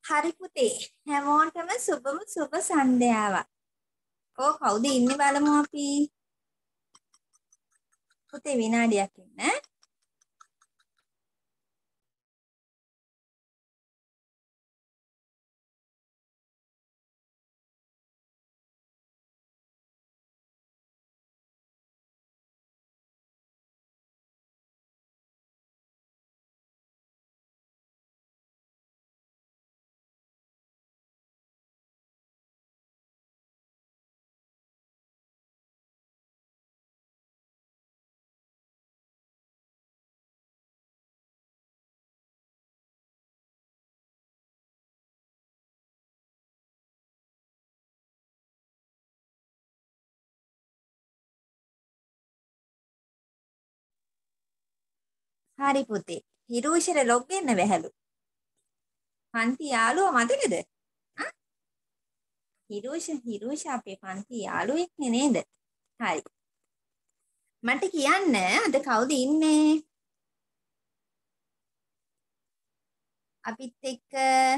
හරි පුතේ හැමෝටම සුබම සුබ සන්ධ්‍යාවක්. කවුද ඉන්නේ බලමු අපි. පුතේ විනාඩියක් ඉන්න. හරි පුතේ. හිරුෂර ලොග් වෙන්න බැහැලු. පන්ති යාළුවා මතකද? ආ හිරුෂ අපේ පන්ති යාළුවෙක් නේද? හරි. මට කියන්න අද කවුද ඉන්නේ? අපිත් එක්ක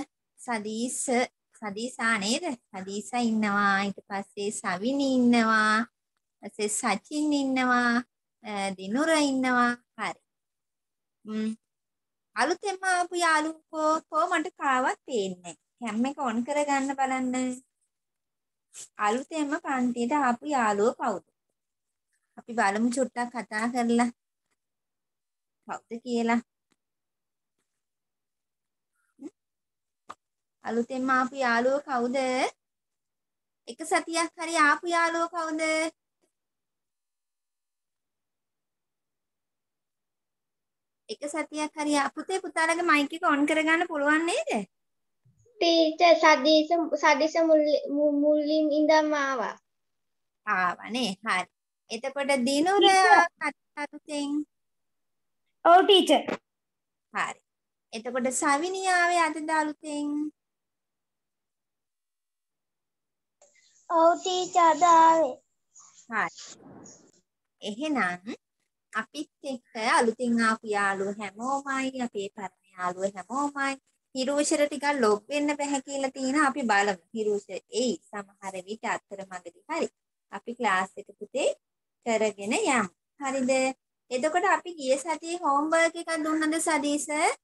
සදීසා නේද? සදීසා ඉන්නවා. ඊට පස්සේ සවිනි ඉන්නවා. ඊට සචින් ඉන්නවා. දිනුර ඉන්නවා. හරි. අලුතෙන්ම ආපු යාළුවෝ මට කාවත් පේන්නේ. කැම් එක ඔන් කරගන්න බලන්න. අලුතෙන්ම පන්තියට ආපු යාළුවෝ කවුද? අපි බලමු චුට්ටක් කතා කරලා. කවුද කියලා. අලුතෙන්ම ආපු යාළුවෝ කවුද? එක සතියක් හරි ආපු යාළුවෝ කවුද? එක සතියක් හරි පුතාලගේ මයික් එක ඔන් කරගන්න පුළුවන් නේද? ටීචර් සදීස මුලින් ඉඳන්ම ආවා. ආවනේ. හරි. එතකොට දිනුර අලුතෙන්. ඔව් ටීචර්. හරි. එතකොට සවිනි ආවේ අද අලුතෙන්. ඔව් ටීචර් අද ආවේ. හරි. එහෙනම් අපිත් එක්ක අලුතින් ආපු යාළුවෝ හැමෝමයි අපේ පරණ යාළුවෝ හැමෝමයි හිරුෂර ටිකක් ලොග් වෙන්න බෑ කියලා තියෙන අපි බලමු. හිරුෂර එයි සමහර විට අතරමඟදී. හරි. අපි ක්ලාස් එක පුතේ කරගෙන යමු. හරිද? එතකොට අපි ගිය සතියේ හෝම්වර්ක් එකක් දුන්නද සදීස?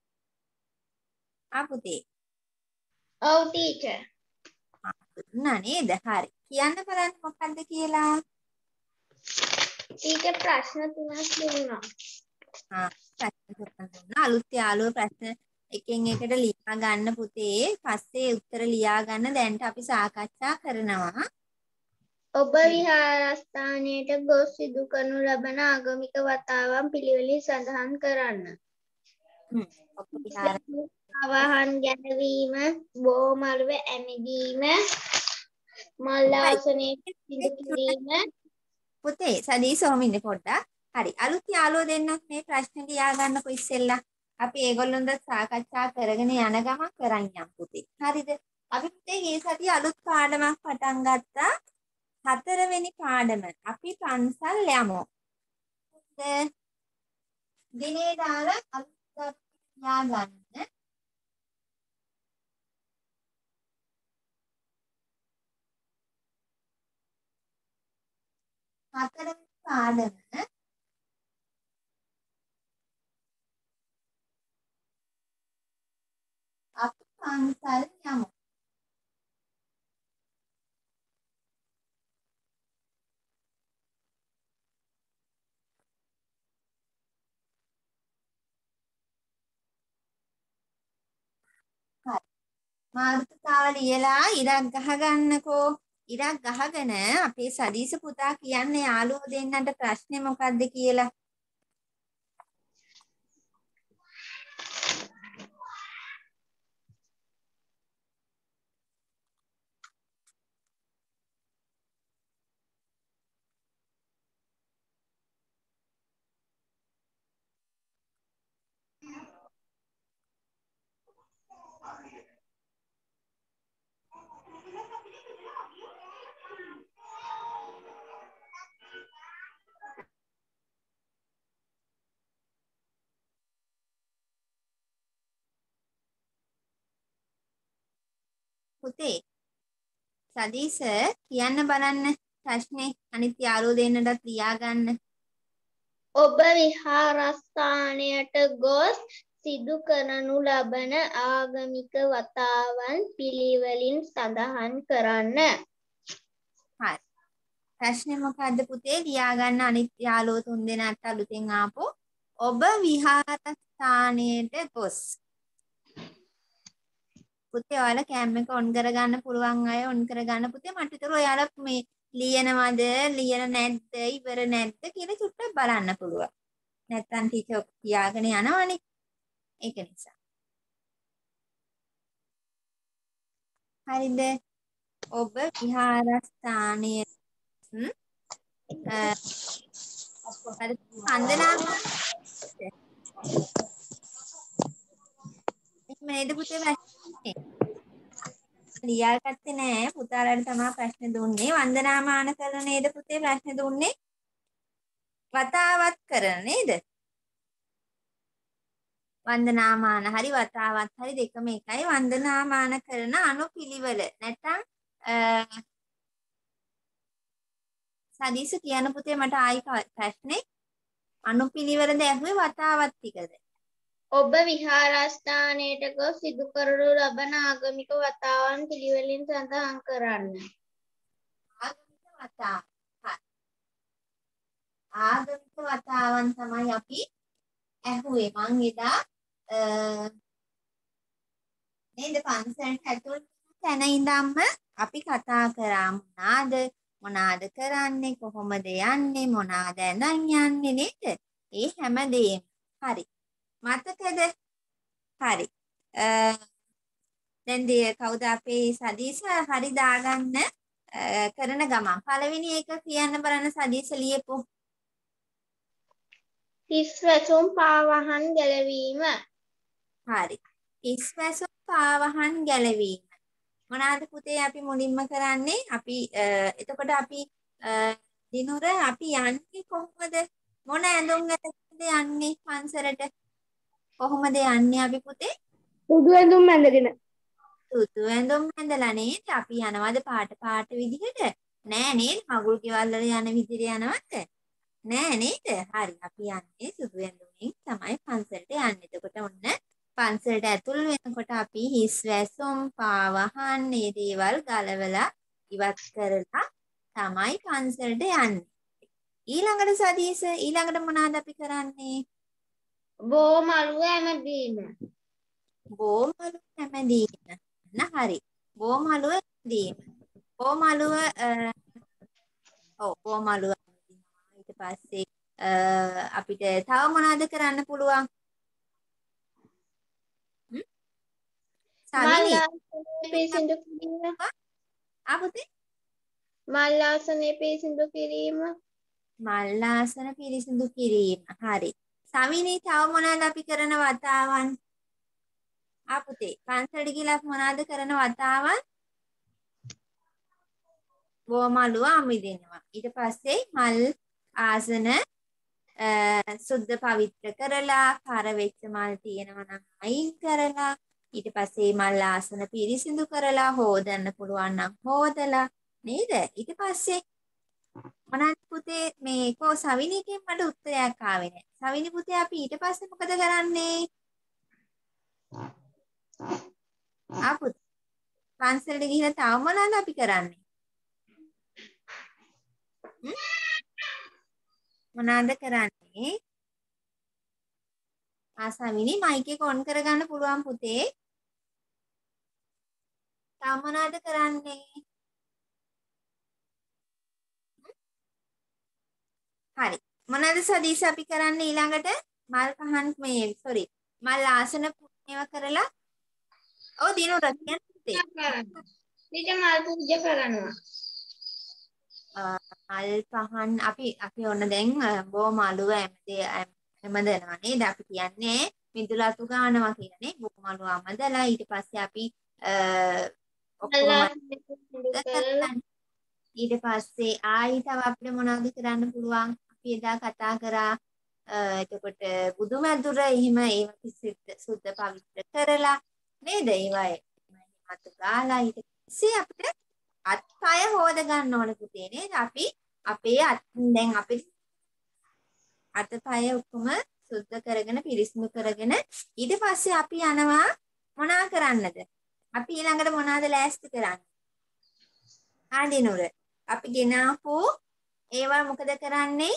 පුතේ. ඔව් ටීචර්. දුන්නා නේද? හරි. කියන්න බලන්න මොකද්ද කියලා. ටීචර් ප්‍රශ්න 3ක් දුන්නා. ප්‍රශ්න 3ක් දුන්නා. අලුත් යාළුවෝ ප්‍රශ්න එකෙන් එකට ලියා ගන්න පුතේ. පස්සේ උත්තර ලියා ගන්න දැන්ට අපි සාකච්ඡා කරනවා. ඔබ විහාරස්ථානයට ගොස් සිදු කරනු ලබන ආගමික වතාවන් පිළිවෙලින් සඳහන් කරන්න. ඔබ විහාර අවහන් ගැනවීම, බෝමළුව ඇමිදීම, මල් ආසනයේ සිදු කිරීම. පුතේ සදී සෝමින්න පොඩ්ඩක්. හරි. අලුත් යාළුවෝ දෙන්නත් මේ ප්‍රශ්න ලියා ගන්නකො ඉස්සෙල්ලා. අපි ඒගොල්ලොන්ද සාකච්ඡා කරගෙන යන ගමන් කරන් යමු පුතේ. හරිද? අපි පුතේ මේ සතිය අලුත් පාඩමක් පටන් ගත්තා. 4 වෙනි පාඩම. අපි පන්සල් යමු. දිනේ දාලා අලුත් ලියා ගන්න. 4 වෙනි පාඩම අපි පන්සල් යමු. හරි. මාතෘකාව ලියලා ඉරක් ගහගන්නකෝ. ඉරක් ගහගෙන අපේ සදීස පුතා කියන්නේ යාළුවෝ දෙන්නට ප්‍රශ්නේ මොකද්ද කියලා. පුතේ සදීස කියන්න බලන්න ප්‍රශ්නේ අනිත් යාළුවෝ දෙන්නටත් ලියාගන්න. ඔබ විහාරස්ථානයට ගොස් සිදු කරනු ලබන ආගමික වතාවන් පිළිවෙලින් සඳහන් කරන්න. හරි. ප්‍රශ්නේ මොකද්ද පුතේ? ලියාගන්න අනිත් යාළුවෝ තුන්දෙනාට අලුතෙන් ආපු ඔබ විහාරස්ථානයට ගොස්. පුතේ ඔයාලා කැම් එක ඔන් කරගන්න පුළුවන් අය ඔන් කරගන්න පුතේ. මට විතර ඔයාලා මේ ලියනවද ලියන නැද්ද ඉවර නැද්ද කියලා චුට්ටක් බලන්න පුළුවන්. නැත්තම් ටීචර් කියාගෙන යනවනේ. ඒක නිසා. හරිද? ඔබ විහාරස්ථානයේ වන්දනා නේද පුතේ ප්‍රශ්නේ? ලියාගත්තේ නෑ පුතාලාට තමයි ප්‍රශ්න දුන්නේ. වන්දනාමාන කරන නේද පුතේ ප්‍රශ්න දුන්නේ? වතාවත් කරන නේද? වන්දනාමාන හරි වතාවත් හරි දෙකම එකයි. වන්දනාමාන කරන අනුපිළිවෙල නැත්නම් සදීස කියන පුතේ මට ආයි ප්‍රශ්නේ අනුපිළිවෙලද ඇහුවේ වතාවත් ටිකද? ඔබ විහාරස්ථානයට ගොස් සිදු කරනු ලබන ආගමික වතාවන් පිළිවෙලින් සඳහන් කරන්න. ආගමික වතාව. ආගමික වතාවන් තමයි අපි ඇහුවේ. මං එදා නේද පන්සලට ඇතුල් තැන ඉඳන්ම අපි කතා කරා මොනාද කරන්නේ කොහොමද යන්නේ මොනාද ඇඳන් යන්නේ නේද? ඒ හැමදේම. හරි. මතකද? හරි. දැන් කවුද අපේ සදීස හරි දාගන්න කරන ගමන් පළවෙනි එක කියන්න බලන්න සදීස ලියපු. හිස්වැසුම් පාවහන් ගැලවීම. හරි. හිස්වැසුම් පාවහන් ගැලවීම. මොනවාද පුතේ අපි මුලින්ම කරන්නේ? අපි එතකොට අපි දිනුර අපි යන්නේ කොහොමද? මොන ඇඳුම් ඇඳලාද යන්නේ පන්සලට? කොහොමද යන්නේ අපි පුතේ? සුදු ඇඳුම් ඇඳගෙන. සුදු ඇඳුම් ඇඳලා නේද? අපි යනවද පාට විදිහට? නෑ නේද? මගුල් ගෙවල් වල යන විදිහට යනවද? නෑ නේද? හරි. අපි යන්නේ සුදු ඇඳුමින් තමයි පන්සලට යන්නේ. එතකොට ඔන්න පන්සලට ඇතුල් වෙනකොට අපි හිස් වැසුම් පාවහන් මේ දේවල් ගලවලා ඉවත් කරලා තමයි පන්සලට යන්නේ. ඊළඟට සදීස ඊළඟට මොනවද අපි කරන්නේ? බෝමළුව ඇමදීම. බෝමළුව හැමදීම. හරි. බෝමළුව හැමදීම. බෝමළුව බෝමළුව ඊට පස්සේ අපිට තව මොනවද කරන්න පුළුවන්? සමිනි පිරිසිදු කිරීම. ආපුතේ මල් ආසනය පිරිසිදු කිරීම. මල් ආසන පිරිසිදු කිරීම. හරි. සමිනි තව මොනවද අපි කරන වතාවන්? ආපුතේ පන්සලට ගිහලා මොනවද කරන වතාවන්? බෝමළුව අමිදිනවා. ඊට පස්සේ මල් ආසන සුද්ධ පවිත්‍ර කරලා කර වෙච්ච මල් තියෙනවා නම් අයින් කරලා ඊට පස්සේ මල් ආසන පිරිසිදු කරලා හොදන්න පුළුවන් නම් හොදලා නේද? ඊට පස්සේ මොනවාද පුතේ මේ කෝ සවිනිකෙන් මට උත්තරයක් ආවේ නැහැ. සවිනි පුතේ අපි ඊට පස්සේ මොකද කරන්නේ? ආපුත් පන්සලට ගිහිල්ලා තව මොනවද අපි කරන්නේ? මොනවද කරන්නේ? සවිනි මයික් එක ඔන් කරගන්න පුළුවන් පුතේ. තව මොනවද කරන්නේ? හරි. මොනවද සදීස අපි කරන්නේ ඊළඟට? මල් පහන් මල් ආසන ඒවා කරලා දිනුර කියන්න පුතේ. ඊට මල් පූජා කරනවා. මල් පහන් අපි ඔන්න දැන් බෝමළුව හැමදෙනවා නේද? අපි කියන්නේ මිදුලතු ගන්නවා කියන්නේ බෝමළුව අමදලා ඊට පස්සේ අපි ඔක්කොම ඊට පස්සේ ආයි තව අපිට මොනවද කරන්න පුළුවන්? අපි එදා කතා කරා එතකොට බුදුමැදුර එහෙම ඒවා සුද්ධ පවිත්‍ර කරලා නේද? ඒවා මතු ගාලා ඊට පස්සේ අපිට අත්පය හොද ගන්න ඕන පුතේ නේද? අපි අපේ දැන් අපි අතපය ඔක්කොම සුද්ධ කරගෙන පිරිසිදු කරගෙන ඊට පස්සේ අපි යනවා මොනා කරන්නද? අපි ඊළඟට මොනවාද ලෑස්ති කරන්නේ? ආදිනුර. අපි ගෙනාපු ඒවා මොකද කරන්නේ?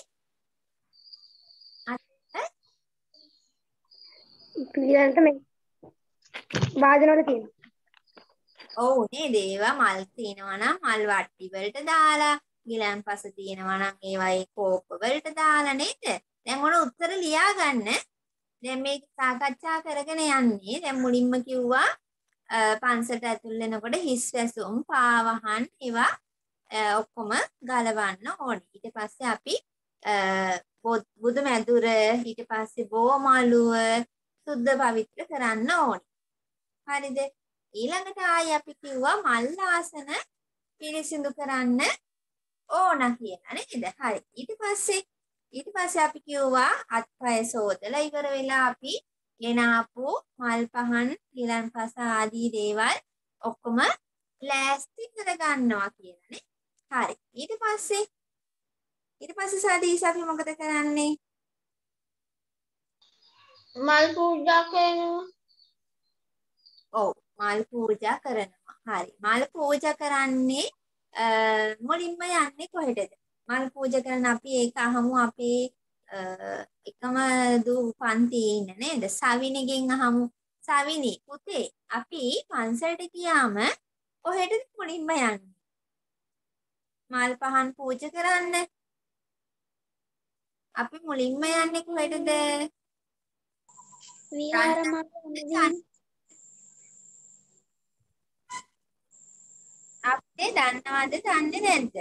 ඊළඟට මේ වාදන වල තියෙනවා. ඔව් නේද? ඒවා මල් තියනවා නම් මල් වට්ටි වලට දාලා, ගිලන්පස තියනවා නම් ඒවයි කෝප වලට දාලා නේද? දැන් ඔන්න උත්තර ලියා ගන්න. දැන් මේක සාකච්ඡා කරගෙන යන්නේ. දැන් මුලින්ම කිව්වා පන්සලට ඇතුල් වෙනකොට හිස් වැසුම්, පාවහන් ඒවා ඔක්කොම ගලවන්න ඕනේ. ඊට පස්සේ අපි බුදු මැදුර ඊට පස්සේ බෝමලුව සුද්ධ පවිත්‍ර කරන්න ඕනේ. හරිද? ඊළඟට ආයි අපි කිව්වා මල් ආසන පිරිසිදු කරන්න ඕන කියලා නේද? හරි. ඊට පස්සේ අපි කිව්වා අත්පය සෝදලා ඉවර වෙලා අපි ගෙනාපු මල් පහන්, ගිලන්පස ආදී දේවල් ඔක්කොම ලෑස්ති කර ගන්නවා කියලානේ. හරි. ඊට පස්සේ සාදීස අපි මොකද කරන්නේ? මල් පූජා කරනවා. ඔව් මල් පූජා කරනවා. හරි. මල් පූජා කරන්නේ මුලින්ම යන්නේ කොහෙටද? මල් පූජා කරන අපි ඒක අහමු අපේ එකම දූ පන්තියේ ඉන්න නේද? සවිනිගෙන් අහමු. සවිනි පුතේ අපි පන්සලට ගියාම කොහෙටද මුලින්ම යන්නේ? මල් පහන් පූජා කරන්න. අපි මුලින්ම යන්නේ කොහෙටද? විහාර මන්දිරේ. අපේ දන්නවද දන්නේ නැද්ද?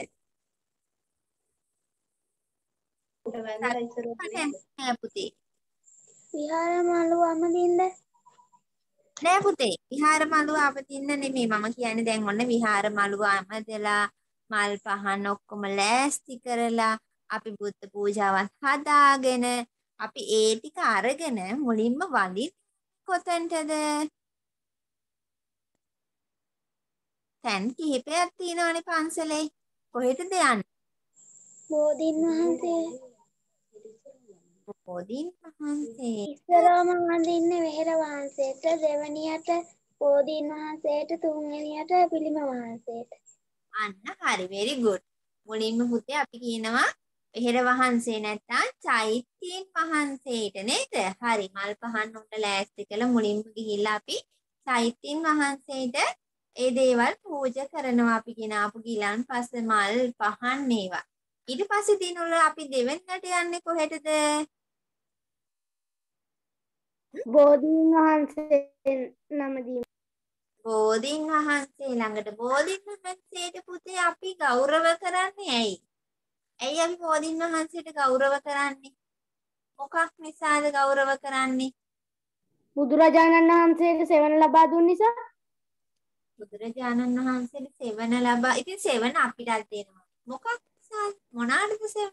නෑ පුතේ. විහාර මළුව අමදින්ද? නෑ පුතේ. විහාර මළුව අවදින්න නෙමෙයි මම කියන්නේ. දැන් ඔන්න විහාර මළුව අමදලා මල් පහන් ඔක්කොම ලෑස්ති කරලා අපි බුද්ධ පූජාවත් හදාගෙන අපි ඒ ටික අරගෙන මුලින්ම වඳින් කොතෙන්ටද? තැන් කිහිපයක් තියෙනවනේ පන්සලේ. කොහෙටද යන්නේ? බෝධීන් වහන්සේ. බෝධීන් වහන්සේ. ඉස්සරම වඳින්නේ වෙහෙර වහන්සේට, දෙවැනියට බෝධීන් වහන්සේට, තුන්වෙනියට පිළිම වහන්සේට. අන්න හරි very good. මුලින්ම පුතේ අපි කියනවා වෙහෙර වහන්සේ නැත්තම් චෛත්‍යයන් වහන්සේට නේද? හරි මල් පහන් උන්ට ලෑස්ති කළ මුලින්ම ගිහිල්ලා අපි චෛත්‍යයන් වහන්සේට ඒ දේවල් පූජා කරනවා. අපි ගෙනාපු ගිලන් පස්ස මල් පහන් ඒවා. ඊට පස්සේ දිනුල අපි දෙවෙනියට යන්නේ කොහෙටද? බෝධීන් වහන්සේ නමදී. බෝධීන් වහන්සේ ළඟට. බෝධීන් වහන්සේට පුතේ අපි ගෞරව කරන්නේ ඇයි? ඇයි අපි බෝධීන් වහන්සේට ගෞරව කරන්නේ? මොකක් නිසාද ගෞරව කරන්නේ? බුදුරජාණන් වහන්සේට සෙවන ලබා දුන් නිසා. බුදුරජාණන් වහන්සේට සෙවන ලබා. ඉතින් සෙවන අපිටත් දෙනවා. මොකක් නිසාද? මොනාටද සෙවන?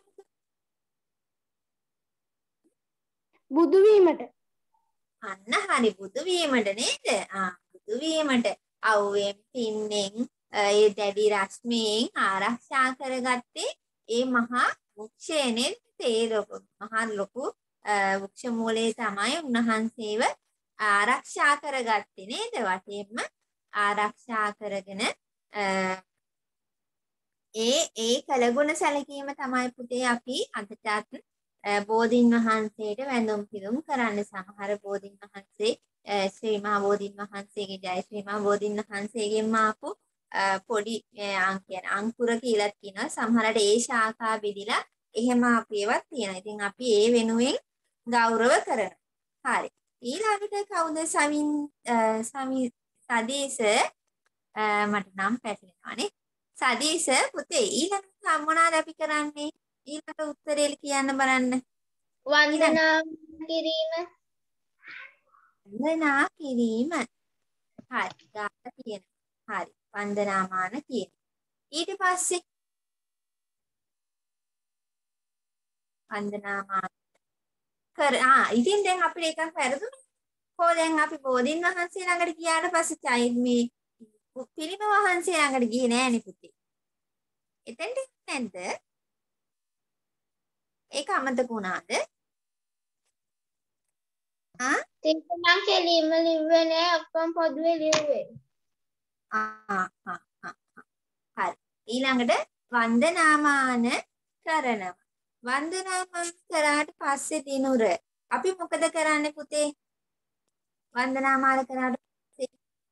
බුදු වීමට. අන්න හරි බුදු වීමට නේද? බුදු වීමට අවුවෙන් පින්නෙන් ඒ දැඩි රශ්මියෙන් ආරක්ෂා කරගත්තේ ඒ මහා වෘක්ෂයනේ මහා ලොකු වෘක්ෂ මූලයේ තමයි උන්වහන්සේව ආරක්ෂා කරගත්තේ නේද? වටේම ආරක්ෂා කරගෙන ඒ කළගුණ සැලකීම තමයි පුතේ අපි අදටත් බෝධීන් වහන්සේට වැඳුම් පිදුම් කරන්න. සමහර බෝධීන් වහන්සේ ශ්‍රී මහා බෝධීන් වහන්සේගේ ජය ශ්‍රී මහා බෝධීන් වහන්සේගෙන් ආපු පොඩි අංකුර කියලා කියනවා. සමහරට ඒ ශාඛා බෙදිලා එහෙම ආපු ඒවාත් තියෙනවා. ඉතින් අපි ඒ වෙනුවෙන් ගෞරව කරනවා. හරි. ඊළඟට කවුද? සදීස මට නම් පැටලෙනවානේ. සදීස පුතේ ඊළඟට මොනවාද අපි කරන්නේ? ඊළඟ උත්තරේ කියන්න බලන්න. වන්දනා කිරීම. වන්දනා කිරීම. හරි. ගාලා තියෙනවා. හරි. වන්දනාමාන කියන. ඊට පස්සේ වන්දනාමාන ඉතින් දැන් අපිට එකක් වැරදුනේ. කොහොම දැන් අපි බෝධීන් වහන්සේ ළඟට ගියාට පස්සේ මේ පිළිම වහන්සේ ළඟට ගියේ නෑනේ පුතේ. එතෙන්ට නැද්ද? ඒක අමතක වුණාද? ආ තිස්සනම් කෙලින්ම ලිව්වේ නෑ ඔක්කොම පොදුවේ ලිව්වේ. හරි. ඊළඟට වන්දනාමාන කරනවා. වන්දනාමාන කරාට පස්සේ දිනුර අපි මොකද කරන්නේ පුතේ? වන්දනාමාන කරාට පස්සේ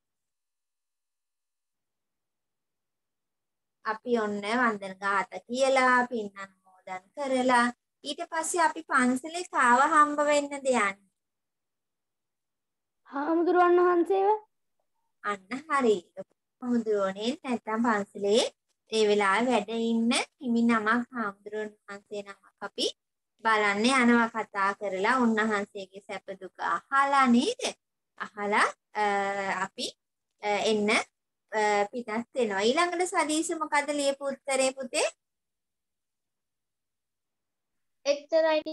අපි ඔන්න වන්දන ගාත කියලා පින් අනුමෝදන් කරලා ඊට පස්සේ අපි පන්සලේ කාව හම්බ වෙන්නද යන්නේ. හාමුදුරුවන් වහන්සේව අන්න හරි. හාමුදුරුවනේ නැත්තම් පන්සලේ ඒ වෙලාවේ වැඩ ඉන්න හිමි නමක් හාමුදුරුවන් වහන්සේ නමක් අපි බලන්න යනවා කතා කරලා උන්වහන්සේගේ සැප දුක අහලා නේද? අහලා අපි එන්න පිටත් වෙනවා. ඊළඟට සදීස මොකද ලියපු උත්තරේ පුතේ? එච්චරයි.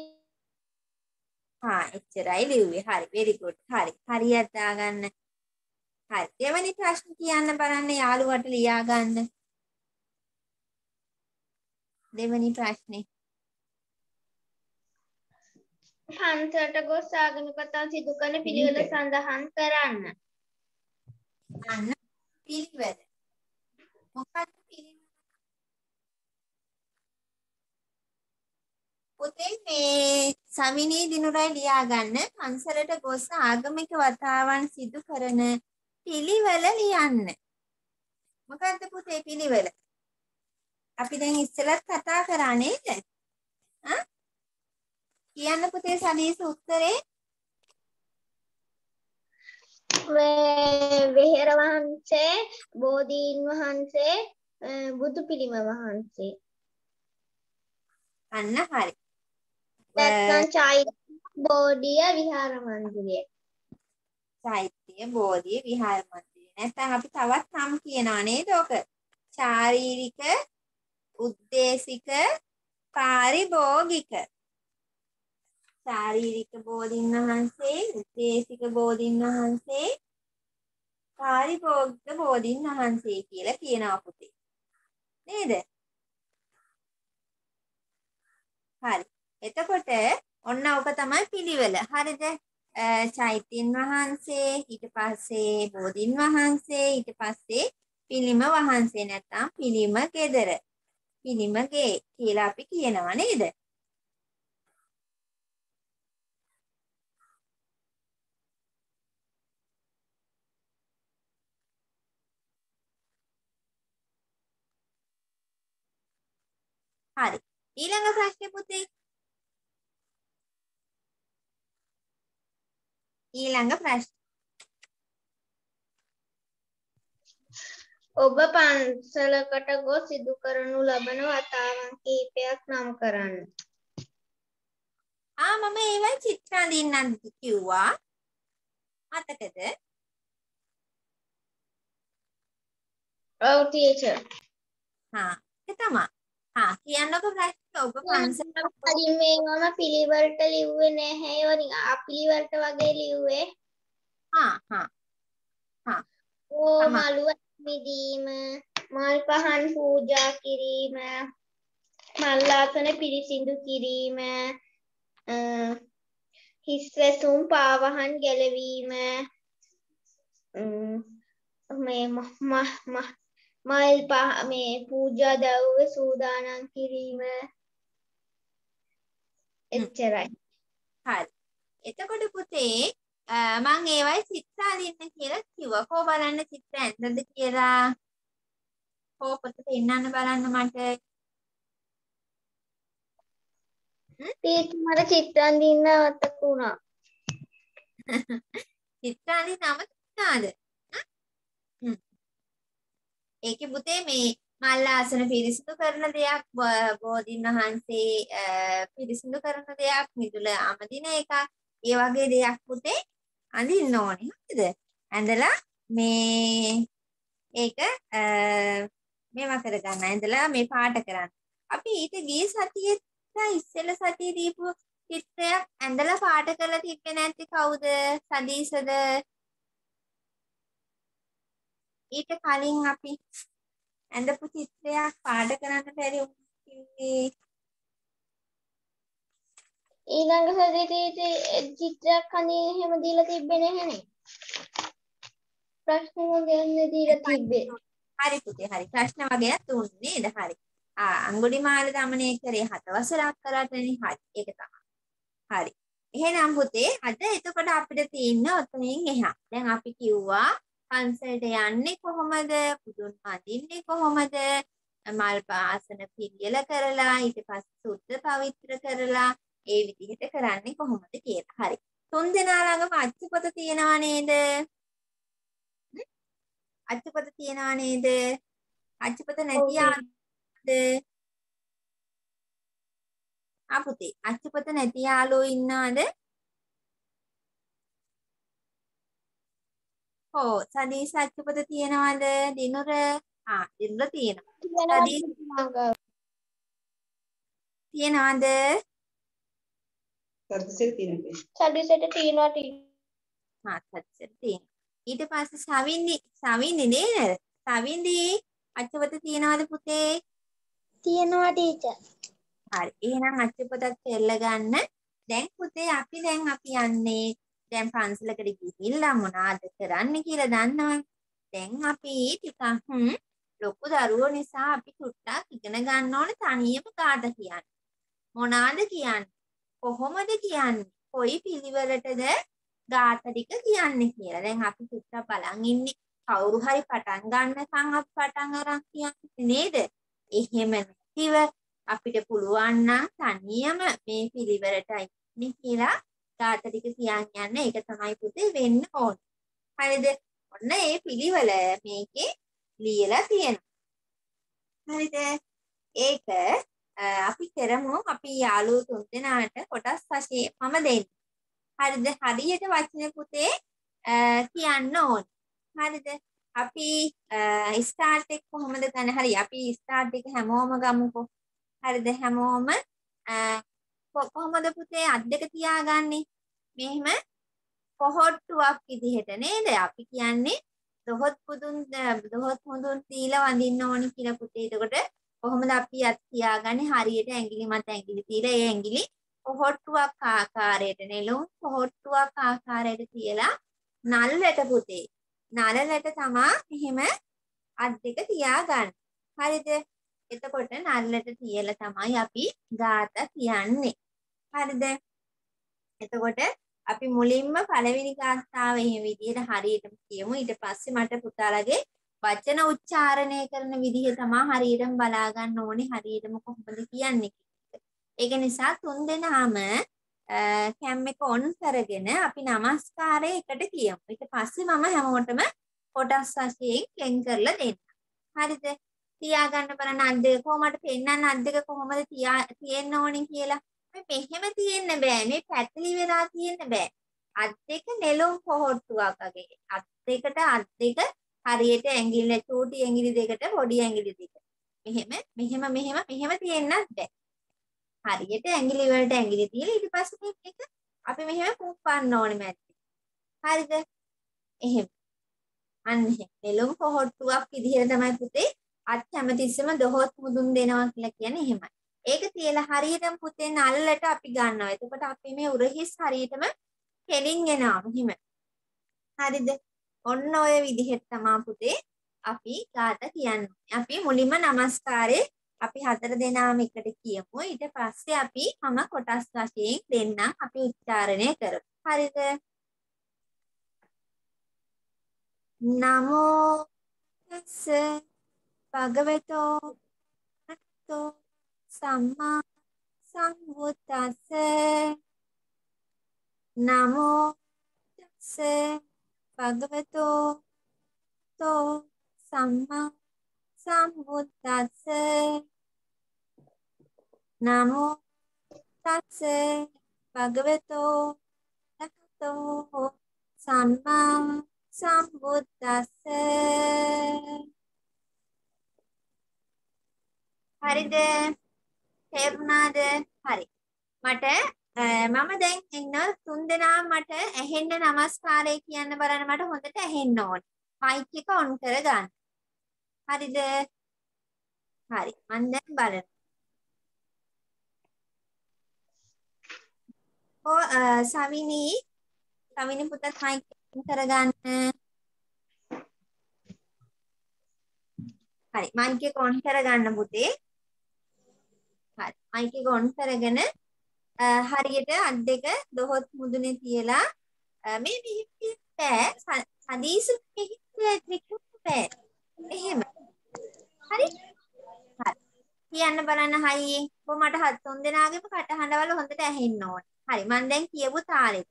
එච්චරයි ලිව්වේ. හරි. very good. හරි. හරියට දාගන්න. හරි. දෙවැනි ප්‍රශ්න කියන්න බලන්න යාළුවට ලියා ගන්න. දෙවැනි ප්‍රශ්නේ. පන්සලට ගොස් ආගමිකතා සිදු කරන පිළිවෙල සඳහන් කරන්න. අන්න පිළිවෙල. මොකක්ද පිළිවෙල? පුතේ මේ සමිනී දිනුරයි ලියා ගන්න පන්සලට ගොස් ආගමික වතාවන් සිදු කරන පිළිවෙල ලියන්න. මොකක්ද පුතේ පිළිවෙල? අපි දැන් ඉස්සෙල්ලත් කතා කරා නේද? කියන්න පුතේ සදීස උත්තරේ. වෙහෙර වහන්සේ, බෝධීන් වහන්සේ, බුදු පිළිම වහන්සේ. අන්න හරි. නැත්නම් චෛත්‍ය, බෝධිය, විහාර මන්දිරය. චෛත්‍ය, බෝධිය, විහාර මන්දිරය. නැත්නම් අපි තවත් නම් කියනවා නේද ඔක? ශාරීරික, උද්දේශික, පාරිභෝගික. ශාරීරික බෝධීන් වහන්සේ, උද්දේශික බෝධීන් වහන්සේ, පාරිභෝගික බෝධීන් වහන්සේ කියලා කියනවා පුතේ. නේද? හරි. එතකොට ඔන්න ඔක තමයි පිළිවෙල. හරිද? චෛත්‍යන් වහන්සේ, ඊට පස්සේ බෝධීන් වහන්සේ, ඊට පස්සේ පිළිම වහන්සේ නැත්නම් පිළිම ගෙදර. පිළිම ගේ කියලා අපි කියනවා නේද? හරි. ඊළඟ ප්‍රශ්නේ පුතේ. ඊළඟ ප්‍රශ්න. ඔබ පන්සලකට ගොස් සිදු කරනු ලබන වතාවන් කිහිපයක් නම් කරන්න. මම ඒවයි චිත්‍ර අඳින්නත් කිව්වා. මතකද? ඔව් ටීචර්. ඒක තමයි. කියන්නකො ප්‍රශ්නේ ඔබ පන්සලකට කලින් මේවම පිළිවෙලට ලිව්වේ නැහැ. ඒවා නිකන් අපිළිවෙලට වගේ ලිව්වේ. මලුව මිදීම, මල් පහන් පූජා කිරීම, මල් ආසන පිරිසිදු කිරීම, හිස් වැසුම් පාවහන් ගැලවීම, මේ පූජා දව්ව සූදානම් කිරීම. එච්චරයි. හරි. එතකොට පුතේ මම ඒවයි චිත්‍ර අඳින්න කියලා කිව්වා. කො බලන්න චිත්‍ර ඇඳද කියලා. පොත පෙන්නන්න බලන්න මට. මට චිත්‍ර අඳින්න මතක වුණා. චිත්‍ර අඳින්න අමතක වුණාද? ඒකේ පුතේ මේ මල් ආසන පිරිසිදු කරන දෙයක්, බෝධීන් වහන්සේ පිරිසිදු කරන දෙයක්, මිදුල අමදින එක, ඒ වගේ දෙයක් පුතේ අඳින්න ඕනේ. හරිද? ඇඳලා මේ ඒක මේවා කරගන්න. ඇඳලා මේ පාට කරන්න. අපි ඊට ගිය සතියේ ඉස්සෙල්ල සතියේ දීපු චිත්‍රයක් ඇඳලා පාට කරලා තිබ්බේ නැත්තේ කවුද? සදීසද? ඊට කලින් අපි ඇඳපු චිත්‍රයක් පාඩ කරන්න බැරි වුණේ. ඊළඟ සතියේදී චිත්‍රයක් අනේ එහෙම දීලා තිබ්බේ නැහනේ. ප්‍රශ්න වගේන්නේ දීලා තිබ්බේ. හරි පුතේ හරි. ප්‍රශ්න වගේක් දුන්නේ නේද? හරි. අඟුලිමාල දමනය කරේ 7 වසරක් කරාටනේ. හරි. ඒක තමයි. හරි. එහෙනම් පුතේ අද එතකොට අපිට තියෙන ඔතනින් එහා. දැන් අපි කිව්වා පන්සලට යන්නේ කොහොමද? පුදුන් වඳින්නේ කොහොමද? මල් පාසන පිළියෙල කරලා ඊට පස්සේ සුද්ධ පවිත්‍ර කරලා ඒ විදිහට කරන්නේ කොහොමද කියලා. හරි. තුන් දෙනා ළඟම අච්චුපත තියෙනවා නේද? අච්චුපත තියෙනවා නේද? අච්චුපත නැති ආද? පුතේ අච්චුපත නැති යාළුවෝ ඉන්නවද? ඔව් සදීස් අච්චුපත තියෙනවද? දිනුර දිනුර තියෙනවා. තියෙනවද? සදිසෙට තියෙනවා සදිසෙට තියෙනවා. ඊට පස්සේ සවින්දි නේද? සවින්දි අච්චුපත තියෙනවද පුතේ? තියෙනවා ටීචර්. හරි. එහෙනම් අච්චුපතත් එල්ල ගන්න. දැන් පුතේ අපි යන්නේ දැන් පන්සලකට ගිහිල්ලා මොනවද කරන්න කියලා දන්නවනේ. දැන් අපි ටිකක් ලොකු දරුවෝ නිසා අපි චුට්ටක් ඉගෙන ගන්න ඕනේ තනියම කාට කියන්නේ. මොනවද කියන්නේ? කොහොමද කියන්නේ? කොයි පිළිවෙලටද ගාථා ටික කියන්නේ කියලා. දැන් අපි චුට්ටක් බලන් ඉන්නේ. කවුරු හරි පටන් ගන්නකම් අපි පටන් අරන් කියන්නේ නේද? එහෙම නැතිව අපිට පුළුවන් නම් තනියම මේ පිළිවෙලටයි ඉන්නේ කියලා ගාථා ටික කියන්න යන්න. ඒක තමයි පුතේ වෙන්න ඕනේ. හරිද? ඔන්න ඒ පිළිවෙල මේකේ ලියලා තියෙනවා. හරිද? ඒක අපි කරමු. අපි යාළුවෝ තුන් දෙනාට කොටස් වශයෙන් මම දෙන්න. හරිද? හරියට වචන පුතේ කියන්න ඕනේ. හරිද? අපි ස්ටාර්ට් එක කොහොමද ගන්න? හරි අපි ස්ටාර්ට් එක හැමෝම ගමුකෝ. හරිද? හැමෝම කොහොමද පුතේ අත් දෙක තියාගන්නේ? මෙහෙම පොහොට්ටුවක් විදිහට නේද? අපි කියන්නේ දොහොත් මුදුන් දීලා වඳින්න ඕනි කියලා පුතේ. එතකොට කොහොමද අපි අත් තියාගන්නේ? හරියට ඇඟිලි මත ඇඟිලි තියලා ඒ ඇඟිලි පොහොට්ටුවක් ආකාරයට නෙළුම් පොහොට්ටුවක් ආකාරයට තියලා නල්ලට පුතේ. නලලට තමා මෙහෙම අත් දෙක තියාගන්න. හරිද? එතකොට නල්ලට තියලා තමයි අපි ගාථා කියන්නේ. හරිද? එතකොට අපි මුලින්ම පළවෙනි ගාථාව එහෙම විදිහට හරියටම කියමු. ඊට පස්සේ මට පුතාලගේ වචන උච්චාරණය කරන විදිහ තමයි හරියටම බලා ගන්න ඕනේ. හරියටම කොහොමද කියන්නේ. ඒක නිසා තුන් දෙනාම කැම් එක ඔන් කරගෙන අපි নমස්කාරය එකට කියමු. ඊට පස්සේ මම හැමෝටම කොටස් වශයෙන් ලෙන් කරලා දෙන්න. හරිද? තියාගන්න බලන්න අත් දෙක කොහොමද පෙන්නන්න අත් දෙක කොහොමද තියෙන්න ඕනේ කියලා. මෙහෙම තියෙන්න බෑ. මේ පැටලි වෙලා තියෙන්න බෑ. අත් දෙක නෙළුම් පොහොට්ටුවක් වගේ. අත් දෙකට අත් දෙක හරියට ඇඟිල්ල චූටි ඇඟිලි දෙකට පොඩි ඇඟිලි දෙක. මෙහෙම තියෙන්නත් බෑ. හරියට ඇඟිලි වලට ඇඟිලි තියලා ඊට පස්සේ මේක අපි මෙහෙම පුප්පන්න ඕනේ මැද්දේ. හරිද? එහෙම. අන්න නෙළුම් පොහොට්ටුවක් විදිහට තමයි පුතේ අත් හැමතිස්සෙම දොහොත් මුදුන් දෙනවා කියලා කියන්නේ එහෙමයි. ඒක තියලා හරියටම පුතේ නල්ලට අපි ගන්නවා. එතකොට අපි මේ උරහිස් හරියටම කෙලින් එනවා මෙහිම. හරිද? ඔන්න ඔය විදිහට තමයි පුතේ අපි ගාථා කියන්නේ. අපි මුලින්ම নমස්කාරේ අපි හතර දෙනාම එකට කියමු. ඊට පස්සේ අපි මම කොටස් වශයෙන් දෙන්නම් අපි උච්චාරණය කරමු. හරිද? නමෝ තස්ස භගවතෝ අරහතෝ සම්මා සම්බුද්දස්ස නමෝ තස්ස භගවතෝ තෝ සම්මා සම්බුද්දස්ස නමෝ තස්ස භගවතෝ අරහතෝ සම්මා සම්බුද්දස්ස. හරිද? තේරුණාද? හරි. මම දැන් ඉන්න තුන් දෙනා මට ඇහෙන්න নমස්කාරය කියන්න බලන්න මට හොඳට ඇහෙන්න ඕනේ. මයික් එක ඔන් කරගන්න. හරිද? හරි. මම දැන් බලන්න. සවිනි පුතත් මයික් ඔන් කරගන්න. හරි. මයික් එක ඔන් කරගන්න පුතේ. හරි. මයික් එක ඔන් කරගෙන හරියට අත් දෙක දොහොත් මුදුනේ තියලා මේ මෙහෙම බෑ. සදීස මෙහෙම ත්‍රිකුණ බෑ. එහෙම. හරි? හරි. කියන්න බලන්න හයියෙන්. කොහොමද තුන් දෙනාගේම කටහඬවල හොඳට ඇහෙන්න ඕනේ. හරි. මම දැන් කියපු තාලෙට.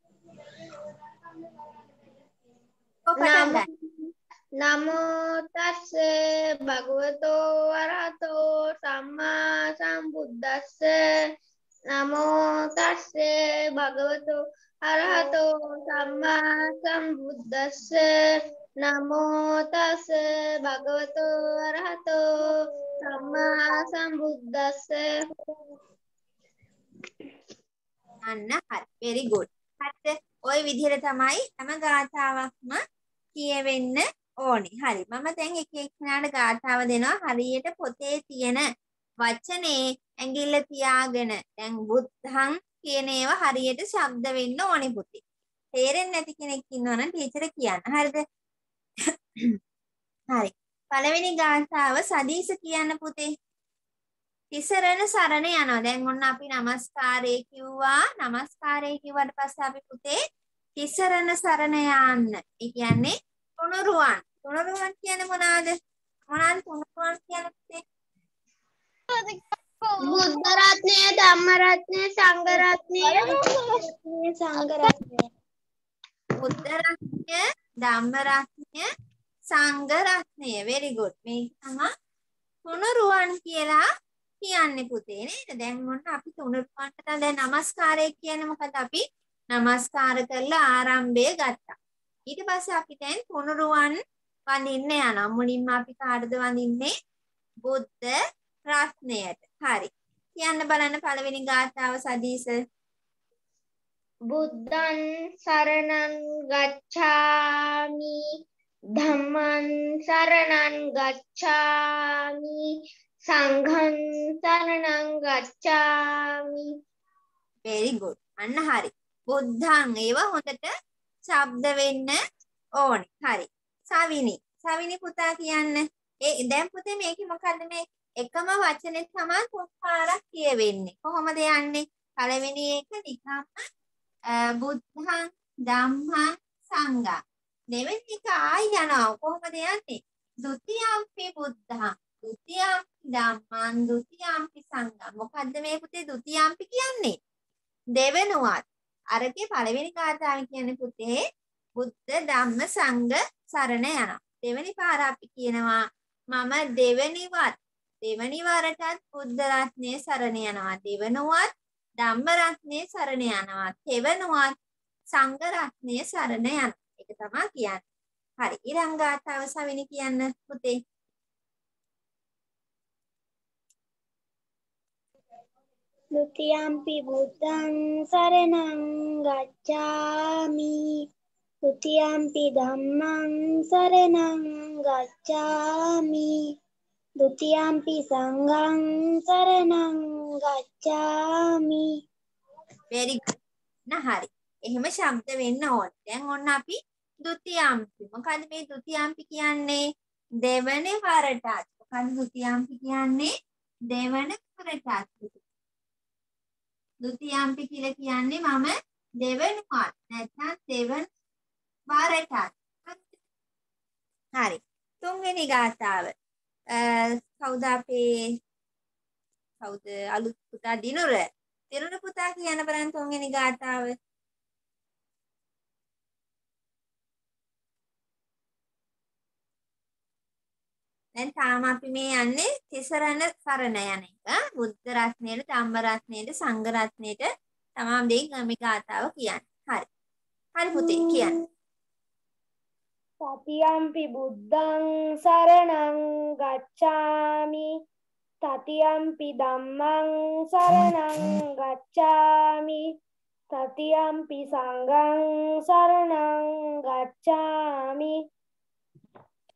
පටන් ගන්න. නමෝ තස්ස භගවතෝ අරහතෝ සම්මා සම්බුද්දස්ස නමෝ තස්ස භගවතෝ අරහතෝ සම්මා සම්බුද්දස්ස නමෝ තස්ස භගවතෝ අරහතෝ සම්මා සම්බුද්දස්ස අන්න හරි. very good. හරිද? ওই විදිහට තමයි හැම ගාථාවක්ම කියවෙන්න ඕනේ. හරි. මම දැන් එක එක්කෙනාට ගාථාව දෙනවා. හරියට පොතේ තියෙන වචනේ ඇඟිල්ල තියාගෙන දැන් බුද්ධං කියන ඒවා හරියට ශබ්ද වෙන්න ඕනේ පුතේ. තේරෙන්නේ නැති කෙනෙක් ඉන්නවනම් ටීචර් කියන්න. හරිද? හරි. පළවෙනි ගාථාව සදීස කියන්න පුතේ. තිසරණ සරණ යනවා. දැන් ඔන්න අපි নমස්කාරය කිව්වා. নমස්කාරය කිව්වට පස්සේ අපි පුතේ තිසරණ සරණ යන්න. ඒ කියන්නේ තුනුරුවන්. තුනුරුවන් කියන්නේ මොනවාද? මොනවාද තුනුරුවන් කියන්නේ පුතේ? බුද්ධ රත්නය ධම්ම රත්නය සංඝ රත්නය බුද්ධ රත්නය, ධම්ම රත්නය, සංඝ රත්නය. very good. මේක තමයි තුනුරුවන් කියලා කියන්නේ පුතේ නේද? දැන් මොන්න අපි තුනුරුවන්ට දැන් নমස්කාරය කියන්නේ මොකද? අපි নমස්කාර කරලා ආරම්භය ගත්තා. ඊට පස්සේ අපි දැන් තුනුරුවන් වඳින්න යනවා. මුලින්ම අපි කාටද වඳින්නේ? බුද්ධ රත්නයට. හරි. කියන්න බලන්න පළවෙනි ගාථාව සදීස. බුද්ධං සරණං ගච්ඡාමි ධම්මං සරණං ගච්ඡාමි සංඝං සරණං ගච්ඡාමි very good. අන්න හරි. බුද්ධං ඒවා හොඳට ශබ්ද වෙන්න ඕනේ. හරි. සවිනි පුතා කියන්න. දැන් පුතේ මේකේ මොකද්ද මේ එකම වචනේ තමයි තුන් පාරක් කියවෙන්නේ. කොහොමද යන්නේ? පළවෙනි එක නිකම්ම බුද්ධං ධම්මං සංඝං. දෙවෙනි එක ආයි යනවා. කොහොමද යන්නේ? ဒ ුතියම්පි බුද්ධං ဒ ුතියම්පි ධම්මං ဒ ුතියම්පි සංඝං. මොකද්ද මේ පුතේ ဒ ුතියම්පි කියන්නේ? දෙවෙනුවත්. අරකේ පළවෙනි කාතාවෙන් කියන්නේ පුතේ බුද්ධ ධම්ම සංඝ සරණ යනවා. දෙවෙනි පාර අපි කියනවා මම දෙවෙනි වරටත් බුද්ධ රත්නයේ සරණ යනවා. දෙවෙනුවත් ධම්ම රත්නයේ සරණ යනවා. තෙවෙනුවත් සංඝ රත්නයේ සරණ යනවා. ඒක තමයි කියන්නේ. හරි. ඊළඟ ගාථාව සවිනි කියන්න පුතේ. Dutiyampi buddhang saranang gacchami Dutiyampi dhammang saranang gacchami Dutiyampi sanghang saranang gacchami very good. හරි. එහෙම ශබ්ද වෙන්න ඕනේ. දැන් ඔන්න අපි ဒ ුතියම්පි. මොකද්ද මේ ဒ ුතියම්පි කියන්නේ? දෙවන වරටත්. මොකද්ද ဒ ුතියම්පි කියන්නේ? දෙවන වරටත්. ဒ ුතියම්පි කියලා කියන්නේ මම දෙවෙනුවත් නැත්නම් දෙවන වරටත්. හරි. තුන්වෙනි ගාථාව. කවුද අලුත් පුතා දිනුර? දිනුර පුතා කියන්න බලන්න තුන්වෙනි ගාථාව. දැන් තාම අපි මේ යන්නේ තිසරණ සරණ යන එක. බුද්ධ රත්නයේ, ධම්ම රත්නයේ, සංඝ රත්නයේ තමයි මේ ගාථාව කියන්නේ. හරි. හරි පුතේ කියන්න. Tatiyampi buddhang saranang gacchami Tatiyampi dhammang saranang gacchami Tatiyampi sanghang saranang gacchami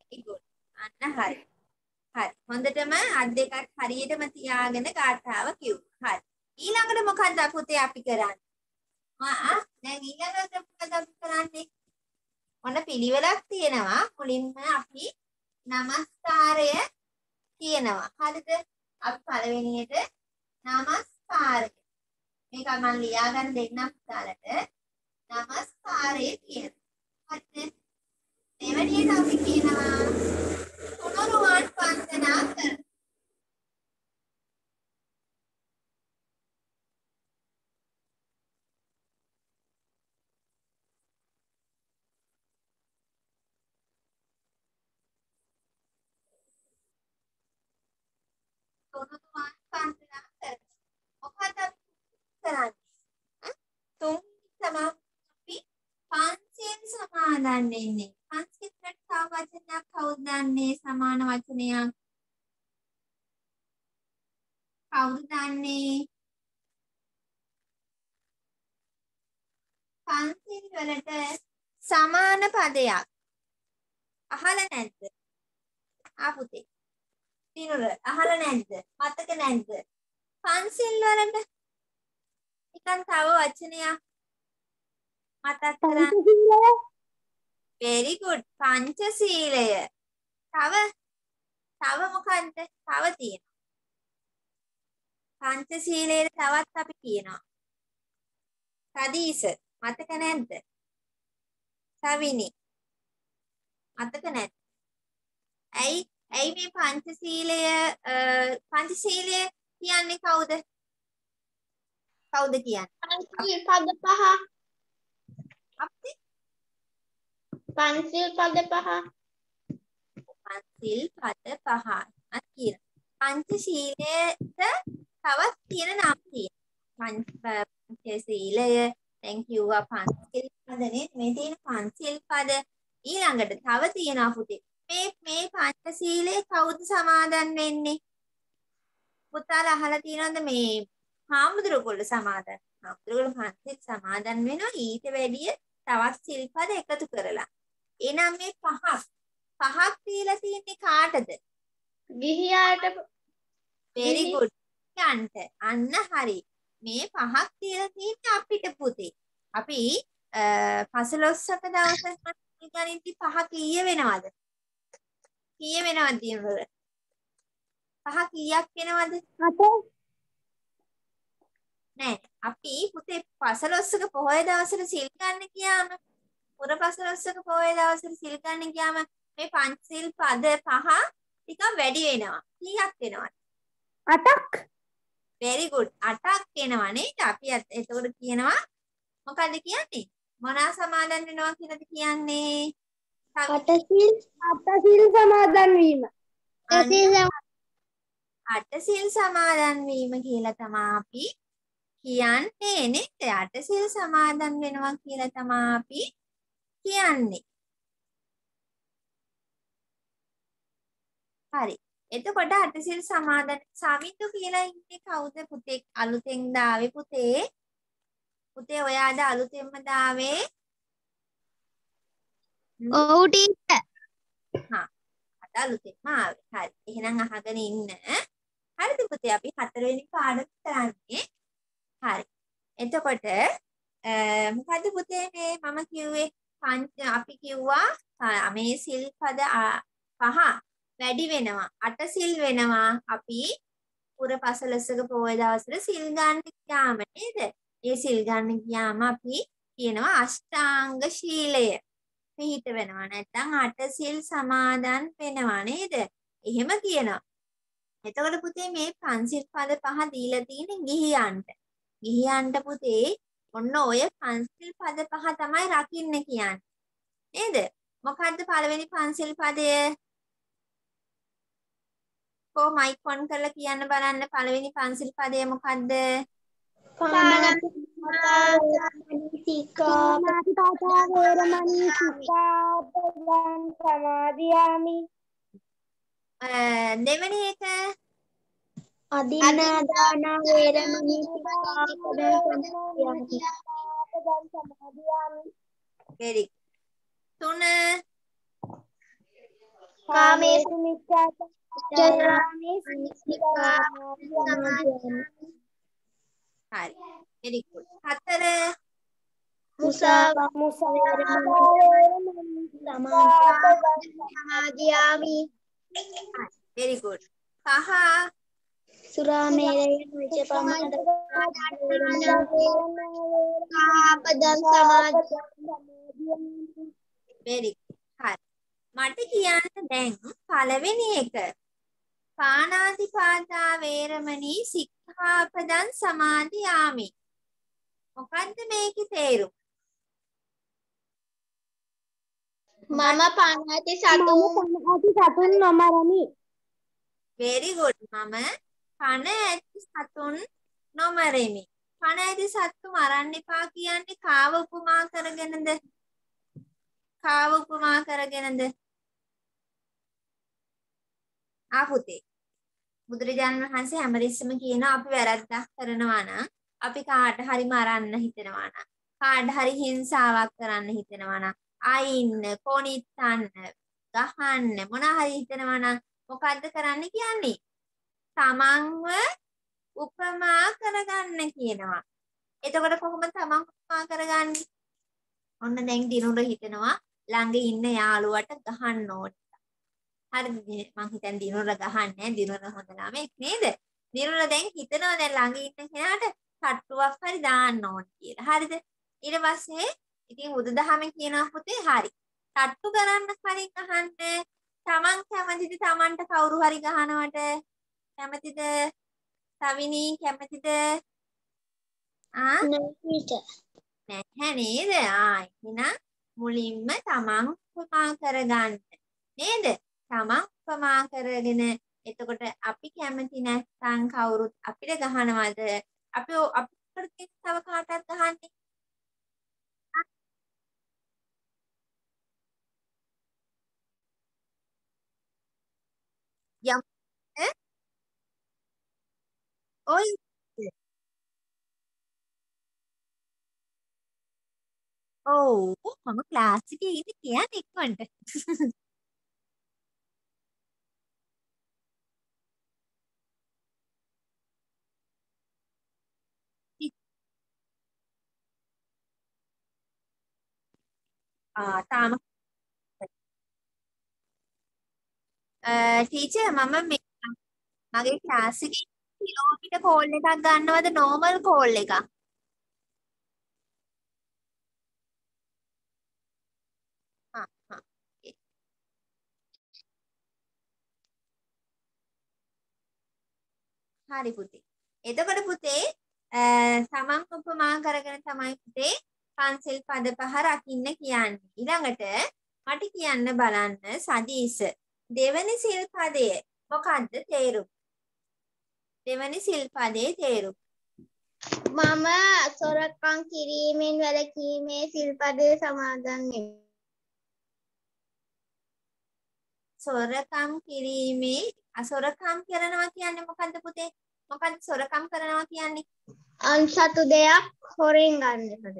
very good. අන්න හරි. හරි. හොඳටම අත් දෙකක් හරියටම තියාගෙන ගාථාව කිව්වා. හරි. ඊළඟට මොකක්ද පුතේ අපි කරන්නේ? දැන් ඊළඟට මොකද අපි කරන්නේ? ඔන්න පිළිවෙලක් තියෙනවා. මුලින්ම අපි නමස්කාරය කියනවා. හරිද? අපි පළවෙනියට නමස්කාරය. මේක මම ලියා ගන්න දෙන්නම් පුතාලට. නමස්කාරය කියනවා. හරිද? දෙවෙනියට අපි කියනවා තුනුරුවන් වන්දනා කරනවා. තුනුරුවන් වන්දනා කරනවා. මොකද අපි කරන්නේ? තුන් තමයි අපි පංචශීල සමාදන් වෙන්නේ. පංචශීලට තව වචනයක් කවුද දන්නේ? සමාන වචනයක් කවුද දන්නේ? පංචශීල වලට සමාන පදයක් අහලා නැද්ද? පුතේ. දිනුර අහලා නැද්ද? මතක නැද්ද? පංචශීල වලට නිකන් තව වචනයක් මතක් කරගන්න. very good. පංචශීලය. තව මොකක්ද? තව තියෙනවා. පංචශීලයේ තවත් අපි කියනවා. සදීස මතක නැද්ද? සවිනි මතක නැද්ද? ඇයි මේ පංචශීලය කියන්නේ කවුද? කවුද කියන්නේ? පංචශීල පද පහ. අපේ පංචශීල පද පහ. පංචශීල පද පහ. කියන පංචශීලයට තවත් තියෙන නම් තියෙනවා. පංචශීලය දැන් කිව්වා පංචශීල පදනේ. මේ තියෙන පංචශීල පද ඊළඟට තව තියෙනවා පුතේ. මේ පංචශීලයේ කවුද සමාදන් වෙන්නේ? පුතාලා අහලා තියෙනවද මේ හාමුදුරුවෝ සමාදන්? හාමුදුරුවෝ පංචශීල සමාදන් වෙනවා ඊට වැඩිය තවත් සිල්පද එකතු කරලා. එහෙනම් මේ පහක් දීලා තියෙන්නේ කාටද? ගිහියාට. very good. යන්ට අන්න හරි. මේ පහක් දීලා තියෙන්නේ අපිට පුතේ. අපි 15ක දවසක් ගණිතී පහ කීය වෙනවද? කීය වෙනවද දිනවල? පහ කීයක් වෙනවද? 7. නෑ. අපි පුතේ 15ක පොහොය දවසට සිල් ගන්න ගියාම පුර 15ක පොහොය දවසට සිල් ගන්න ගියාම මේ පංචශීල පද පහ ටිකක් වැඩි වෙනවා. කීයක් වෙනවද? 8ක්. very good. 8ක් වෙනවා නේද? අපි එතකොට කියනවා මොකද්ද කියන්නේ? මොනවා සමාදන් වෙනවා කියලාද කියන්නේ? අටසිල් සමාදන් වීම. අටසිල් සමාදන් වීම කියලා තමයි අපි කියන්නේ නේද? අටසිල් සමාදන් වෙනවා කියලා තමයි අපි කියන්නේ. හරි. එතකොට අටසිල් සමාදන් සමිඳු කියලා ඉන්නේ කවුද පුතේ? අලුතෙන් දාවේ පුතේ. පුතේ ඔයාද අලුතෙන්ම දාවේ? ඔව් ටීචර්. අද අලුතෙන්ම ආවේ. හරි. එහෙනම් අහගෙන ඉන්න. හරිද පුතේ? අපි 4 වෙනි පාඩම කරන්නේ. හරි. එතකොට මොකද්ද පුතේ මේ මම කිව්වේ අපි කිව්වා මේ සිල්පද පහ වැඩි වෙනවා. 8 සිල් වෙනවා. අපි පුර 15ක පොහොය දවසට සිල් ගන්න ගියාම නේද? ඒ සිල් ගන්න ගියාම අපි කියනවා අෂ්ටාංග ශීලය පිහිට වෙනවා. නැත්නම් 8 සිල් සමාදන් වෙනවා නේද? එහෙම කියනවා. එතකොට පුතේ මේ පංචශීල පද පහ දීලා තියෙන්නේ ගිහියන්ට. ගිහියන්ට පුතේ ඔන්න ඔය පංචශීල පද පහ තමයි රකින්න කියන්නේ. නේද? මොකද්ද පළවෙනි පංචශීල පදය? මයික් ඔන් කරලා කියන්න බලන්න පළවෙනි පංචශීල පදය මොකද්ද? පාණාතිපාතා වේරමණී සික්ඛාපදං සමාදියාමි. දෙවෙනි එක අදින්නාදාන වේරමණී සික්ඛාපදං සමාදියාමි. very 3 කාමේසු මිච්ඡාචාරාමි සික්ඛාපදං හරි. very good. 4 සමාදියාමි. very good. 5 සුරාමේරය නිච්චපමද සික්ඛාපදං සමාදියාමි. very good. හරි. මට කියන්න දැන් පළවෙනි එක. පාණාතිපාතා වේරමණී සික්ඛාපදං සමාදියාමි. මොකද්ද මේකේ තේරුම? මම පණාති සතුන් නොමරමි. very good. මම පණ ඇති සතුන් නොමරෙමි. පණ ඇති සත්තු මරන්න එපා කියන්නේ කාව උපමා කරගෙනද? කාව උපමා කරගෙනද? පුතේ. බුදුරජාණන් වහන්සේ හැමදෙස්සම කියනවා අපි වැරද්දක් කරනවා නම් අපි කාට හරි මරන්න හිතනවා නම් කාට හරි හිංසාවක් කරන්න හිතනවා නම් අයින්න කොනිටන්න ගහන්න මොන හරි හිතනවා නම් මොකද්ද කරන්න කියන්නේ? තමන්ව උපමා කරගන්න කියනවා. එතකොට කොහොමද තමන් උපමා කරගන්නේ? ඔන්න දැන් දිනුර හිතනවා ළඟ ඉන්න යාළුවට ගහන්න ඕනේ. හරිද? මං හිතන්නේ දිනුර ගහන්නේ දිනුර හොඳ ළමෙක් නේද? දිනුර දැන් හිතනවා දැන් ළඟ ඉන්න කෙනාට තට්ටුවක් හරි දාන්න ඕනේ කියලා. හරිද? ඊට පස්සේ ඉතින් බුදුදහමෙන් කියනවා පුතේ හරි. තට්ටු කරන්න හරි ගහන්න තමන් කැමතිද? තමන්ට කවුරු හරි ගහනවට කැමතිද? සවිනී කැමතිද? නැහැ නේද? එහෙනම් මුලින්ම තමන් උපමා කරගන්න නේද? තමන් උපමා කරගෙන එතකොට අපි කැමති නැත්නම් කවුරුත් අපිට ගහනවද? අපි අපිට තව කාටවත් ගහන්නේ? යම් ඔය ඔව් මම ක්ලාස් එකේ ඉන්නේ කියන්නේ ඉක්මනට. තාම ටීචර් මම මගේ ක්ලාස් එකේ කිලෝමීටර් කෝල් එකක් ගන්නවද නෝමල් කෝල් එකක්? හරි පුතේ. එතකොට පුතේ තමන් උපමා කරගෙන තමයි පුතේ පන්සිල් පද 5 රකින්න කියන්නේ. ඊළඟට මට කියන්න බලන්න සදීස දෙවනි සිල් පදය මොකද්ද තේරුම? දෙවනි සිල් පදයේ තේරුම. මම සොරකම් කිරීමෙන් වැළකීමේ සිල්පදය සමාදන් වෙමි. සොරකම් කිරීමේ අසොරකම් කරනවා කියන්නේ මොකද්ද පුතේ? මොකද්ද සොරකම් කරනවා කියන්නේ? අන්සතු දෙයක් හොරෙන් ගන්නද?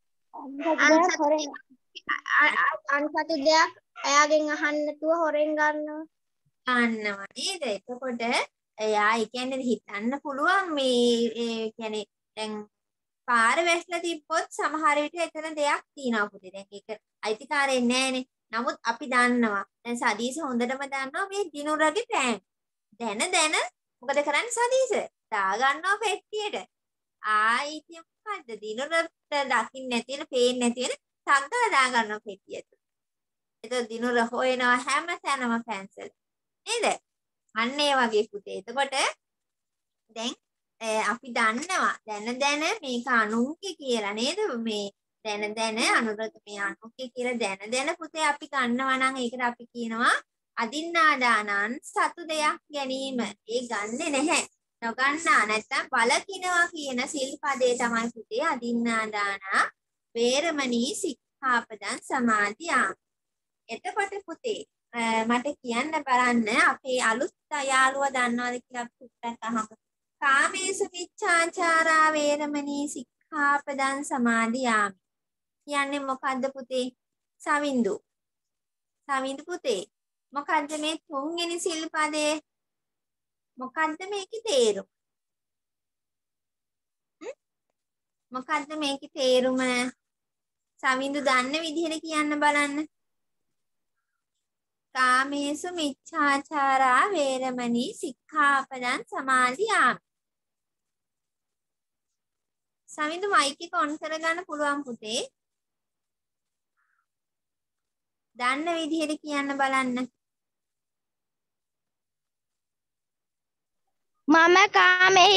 අන්සතු දෙයක් එයාගෙන් අහන්න නැතුව හොරෙන් ගන්නවා. ගන්නවා නේද? එතකොට එයා ඒ කියන්නේ හිතන්න පුළුවන් මේ කියන්නේ දැන් පාර වැස්ලා තිබ්බොත් සමහර විට එතන දෙයක් තියෙනවා පුතේ. දැන් ඒක අයිතිකාරයෙන් නෑනේ. නමුත් අපි දන්නවා. දැන් සදීස හොඳටම දන්නවා මේ දිනුරගේ පෑන්. දැන මොකද කරන්නේ සදීස? දා ගන්නවා පෙට්ටියට. ආයි මොකද්ද දිනුරට දකින්න නැති වෙන පේන්නේ නැති වෙන සංගල දා ගන්නවා පෙට්ටියට. එතකොට දිනුර හොයනවා හැම තැනම පැන්සල්. නේද? අන්න ඒ වගේ පුතේ. එතකොට දැන් අපි දන්නවා දැන මේක අනුන්ගේ කියලා නේද? මේ දැන අනුරක මේ අනුන්ගේ කියලා දැන පුතේ අපි ගන්නවා නම් ඒකට අපි කියනවා අදින්නාදානං සතු දෙයක් ගැනීම. ඒ ගන්නෙ නැහැ. නොගන්නා නැත්තම් බලකිනවා කියන සිල්පදේ තමයි පුතේ අදින්නාදාන වේරමණී සික්ඛාපදං සමාදියා. එතකොට පුතේ මට කියන්න බලන්න අපේ අලුත් යාළුවා දන්නවද කියලා පුතට අහමු. කාමේසු මිච්ඡාචාරා වේරමණී සික්ඛාපදං සමාදියාමි. කියන්නේ මොකද්ද පුතේ? සවින්දු පුතේ මොකද්ද මේ තුන්වෙනි සිල්පදේ? මොකද්ද මේකේ තේරුම? මොකද්ද මේකේ තේරුම? සමිඳු දන්න විදිහට කියන්න බලන්න. කාමේසු මිච්ඡාචාරා වේරමණී සික්ඛාපදං සමාදියාමි. සමිඳු මයික් එක ඔන් කරගන්න පුළුවන් පුතේ. දන්න විදිහට කියන්න බලන්න. මම කාමෙහි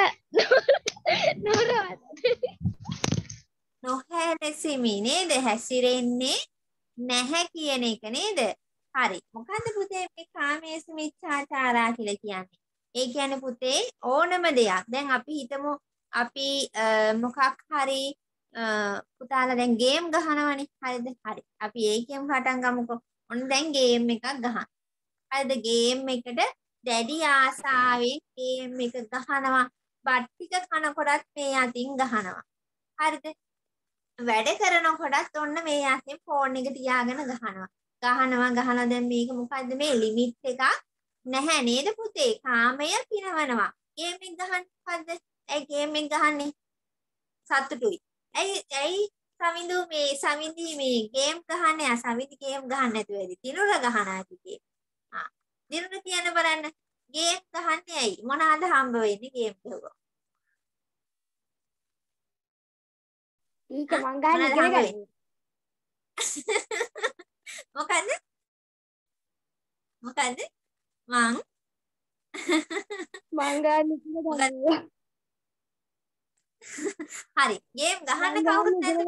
නොහැරෙසිමි නේද? හැසිරෙන්නේ නැහැ කියන එක නේද? හරි. මොකද්ද පුතේ මේ කාමේසු මිච්ඡාචාරා කියලා කියන්නේ? ඒ කියන්නේ පුතේ ඕනම දෙයක්. දැන් අපි හිතමු අපි මොකක් හරි පුතාලා දැන් ගේම් ගහනවනේ. හරිද? හරි. අපි ඒකෙන් පටන් ගමුකෝ. ඔන්න දැන් ගේම් එකක් ගහන්න. හරිද? ගේම් එකට දැඩි ආසාවෙන් ගේම් එක ගහනවා. බට්ටික කනකොටත් මේ අතින් ගහනවා. හරිද? වැඩ කරනකොටත් ඔන්න මේ අතින් ෆෝන් එක තියාගෙන ගහනවා. ගහලා දැන් මේක මොකද්ද මේ ලිමිට් එකක් නැහැ නේද පුතේ? කාමය පිනවනවා. ගේම් එක ගහන්න මොකද්ද? ඒ ගේම් එක ගහන්නේ සතුටුයි. ඇයි සමිඳි මේ ගේම් ගහන්නේ? සමිඳි ගේම් ගහන්න නැතුව ඇති. දිනුර ගහන ඇති ගේම්. දිනුර කියන්න බලන්න. ගේම් ගහන්නේ ඇයි? මොනවාද හම්බ වෙන්නේ ගේම් ගහුවා? ඊට මං ගන්න ඉගෙන ගන්න. මොකද්ද? මං ගන්න ඉගෙන ගන්න. හරි. ගේම් ගහන්න කවුරුත් නැද්ද?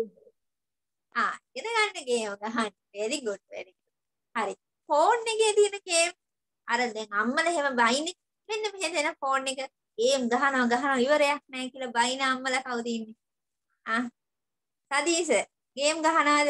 ඉගෙන ගන්න ගේම් ගහන්න. very good. හරි. ෆෝන් එකේ තියෙන ගේම් අර දැන් අම්මලා එහෙම බයිනේ. මෙන්න මෙහෙ දෙන ෆෝන් එක ගේම් ගහනවා ඉවරයක් නැහැ කියලා බයින අම්මලා කවුද ඉන්නේ? සදීස ගේම් ගහනවද?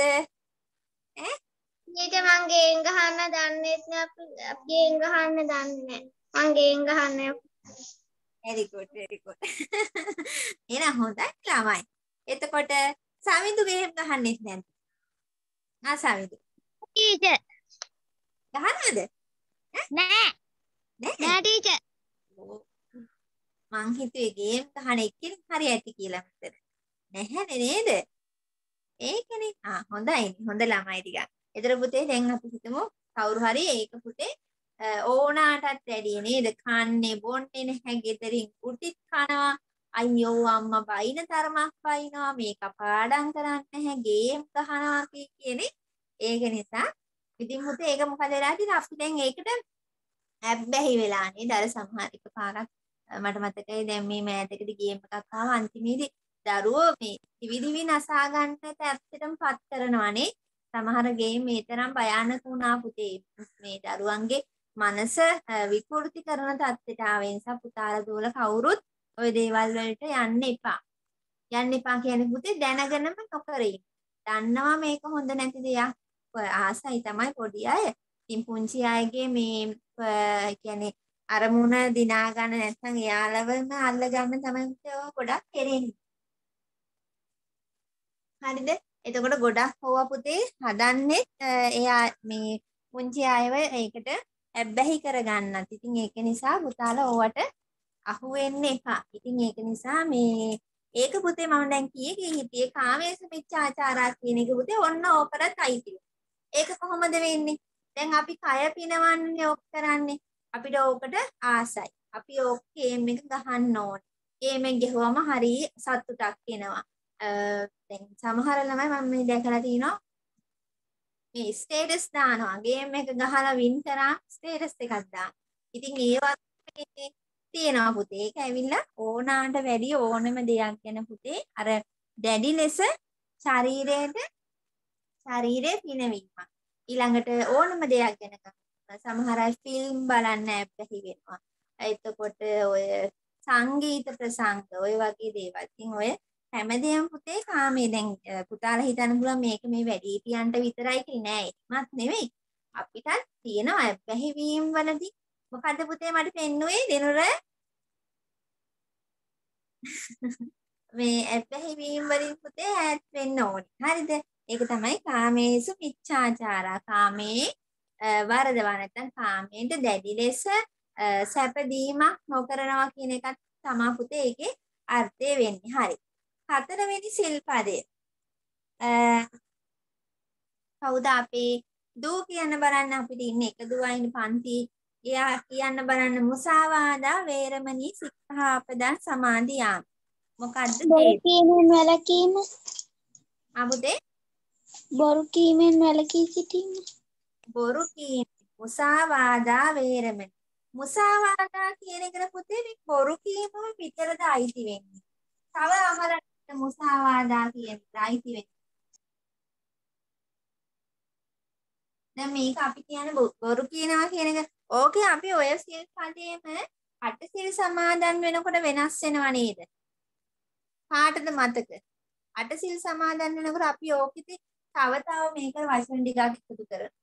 ඊට මං ගේම් ගහන්න දන්නේ නැහැ. ගේම් ගහන්න දන්නේ නැහැ. මං ගේම් ගහන්නේ. very good. එහෙනම් හොඳයි ළමයි. එතකොට සමිඳු ගේම් ගහන්නෙත් නැද්ද? සමිඳු. ටීචර්. ගහනවද? නෑ ටීචර්. මං හිතුවේ ගේම් ගහන එක්කෙනෙක් හරි ඇති කියලා මෙතන. නැහැනේ නේද? ඒකනේ. හොඳයි. හොඳ ළමයි ටිකක්. ඒතර පුතේ දැන් අපි හිතමු කවුරු හරි ඒක පුතේ ඕනාටත් වැඩිය නේද? කන්නේ බොන්නේ නැහැ. ගෙදරින් උටිත් කනවා. අයියෝ අම්මා බයින තරමක් බයිනවා. මේක පාඩම් කරන්නේ නැහැ. ගේම් ගහනවා කියන්නේ. ඒක නිසා ඉතින් පුතේ ඒක මොකද වෙලා තියෙන්නේ? අපි දැන් ඒකට ඇබ්බැහි වෙලා නේද? අර සමහර එක පාරක් මට මතකයි දැන් මේ මෑතකදී ගේම් එකක් ආව අන්තිමේදී දරුවෝ මේ දිවිදිවි නසා ගන්නට ඇත්තටම පත් කරනවානේ. සමහර ගේම් මේ තරම් භයානක වුණා පුතේ. මේ දරුවන්ගේ මනස විකෘති කරන තත්ත්වයට ආව නිසා පුතාලා දුවලා කවුරුත් ওই දේවල් වලට යන්න එපා. යන්න එපා කියන්නේ පුතේ දැනගෙනම නොකර ඉන්න. දන්නවා මේක හොඳ නැති දෙයක්. ආසයි තමයි පොඩි අය. ඉතින් පුංචි අයගේ මේ කියන්නේ අරමුණ දිනා ගන්න නැත්නම් එයාලවම අල්ල ගන්න තමයි ගොඩක් කෙරෙන්නේ. හරිද? එතකොට ගොඩක් ඕවා පුතේ හදන්නේ එයා මේ පුංචි අයව ඒකට ඇබ්බැහි කරගන්නත්. ඉතින් ඒක නිසා පුතාලා ඕවට අහු වෙන්න එපා. ඉතින් ඒක නිසා මේ ඒක පුතේ මම දැන් හිතියේ කාමේස මිච්ඡාචාරා කියන එක පුතේ ඔන්න ඕකටත් අයිති. ඒක කොහොමද වෙන්නේ? දැන් අපි කය පිනවන්නේ ඔක් කරන්නේ. අපිට ඕකට ආසයි. අපි ඕක ගේම් එක ගහන්න ඕනේ. ගේම් එක ගහුවම හරි සතුටක් එනවා. දැන් සමහර ළමයි මම මේ දැකලා තිනවා මේ ස්ටේටස් දානවා. ගේම් එක ගහලා වින් කරා ස්ටේටස් එකක් දානවා. ඉතින් ඒවත් තියෙනවා පුතේ. ඒක ඇවිල්ලා ඕනාට වැඩි ඕනම දෙයක් ගැන පුතේ අර දැඩි ලෙස ශරීරයේ පිනවීමක්. ඊළඟට ඕනම දෙයක් ගැන සමහර අය ෆිල්ම් බලන්න ඇබ්බැහි වෙනවා. එතකොට ඔය සංගීත ප්‍රසංග ඔය වගේ දේවල්. ඉතින් ඔය හැමදේම පුතේ කාමේ දැන් පුතාලා හිතන්න පුළුවන් මේක මේ වැඩිහිටියන්ට විතරයි කියලා නෑ. ඒකමත් නෙවෙයි. අපිටත් තියෙනවා ඇබ්බැහි වීම වලදී. මොකද්ද පුතේ මට පෙන්නුවේ දිනුර මේ ඇබ්බැහි වීම වලින් පුතේ ඈත් වෙන්න ඕනේ. හරිද? ඒක තමයි කාමේසු මිච්ඡාචාරා. කාමේ වරදවා නැත්නම් කාමයට දැඩි ලෙස සැපදීමක් නොකරනවා කියන එකත් තමයි පුතේ ඒකේ අර්ථය වෙන්නේ. හරි. 4 වෙනි සිල්පදය. කවුද අපේ දූ කියන්න බලන්න අපිට ඉන්නේ එක දුවයිනේ පන්ති. එයා කියන්න බලන්න මුසාවාදා වේරමණී සික්ඛාපදං සමාදියාමි. මොකද්ද බොරු කීමෙන් වැළකීම. අමුදේ බොරු කීමෙන් වැළකී සිටීම. බොරු කීම මුසාවාදා වේරමණී. මුසාවාදා කියන එකට පුතේ මේ බොරු කීම විතරද අයිති වෙන්නේ. තව අමරන්න මුසාවාදා කියන එක අයිති වෙන්නේ. දැන් මේක අපි කියන්නේ බොරු කියනවා කියන එක. ඕකේ අපි ඔය සිල් පදේම අටසිල් සමාදන් වෙනකොට වෙනස් වෙනව නේද? කාටද මතක? අටසිල් සමාදන් වෙනකොට අපි ඕකෙදි තව මේක වචන ටිකක් එකතු කරනවා.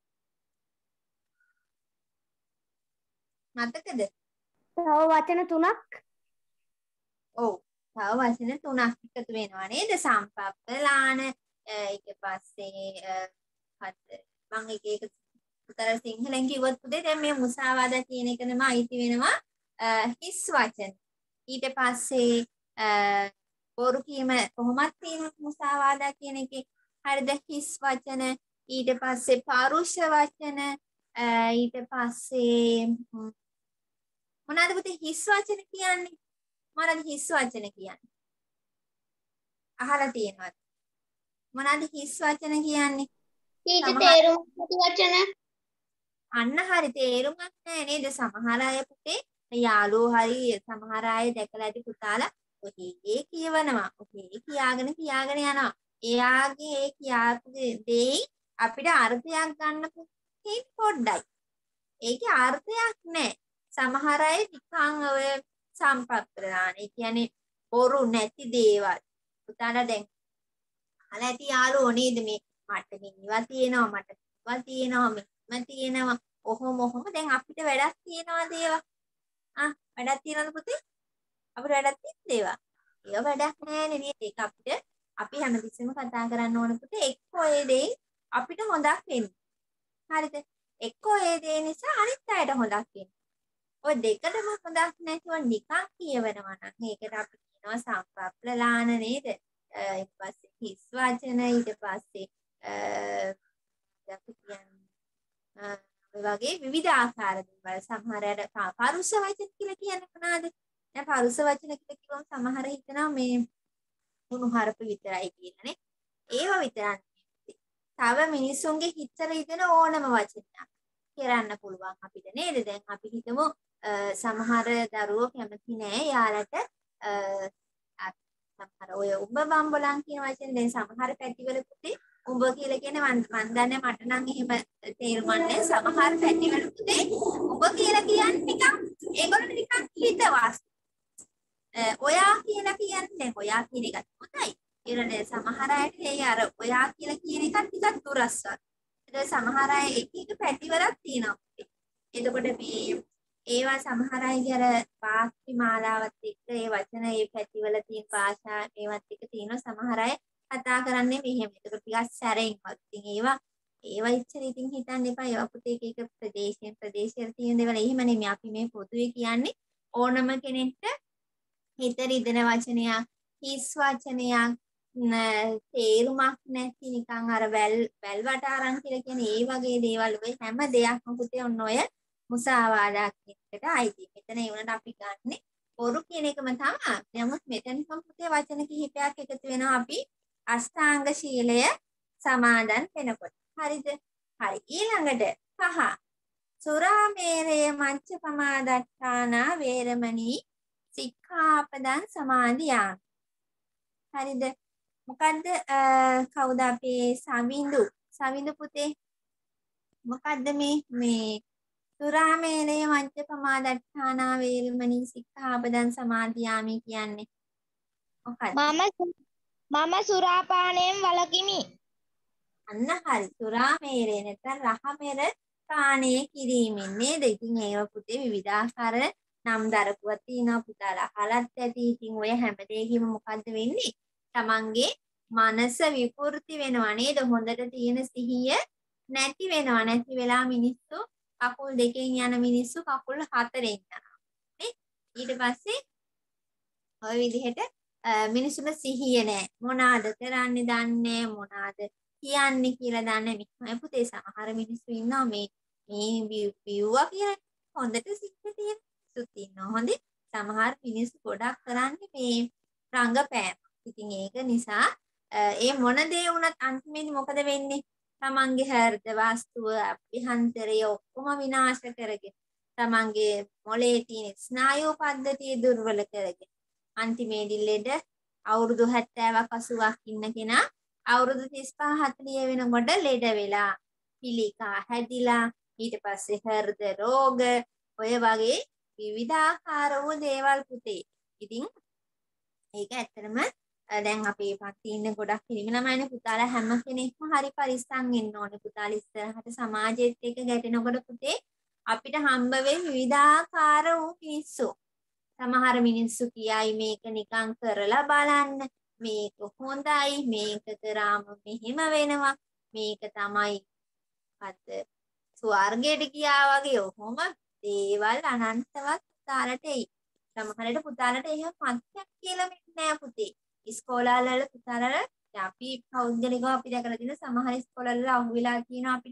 මතකද? තව වචන 3ක්. ඔව්. තව වචන 3ක් එකතු වෙනවා නේද? සම්පප්පලාන ඊට පස්සේ මම එක උතර සිංහලෙන් කිව්වොත් පුතේ දැන් මේ මුසාවාදා කියන එකනම අයිති වෙනවා හිස් වචන. ඊට පස්සේ බොරු කීම කොහොමද තියෙන මුසාවාදා කියන එකේ හරිද හිස් වචන ඊට පස්සේ පරුෂ වචන ඊට පස්සේ මොනවාද පුතේ හිස් වචන කියන්නේ? මොනවාද හිස් වචන කියන්නේ? අහලා තියෙනවද? මොනවාද හිස් වචන කියන්නේ? ඊට තේරුම් වචන. අන්න හරි තේරුමක් නැහැ නේද? සමහර අය පුතේ යාළුවෝ හරි සමහර අය දැකලා ඇති පුතාලා ඔහේ කියවනවා. ඔහේ කියාගෙන යනවා. එයාගේ ඒ කියාපු දෙයි අපිට අර්ථයක් ගන්න පුතේ පොඩ්ඩයි. ඒකේ අර්ථයක් නැහැ. සමහර අය නිකන් ඔය සම්ප්‍රප්‍රදාන. ඒ කියන්නේ බොරු නැති දේවල්. පුතාලා දැන් අහලා ඇති යාළුවෝ නේද මේ මට මේවා තියෙනවා මට මේවා තියෙනවා මෙන්න තියෙනවා ඔහොම දැන් අපිට වැඩක් තියෙනවද ඒවා වැඩක් තියෙනවද පුතේ අපිට වැඩක් තියෙනවද ඒවා වැඩක් නැහැ නේද ඒක අපිට අපි හැමතිස්සෙම කතා කරන්න ඕන පුතේ එක්කෝ ඒ දේ අපිට හොඳක් වෙන්නේ හරිද එක්කෝ ඒ දේ නිසා අනිත් අයට හොඳක් වෙන්නේ ඔය දෙකටම හොඳක් නැතිව නිකන් කියවනවා නම් ඒකට අපි කියනවා සම්ප්‍රප්ලලාන නේද ඊට පස්සේ හිස් වචන ඊට පස්සේ අපි කියන්නේ වගේ විවිධ ආකාර දේවල් සමහර අය පරුෂ වචන කියලා කියන්නේ මොනවාද? දැන් පරුෂ වචන කියලා කිව්වම සමහර හිතනවා මේ උණුහරුප විතරයි කියලානේ. ඒව විතරක් නෙවෙයි. තව මිනිසුන්ගේ හිතට හිතෙන ඕනම වචනයක් කරන්න පුළුවන් අපිට නේද? දැන් අපි හිතමු සමහර දරුවෝ කැමති නෑ යාලට සමහර ඔය උඹ බම්බලන් කියන වචනේ දැන් සමහර පැතිවල පුතේ උඹ කියලා කියන්නේ මන් දන්නේ මට නම් එහෙම තේරුම් නැහැ සමහර පැතිවල පුතේ උඹ කියලා කියන්නේ නිකන් ඒගොල්ලෝ නිකන් හිතවස් ඔයා කියලා කියන්නේ ඔයා කියන එකත් හොඳයි ඊළඟ සමහර අයට ඒ අර ඔයා කියලා කියන එකත් ටිකක් දුරස්වත් ඒක සමහර අය එක එක පැතිවලක් තියෙනවා එතකොට මේ ඒවා සමහර අයගේ අර වාක්‍ය මාලාවත් එක්ක ඒ වචන ඒ පැතිවල තියෙන භාෂා ඒවත් එක්ක තියෙන සමහර අය කතා කරන්නේ මෙහෙම. ඒක ටිකක් සැරෙන්වත්. ඉතින් ඒවා ඉච්චර ඉතින් හිතන්න එපා. ඒවා පුතේ එක ප්‍රදේශයෙන් තියෙන දේවල් එහෙම නෙමෙයි. අපි මේ පොදුවේ කියන්නේ ඕනම කෙනෙක්ට හිත රිදෙන වචනයක්, හිස් වචනයක්, තේරුමක් නැති නිකන් අර වැල් වට අරන් කියලා කියන්නේ ඒ වගේ දේවල් ඔය හැම දෙයක්ම පුතේ ඔන්න ඔය මුසාවාදා කියන එකට අයිති. මෙතන ඒ වුණාට අපි ගන්නෙ බොරු කියන එකම තමයි. නමුත් මෙතන පුතේ වචන කිහිපයක් එකතු වෙනවා අපි අෂ්ටාංග ශීලය සමාදන් වෙනකොට. හරිද? හරි. ඊළඟට 5. සුරාමේරය මච්ච පමාදට්ඨානා වේරමණී සික්ඛාපදං සමාදියාමි. හරිද? මොකද්ද කවුද අපේ සවිඳු පුතේ? මොකද්ද මේ සුරාමේරය මච්ච පමාදට්ඨානා වේරමණී සික්ඛාපදං සමාදියාමි කියන්නේ? මොකද්ද? මම සුරාපානයෙන් වළකිමි. අන්න හරි සුරාමේරය නැත්නම් රහමෙර පානය කිරීමෙන් නේද? ඉතින් ඒව පුතේ විවිධාකාර නම් දරකුවක් තියෙනවා පුතාලා අහලත් ඇති. ඉතින් ඔය හැම දෙයකින්ම මොකද්ද වෙන්නේ? Tamange මනස විකෘති වෙනවා නේද? හොඳට තියෙන සිහිය නැති වෙනවා. නැති වෙලා මිනිස්සු කකුල් දෙකෙන් යන මිනිස්සු කකුල් හතරෙන් යනවා. නේ? ඊට පස්සේ ඔය විදිහට මිනිස්සුන්ට සිහිය නැහැ. මොනවාද කරන්නේ දන්නේ මොනවාද කියන්නේ කියලා දන්නේ නැහැ. පුතේ සමහර මිනිස්සු ඉන්නවා මේ බිව්වා කියලා හොඳට සිහිය තියෙන මිනිස්සුත් ඉන්නවා. හොඳේ සමහර මිනිස්සු ගොඩක් කරන්නේ මේ රංගපෑම. ඉතින් ඒක නිසා ඒ මොන දේ වුණත් අන්තිමේදී මොකද වෙන්නේ? තමන්ගේ හෘද වාස්තුව අභ්‍යන්තරය ඔක්කොම විනාශ කරගෙන තමන්ගේ මොළයේ තියෙන ස්නායු පද්ධතිය දුර්වල කරගෙන අන්තිමේදී ලෙඩ අවුරුදු 70ක් 80ක් ඉන්න කෙනා අවුරුදු 35 40 වෙනකොට ලෙඩ වෙලා පිළිකා හැදිලා ඊට පස්සේ හෘද රෝග ඔය වගේ විවිධාකාර වූ දේවල් පුතේ. ඉතින් ඒක ඇත්තටම දැන් අපේ පැත්තේ ඉන්න ගොඩක් පිරිමි ළමයිනේ පුතාලා හැම කෙනෙක්ම හරි පරිස්සම් වෙන්න ඕනේ. පුතාලා ඉස්සරහට සමාජයේත් එක්ක ගැටෙනකොට පුතේ අපිට හම්බ වෙයි විවිධාකාර වූ මිනිස්සු. සමහර මිනිස්සු කියයි මේක නිකන් කරලා බලන්න. මේක හොඳයි. මේක කරාම මෙහෙම වෙනවා. මේක තමයි අද ස්වර්ගයට ගියා වගේ ඔහොම දේවල් අනන්තවත් පුතාලට එයි. සමහරවිට පුතාලට එහෙම මතයක් කියලා වෙන්නේ නැහැ පුතේ. ඉස්කෝලවල පුතාලට අපි පෞද්ගලිකව අපි දැකලා තියෙන සමහර ඉස්කෝලවල අහුවෙලා තියෙනවා අපිට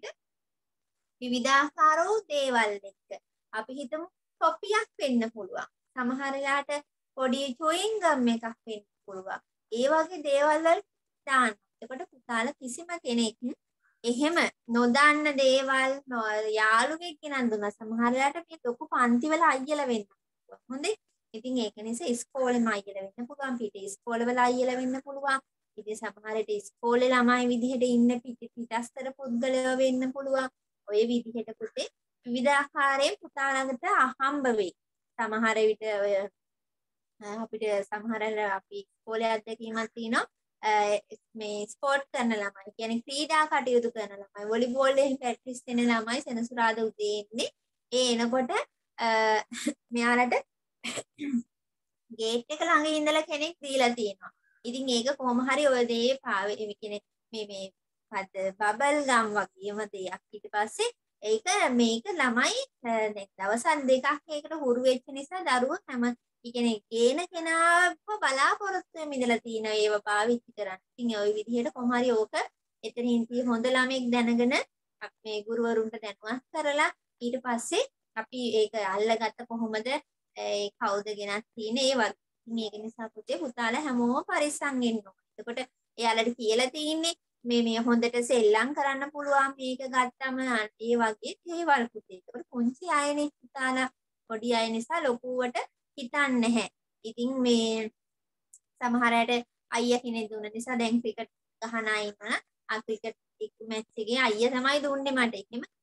විවිධාකාර වූ දේවල් එක්ක. අපි හිතමු ටොපියක් වෙන්න පුළුවන්. සමහර වෙලාවට පොඩි චුයින් ගම් එකක් වෙන්න පුළුවන්. ඒ වගේ දේවල් වල දාන්න. එතකොට පුතාලා කිසිම කෙනෙක් එහෙම නොදන්න දේවල් යාළුවෙක් ගෙනන් දුන්නා. සමහර වෙලාවට මේ ලොකු පන්තිවල අයියලා වෙන්න පුළුවන්. හොඳේ. ඉතින් ඒක නිසා ඉස්කෝලේම අයියලා වෙන්න පුළුවන්. පිට ඉස්කෝලවල අයියලා වෙන්න පුළුවන්. ඉතින් සමහර විට ඉස්කෝලේ ළමයි විදිහට ඉන්න පිටස්තර පුද්ගලයෝ වෙන්න පුළුවන්. ඔය විදිහට පුතේ විවිධාකාරයෙන් පුතා ළඟට හම්බ වෙයි. සමහර විට ඔය අපිට සමහර අපි ඉස්කෝලේ අත්දැකීමක් තියෙනවා. මේ ස්පෝර්ට් කරන ළමයි කියන්නේ ක්‍රීඩා කටයුතු කරන ළමයි වොලිබෝල් එකේ ප්‍රැක්ටිස් කරන ළමයි සෙනසුරාදා උදේ එන්නේ. ඒ එනකොට මෙයාලට ගේට් එක ළඟ ඉඳලා කෙනෙක් දීලා තියෙනවා. ඉතින් ඒක කොහොම හරි ඔය දේ පාවෙ කියන්නේ මේ බබල් ගම් වගේම දෙයක්. ඊට පස්සේ ඒක මේක ළමයි දැන් දවස් දෙකක් ඒකට හුරු වෙච්ච නිසා දරුවෝ හැම කියන්නේ ගේන කෙනාව බලාපොරොත්තු වෙමින් ඉඳලා තියෙනවා ඒව පාවිච්චි කරන්න. ඉතින් ওই විදිහට කොහොම හරි ඕක එතනින් තිය හොඳ ළමෙක් දැනගෙන මේ ගුරුවරුන්ට දැනුවත් කරලා ඊට පස්සේ අපි ඒක අල්ලගත්ත කොහොමද ඒ කවුද ගෙනත් තියෙන්නේ ඒ වගේ. මේක නිසා පුතේ පුතාලා හැමෝම පරිස්සම් වෙන්න ඕනේ. එතකොට එයාලට කියලා තියෙන්නේ මේ හොඳට සෙල්ලම් කරන්න පුළුවන් මේක ගත්තම ඒ වගේ දේවල් පුතේ. ඒකට පුංචි අයනේ පුතාලා පොඩි අය නිසා ලොකුවට හිතන්නේ නැහැ. ඉතින් මේ සමහර අයට අයියා කෙනෙක් දුන්න නිසා දැන් ක්‍රිකට් ගහන අය ඉන්නවා. ආ ක්‍රිකට් මැච් එකේ අයියා තමයි දුන්නේ මට.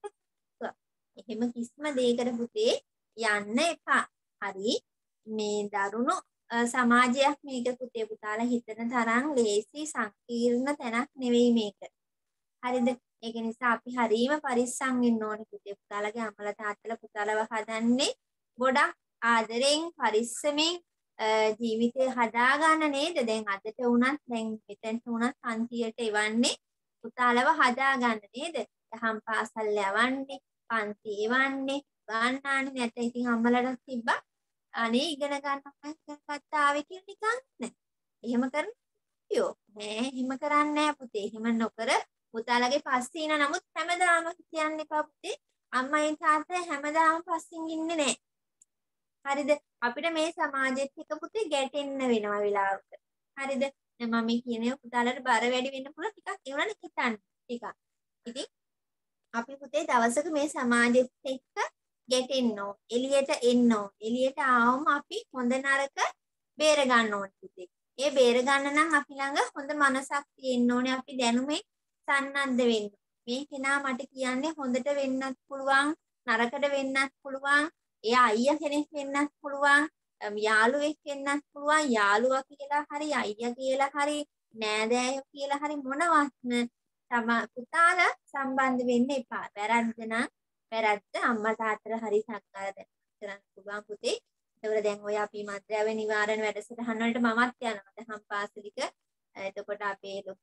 එහෙම කිසිම දෙයකට පුතේ යන්න එපා. හරි මේ දරුණු සමාජයක් මේක පුතේ පුතාලා හිතන තරම් ලේසි සංකීර්ණ තැනක් නෙවෙයි මේක. හරිද? ඒක නිසා අපි හරීම පරිස්සම් වෙන්න ඕනේ පුතේ. පුතාලගේ අම්මලා තාත්තලා පුතාලව හදන්නේ ගොඩක් ආදරෙන් පරිස්සමෙන් ජීවිතේ හදාගන්න නේද? දැන් අදට වුණත් දැන් මෙතෙන්ට වුණත් පන්තියට එවන්නේ පුතාලව හදාගන්න නේද? දහම් පාසල් යවන්නේ, පන්ති එවන්නේ, ගන්නානේ නැත්නම් ඉතින් අම්මලාට තිබ්බා අනේ ඉගෙන ගන්නත් ආවේ කියලා නිකන් නෑ. එහෙම කරන්නේ නෑ. එහෙම කරන්නේ නෑ පුතේ. එහෙම නොකර පුතාලගේ පස්සේ ඉන නමුත් හැමදාම කියන්න එපා පුතේ. අම්මයි තාත්තයි හැමදාම පස්සෙන් ඉන්නේ නෑ. හරිද? අපිට මේ සමාජෙත් එක්ක පුතේ ගැටෙන්න වෙනවා වෙලාවක. හරිද? දැන් මම කියන්නේ පුතාලට බර වැඩි වෙන්න පුළුවන් ටිකක් ඒ වුණානේ හිතන්න. ටිකක්. ඉතින් අපි පුතේ දවසක මේ සමාජෙත් එක්ක ගැටෙන්න ඕන. එළියට එන්න ඕන. එළියට ආවම අපි හොඳ නරක බේර ගන්න ඕනේ පුතේ. ඒ බේර ගන්න නම් අපි ළඟ හොඳ මනසක් තියෙන්න ඕනේ. අපි දැනුමේ සන්නද්ධ වෙන්න. මේ කෙනා මට කියන්නේ හොඳට වෙන්නත් පුළුවන්, නරකට වෙන්නත් පුළුවන්. එයා අයියා කෙනෙක් වෙන්නත් පුළුවන්, යාළුවෙක් වෙන්නත් පුළුවන්. යාළුවා කියලා හරි අයියා කියලා හරි නෑදෑයෝ කියලා හරි මොනවත්ම පුතාලා සම්බන්ධ වෙන්න එපා. වැරද්ද නම් වැරද්ද අම්මා තාත්තලා හරි සක්කාය කරන්න පුළුවන් පුතේ. ඒතකොට දැන් ඔය අපි මද්ද්‍රව්‍ය නිවාරණ වැඩසටහන් වලට මමත් යනවා. දහම් පාසලික. එතකොට අපේ ලොකු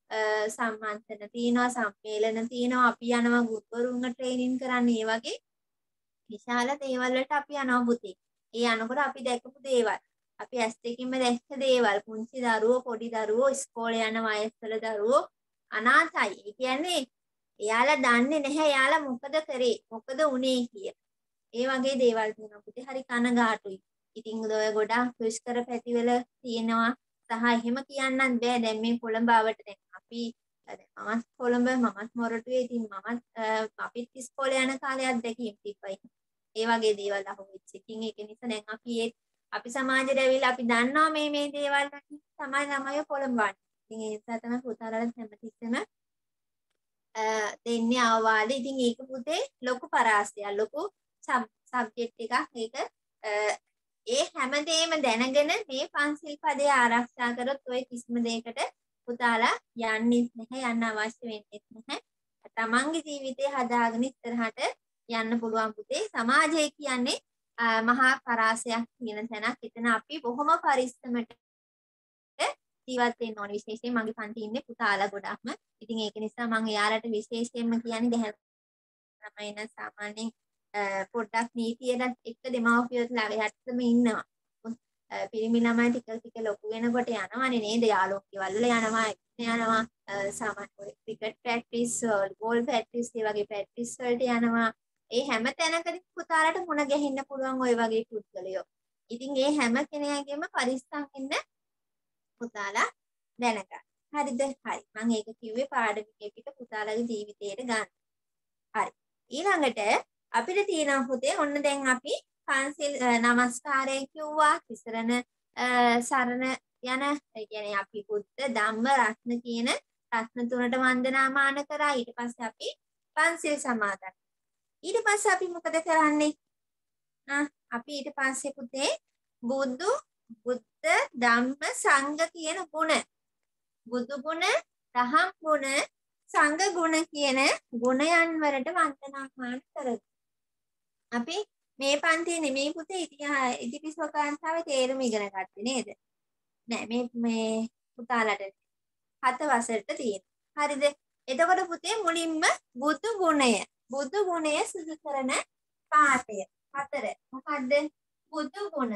සම්මන්ත්‍රණ තියෙනවා, සම්මේලන තියෙනවා. අපි යනවා ගුරුවරුන්ව ට්‍රේනින් කරන්න. ඒ වගේ විශාල දේවල් වලට අපි යනවා පුතේ. ඒ යනකොට අපි දැකපු දේවල්, අපි ඇස් දෙකින්ම දැක්ක දේවල්, පුංචි දරුවෝ, පොඩි දරුවෝ, ඉස්කෝලේ යන වයස්වල දරුවෝ අනාථයි. ඒ කියන්නේ එයාලා දන්නේ නැහැ එයාලා මොකද කරේ, මොකද උනේ කියලා. ඒ වගේ දේවල් තියෙනවා පුතේ. හරි කනගාටුයි. ඉතින් ඔය ගොඩාක් දුෂ්කර පැතිවල තියෙනවා. සහ එහෙම කියන්නත් බෑ. දැන් මේ කොළඹ ආවට දැන් අපි මමත් කොළඹ, මමත් මොරටුවේ. ඉතින් මමත් අපිත් ඉස්කෝලේ යන කාලේ අත්දැකීම් තිබ්බයි. ඒ වගේ දේවල් අහුවෙච්ච. ඉතින් ඒක නිසා දැන් අපි සමාජයට ඇවිල්ලා අපි දන්නවා මේ දේවල් වලින් තමයි ළමයි කොළඹන්නේ. ඉතින් ඒ නිසා තමයි පුතාලට හැමතිස්සෙම දෙන්නේ අවවාද. ඉතින් ඒක පුතේ ලොකු පරාසයක්, ලොකු සබ්ජෙක්ට් එකක්. ඒක ඒ හැමදේම දැනගෙන මේ පන්සිල් පදේ ආරක්ෂා කරොත් ඔය කිසිම දෙයකට පුතාලා යන්නේ නැහැ, යන්න අවශ්‍ය වෙන්නේ නැහැ. තමන්ගේ ජීවිතය හදාගෙන ඉස්සරහට යන්න පුළුවන් පුතේ. සමාජය කියන්නේ මහා පරාසයක් කියන තැනක්. එතන අපි බොහොම පරිස්සමට ජීවත් වෙන්න ඕනේ. විශේෂයෙන් මගේ පන්ති ඉන්නේ පුතාලා ගොඩක්ම. ඉතින් ඒක නිසා මම එයාලට විශේෂයෙන්ම කියන්නේ ගැහැණු ළමයි නම් සාමාන්‍යයෙන් පොඩ්ඩක් නීතියට එක්ක දෙමාපියෝලා යටතම ඉන්නවා. පිරිමි ළමයි ටික ලොකු වෙනකොට යනවානේ නේද? යාළුවෝ ගෙවල් වල යනවා සාමාන්‍ය ක්‍රිකට් ප්‍රැක්ටිස්, වෝල් ප්‍රැක්ටිස්, ඒ වගේ ප්‍රැක්ටිස් වලට යනවා. ඒ හැම තැනකදී පුතාලට මුණ ගැහෙන්න පුළුවන් ওই වගේ පුද්ගලයෝ. ඉතින් ඒ හැම කෙනෙකුගේම පරිස්සම් වෙන්න පුතාලා දැනගන්න. හරිද? හරි. මම ඒක කිව්වේ පාඩමිකේ පිට පුතාලගේ ජීවිතේට ගන්න. හරි. ඊළඟට අපිට තියෙනවා පුතේ ඔන්න දැන් අපි පන්සිල් නමස්කාරය කිව්වා, තිසරණ සරණ යන ඒ කියන්නේ අපි බුද්ධ ධම්ම රත්න කියන රත්න තුනට වන්දනාමාන කරා. ඊට පස්සේ අපි පන්සිල් සමාදන්. ඊට පස්සේ අපි මොකද කරන්නේ? අපි ඊට පස්සේ පුතේ බුද්ධ ධම්ම සංඝ කියන ගුණ, බුදු ගුණ, දහම් ගුණ, සංඝ ගුණ කියන ගුණයන් වලට වන්දනාමාන කරමු. අපි මේ පන්තියේ නෙමෙයි පුතේ ඉතිපිසෝ කාන්තාවේ තේරුම ඉගෙන ගත්තේ නේද? නෑ මේ පුතාලට 7 වසරට තියෙනවා. හරිද? එතකොට පුතේ මුලින්ම බුදු ගුණය සිදු කරන පාඩය 4. මොකද්ද? බුදු ගුණ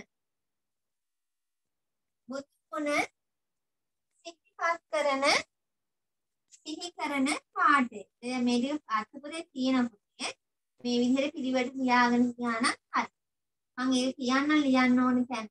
සිහි කරන පාඩය. මේකේ අර්ථපදේ තියෙන පුතේ මේ විදිහට පිළිවෙලට ලියාගෙන ගියා නම් හරි. මම ඒක ලියන්න ඕනේ දැන්.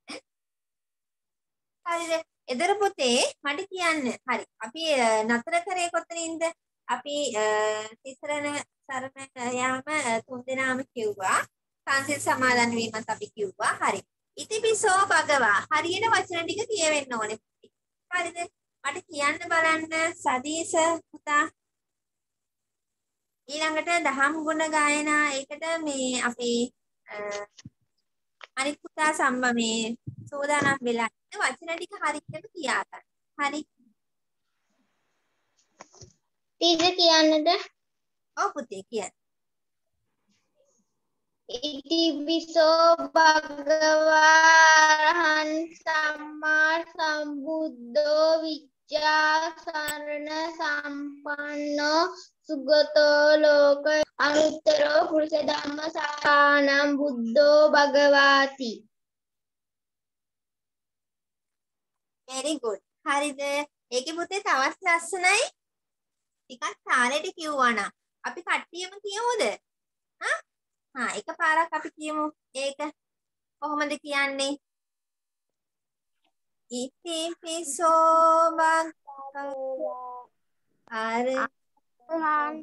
හරිද? එදර පුතේ මට කියන්න. හරි. අපි නතර කරේ කොතනින්ද? අපි තිසරණ සරණ යාම 3 දෙනාම කිව්වා. පන්සිල් සමාදන් වීමත් අපි කිව්වා. හරි. ඉතිපිසෝ භගවා. හරියට වචන ටික කියවෙන්න ඕනේ. හරිද? මට කියන්න බලන්න සදීස පුතා. ඊළඟට දහම් ගුණ ගායනා. ඒකට මේ අපේ අනිත් පුතා මේ සෝදානම් වෙලා ඉන්න වචන ටික හරියට කියා ගන්න. හරි. ටීචර් කියන්නද? ඔව් පුතේ කියන්න. ඉතිපිසෝ භගවාරහං සම්මා සම්බුද්ධෝ විච්ඡා සරණ සම්පන්නෝ සුගතෝ ලෝක අනුත්තරෝ පුරුෂ ධම්ම සානම් බුද්ධෝ භගවාති. very good. හරිද? ඒකේ පුතේ තවත් ලස්සනයි. ටිකක් තාලෙට කිව්වනම් අපි කට්ටියම කියමුද? එකපාරක් අපි කියමු. ඒක කොහොමද කියන්නේ? ඉතිපිසෝ භගවා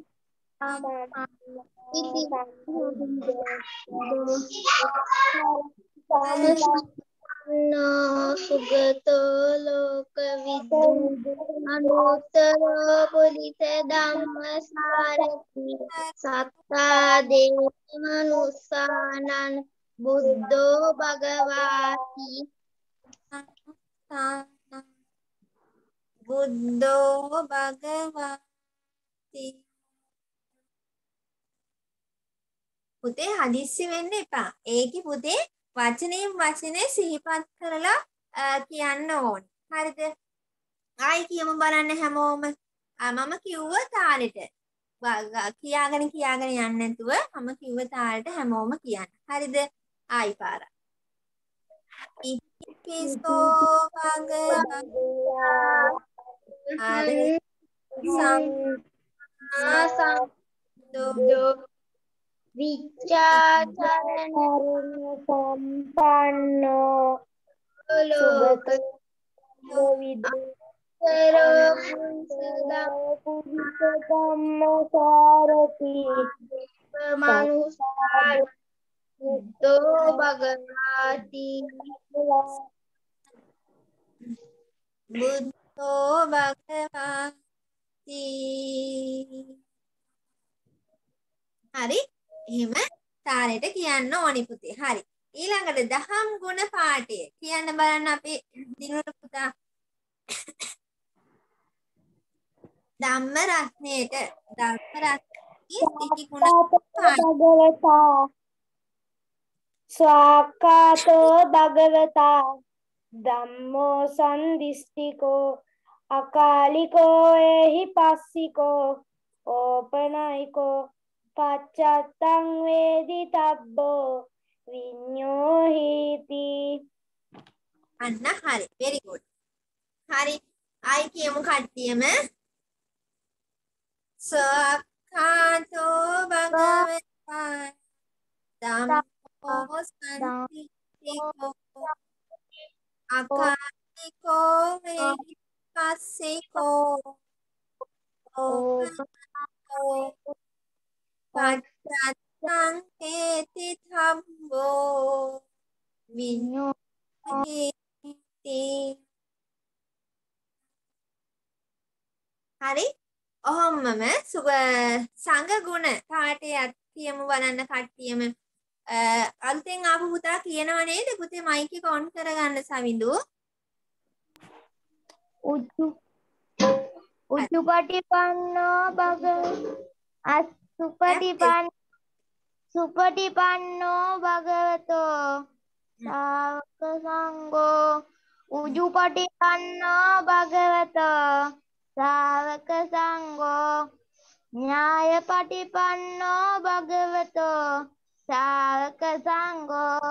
සුගතෝ ලෝකවිදු අනුත්තරෝ පුරිස ධම්මසාරති සත්තා දේව මනුස්සානං බුද්ධෝ භගවාති. බුද්ධෝ භගවාති. පුතේ හදිස්සි වෙන්න එපා. ඒකේ පුතේ වචනයෙන් වචනේ සිහිපත් කරලා කියන්න ඕනේ. හරිද? ආයි කියමු බලන්න හැමෝම. මම කිව්ව තාලෙට කියාගෙන යන්න නැතුව මම කිව්ව තාලෙට හැමෝම කියන්න. හරිද? ආයි පාරක්. ඉතිපිසෝ භගවතා අරහං සම්මා විචාචරණ සම්පන්නෝ ලෝක ධම්මසාරති මනුස්සාදෝ භගවාති බුද්ධෝ භගවති. හරි එහෙම තාලෙට කියන්න ඕනි පුතේ. හරි ඊළඟට දහම් ගුණ පාඨය කියන්න බලන්න අපේ දිනුර පුතා. ධම්ම රත්නයේට සිහි ගුණ භගවතා ස්වාක්ඛාතෝ භගවතා ධම්මෝ සම්දිස්තිකෝ අකාලිකෝ එහි පස්සිකෝ ඕපනයිකෝ පච්චත්තං වේදිතබ්බෝ විඤ්ඤෝ හීති. අන්න හරි very good. හරි ආයි කියමු කට්ටියම. සක්ඛාතෝ භගවතා ධම්මෝ සම්දිස්තිකෝ අකාලිකෝ එහි පස්සිකෝ ඕපනයිකෝ පච්චත්තං වේදිතබ්බෝ විඤ්ඤෝ හීති. හරි ඔහොමම සංඝ ගුණ පාඨයක් කියමු බලන්න කට්ටියම. අලුතෙන් ආපු පුතා කියනව නේද පුතේ මයික් එක ඔන් කරගන්න සවිඳු. උච්චපටිපන්නෝ සුපටිපන්නෝ භගවතෝ සාවක සංඝෝ උජුපටිපන්නෝ භගවතෝ සාවක සංඝෝ ඥායපටිපන්නෝ භගවතෝ සාවක සංඝෝ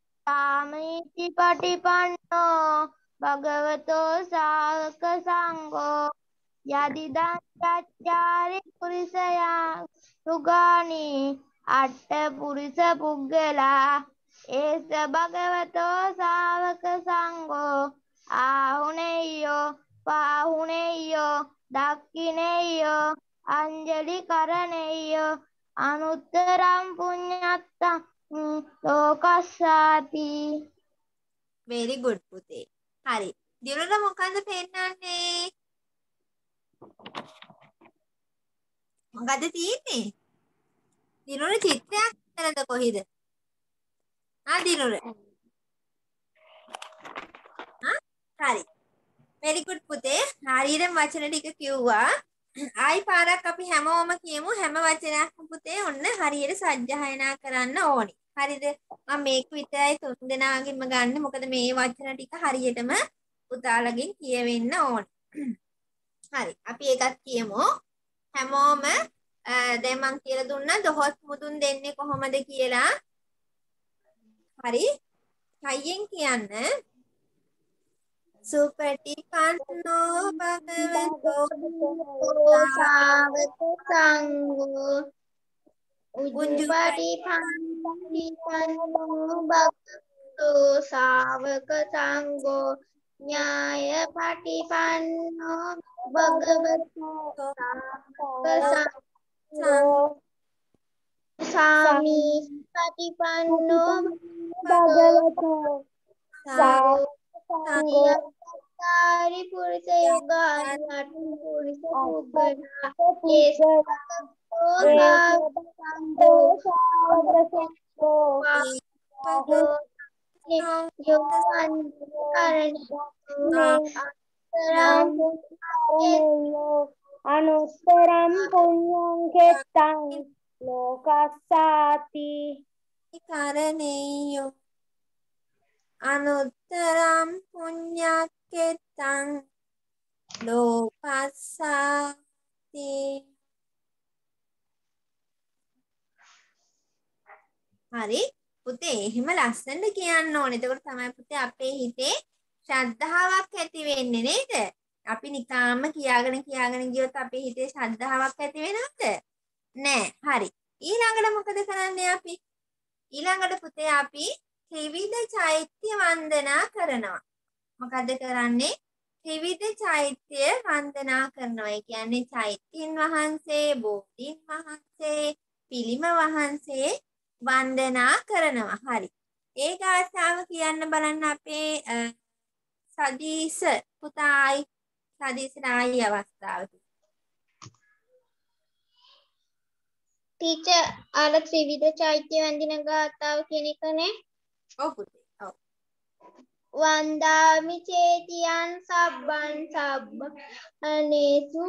සාමීචිපටිපන්නෝ භගවතෝ සාවක සංඝෝ යදිදං චච්චාරි පුරිසයං සුගානි අට්ඨ පුරිස පුග්ගලා ඒස භගවතෝ සාවක සංඝෝ ආහුනේයෝ පාහුනේයෝ දක්ඛිනේයෝ අංජලි කරණේයෝ අනුත්තරං පුඤ්ඤත්තං ලෝකස්සාති. very good පුතේ. හරි දිනුර මොකන්ද පෙන්නන්නේ? මොකද තියෙන්නේ? දිනුර චිත්‍රයක් කරද කොහෙද? දිනුර. හරි very good පුතේ. හරියටම වචන ටික කිව්වා. ආයි පාරක් අපි හැමෝම කියමු. හැම වචනයක්ම පුතේ ඔන්න හරියට සජ්ජායනා කරන්න ඕනි. හරිද? මම මේක විතරයි තුන් දෙනාගෙන්ම ගන්න. මොකද මේ වචන ටික හරියටම පුතාලගෙන් කියවෙන්න ඕනි. හරි අපි ඒකත් කියමු. හැමෝම දැන් මං කියලා දුන්නා දොහොත් මුදුන් දෙන්නේ කොහොමද කියලා. හරි කයියෙන් කියන්න. සුපටිපන්නෝ භගවතෝ සාවක සංඝෝ උජුපටිපන්නෝ භගවතෝ සාවක සංඝෝ ඥායපටිපන්නෝ භගවතෝ සාවක සංඝෝ සාමීචිපටිපන්නෝ භගවතෝ සාවක සංඝෝ කාරි පුරිස යෝගානි අට්ඨ පුරිස පුග්ගලා අනුත්තරං පුඤ්ඤං කෙත්තං ලෝකස්සාති. කරණේයෝ අනුත්තරං පුඤ්ඤක්කෙත්තං ලෝකස්සා හරි පුතේ එහෙම ලස්සනට කියන්න ඕනේ. එතකොට තමයි පුතේ අපේ හිතේ ශ්‍රද්ධාවක් ඇති වෙන්නේ නේද? අපි නිකාම්ම කියාගෙන ගියොත් අපේ හිතේ ශ්‍රද්ධාවක් ඇති වෙනවද? නෑ. හරි. ඊළඟට මොකද කරන්නේ අපි? ඊළඟට පුතේ අපි ත්‍රිවිධ චෛත්‍ය වන්දනා කරනවා. මොකද කරන්නේ? ත්‍රිවිධ චෛත්‍ය වන්දනා කරනවා. ඒ කියන්නේ චෛත්‍යයන් වහන්සේ, බෝධීන් වහන්සේ, පිළිම වහන්සේ වන්දනා කරනවා. හරි. ඒ ගාථාව කියන්න බලන්න අපේ සදීස පුතායි සදීසට ආයි අවස්ථාව. ටීචර් අර ත්‍රිවිධ චෛත්‍ය වන්දින ගාථාව කියන එකනේ. ඔව් පුතේ. ඔව්. වන්දාමි චේතියන් සබ්බන් සබ්බ අනේසු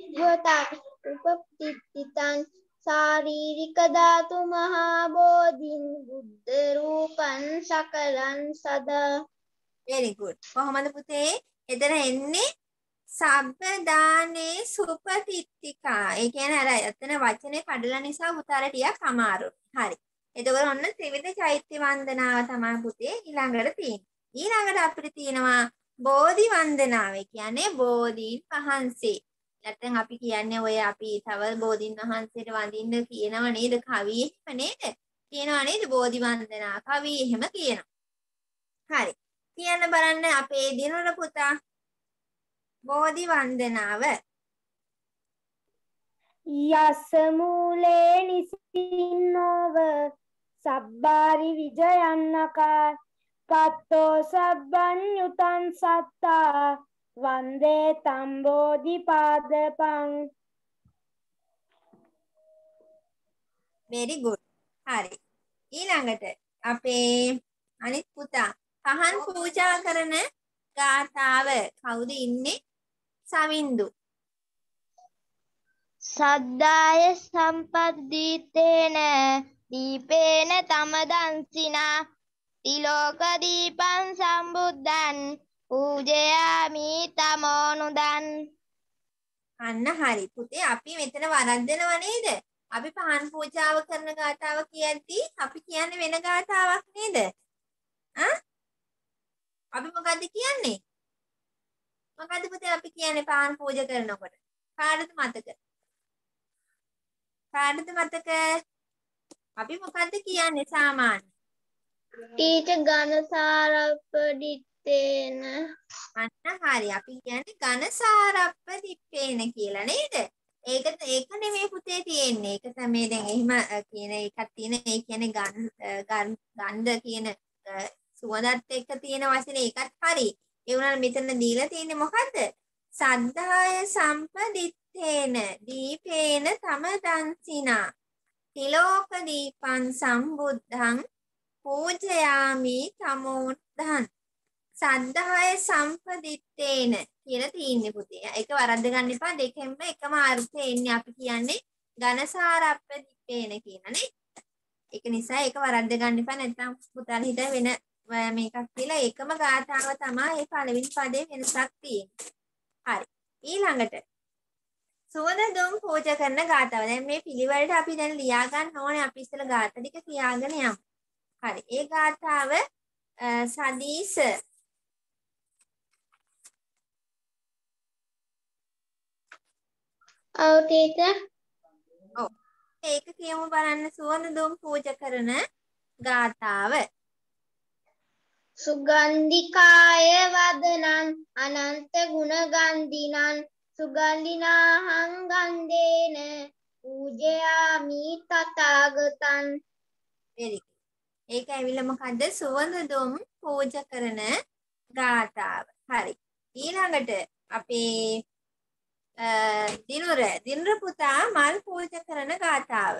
උපපතිත්තං ශාරීරික ධාතු මහා බෝධින් බුද්ධ රූපං සකලං සදා. very good. කොහොමද පුතේ? එතන එන්නේ සබ්බදානේ සුපතිත්තිකා. ඒ කියන්නේ අර එතන වචනේ කඩලා නිසා උතර ටිකක් අමාරුයි. හරි. එතකොට ඔන්න ත්‍රිවිධ චෛත්‍ය වන්දනාව තමයි පුතේ ඊළඟට තියෙන්නේ. ඊළඟට අපිට තියෙනවා බෝධි වන්දනාව. ඒ කියන්නේ බෝධීන් වහන්සේ. නැත්නම් අපි කියන්නේ ඔය අපි තව බෝධීන් වහන්සේට වඳින්න කියනව නේද? කවි එහෙම නේද? කියනවා නේද? බෝධි වන්දනා කවි එහෙම කියනවා. හරි. කියන්න බලන්න අපේ දිනුර පුතා බෝධි වන්දනාව. යස්ස මූලේ නිසින්නෝව සබ්බාරි විජයන්නකා පත්තෝ සබ්බඤ්ඤුතං සත්තා වන්දේ තම්බෝධි පාදපං. very good. හරි. ඊළඟට අපේ අනිත් පුතා පහන් පූජා කරන ගාථාව කවුද ඉන්නේ? සවින්දු. සද්දාය සම්පද්දීතේන දීපේන තමදන්සිනා තිලෝක දීපං සම්බුද්ධන් පූජයාමි තමෝනුදන්. අන්න හරි පුතේ අපි මෙතන වරද්දනව නේද? අපි පහන් පූජාව කරන ගාථාව කියද්දී අපි කියන්නේ වෙන ගාථාවක් නේද? අපි මොකද්ද කියන්නේ? මොකද්ද පුතේ අපි කියන්නේ පහන් පූජා කරනකොට? කාටද මතක? කාටද මතක? අපි මොකද්ද කියන්නේ සාමාන්‍ය? ටීචර් ඝනසාරප්පදිත්තේන. අන්න හරි. අපි කියන්නේ ඝනසාරප්ප දිප්පේන කියලා නේද? ඒක නෙමෙයි පුතේ තියෙන්නේ. ඒක තමයි දැන් එහෙම කියන එකක් තියෙන. ඒ කියන්නේ ගන්ධ කියන සුවඳත් එක්ක තියෙන වචනේ ඒකත් හරි. ඒ වුණාට මෙතන දීලා තියෙන්නේ මොකද්ද? සද්ධාය සම්පදිත්තේන දීපේන තමදන්සිනා තිලෝක දීපං සම්බුද්ධං පූජයාමි තමෝද්ධං. සද්ධාය සම්පදිත්තේන කියලා තියෙන්නේ පුතේ. ඒක වරද්ද ගන්න එපා. දෙකෙන්ම එකම අර්ථය එන්නේ. අපි කියන්නේ ඝනසාරප්පදිත්තේන කියනනේ. ඒක නිසා ඒක වරද්ද ගන්න එපා. නැත්නම් පුතාලා හිතන වෙන මේකක් කියලා ඒකම ගාථාව තමයි ඒ පළවෙනි පදේ වෙනසක් තියෙන්නේ. හරි. ඊළඟට සුවඳ දුම් පූජා කරන ගාථාව. දැන් මේ පිළිවෙලට අපි දැන් ලියා ගන්න ඕනේ. අපි ඉස්සෙල්ලා ගාථා ටික කියාගෙන යමු. හරි. ඒ ගාථාව සදීස ඔව් ටීචර්. ඔව්. ඒක කියමු බලන්න සුවඳ දුම් පූජා කරන ගාථාව. සුගන්ධිකාය වදනං අනන්ත ගුණ ගන්ධිනං සුගන්ධිනාහං ගන්ධේන පූජයාමි තථාගතං. very good. ඒක ඇවිල්ලා මොකද්ද? සුවඳ දුම් පූජා කරන ගාථාව. හරි. ඊළඟට අපේ දිනුර පුතා මල් පූජා කරන ගාථාව.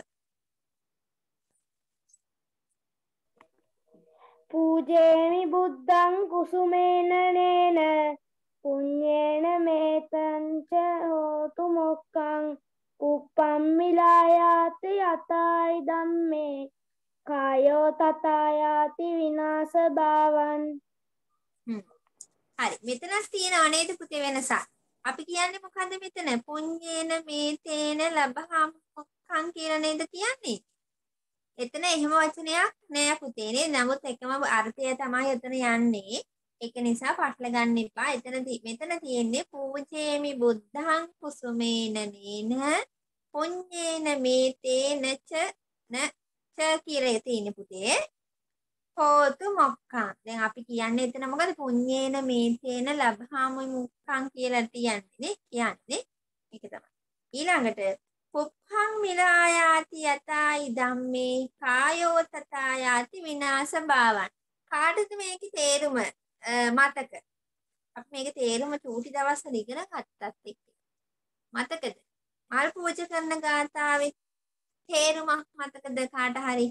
පූජේමි බුද්ධං කුසුමේන නේන පුඤ්ඤේන මේතංච හෝතු මොක්ඛං උප්පම්මිලායාති යතයි ධම්මේ කායෝ තථායාති විනාශ භාවං. හරි. මෙතනක් තියෙනව නේද පුතේ වෙනසක්? අපි කියන්නේ මොකද්ද මෙතන? පුඤ්ඤේන මේතේන ලබහාමුඛං කියලා නේද කියන්නේ? එතන එහෙම වචනයක් නෑ පුතේ නේ. නමුත් එකම අර්ථය තමයි එතන යන්නේ. ඒක නිසා පටල ගන්න එපා. මෙතන තියෙන්නේ පූජේමි බුද්ධං කුසුමේන නේන පුඤ්ඤේන මේතේන ච කියලා තියෙන්නේ පුතේ. හෝතු මොක්ඛං. දැන් අපි කියන්නේ එතන මොකද? පුඤ්ඤේන මේතේන ලබ්හාමි මුක්ඛං කියලා කියන්නේ. ඒක තමයි. ඊළඟට පුප්ඛං මිලායාති යතයි ධම්මේ කායෝ තථායාති විනාශ භාවං. කාටද මේකේ තේරුම මතක? අපි මේකේ තේරුම චූටි දවස්වල ඉගෙන ගත්තත් එක්ක. මතකද? මල් පූජා කරන ගාථාවේ තේරුම මතකද කාට හරි?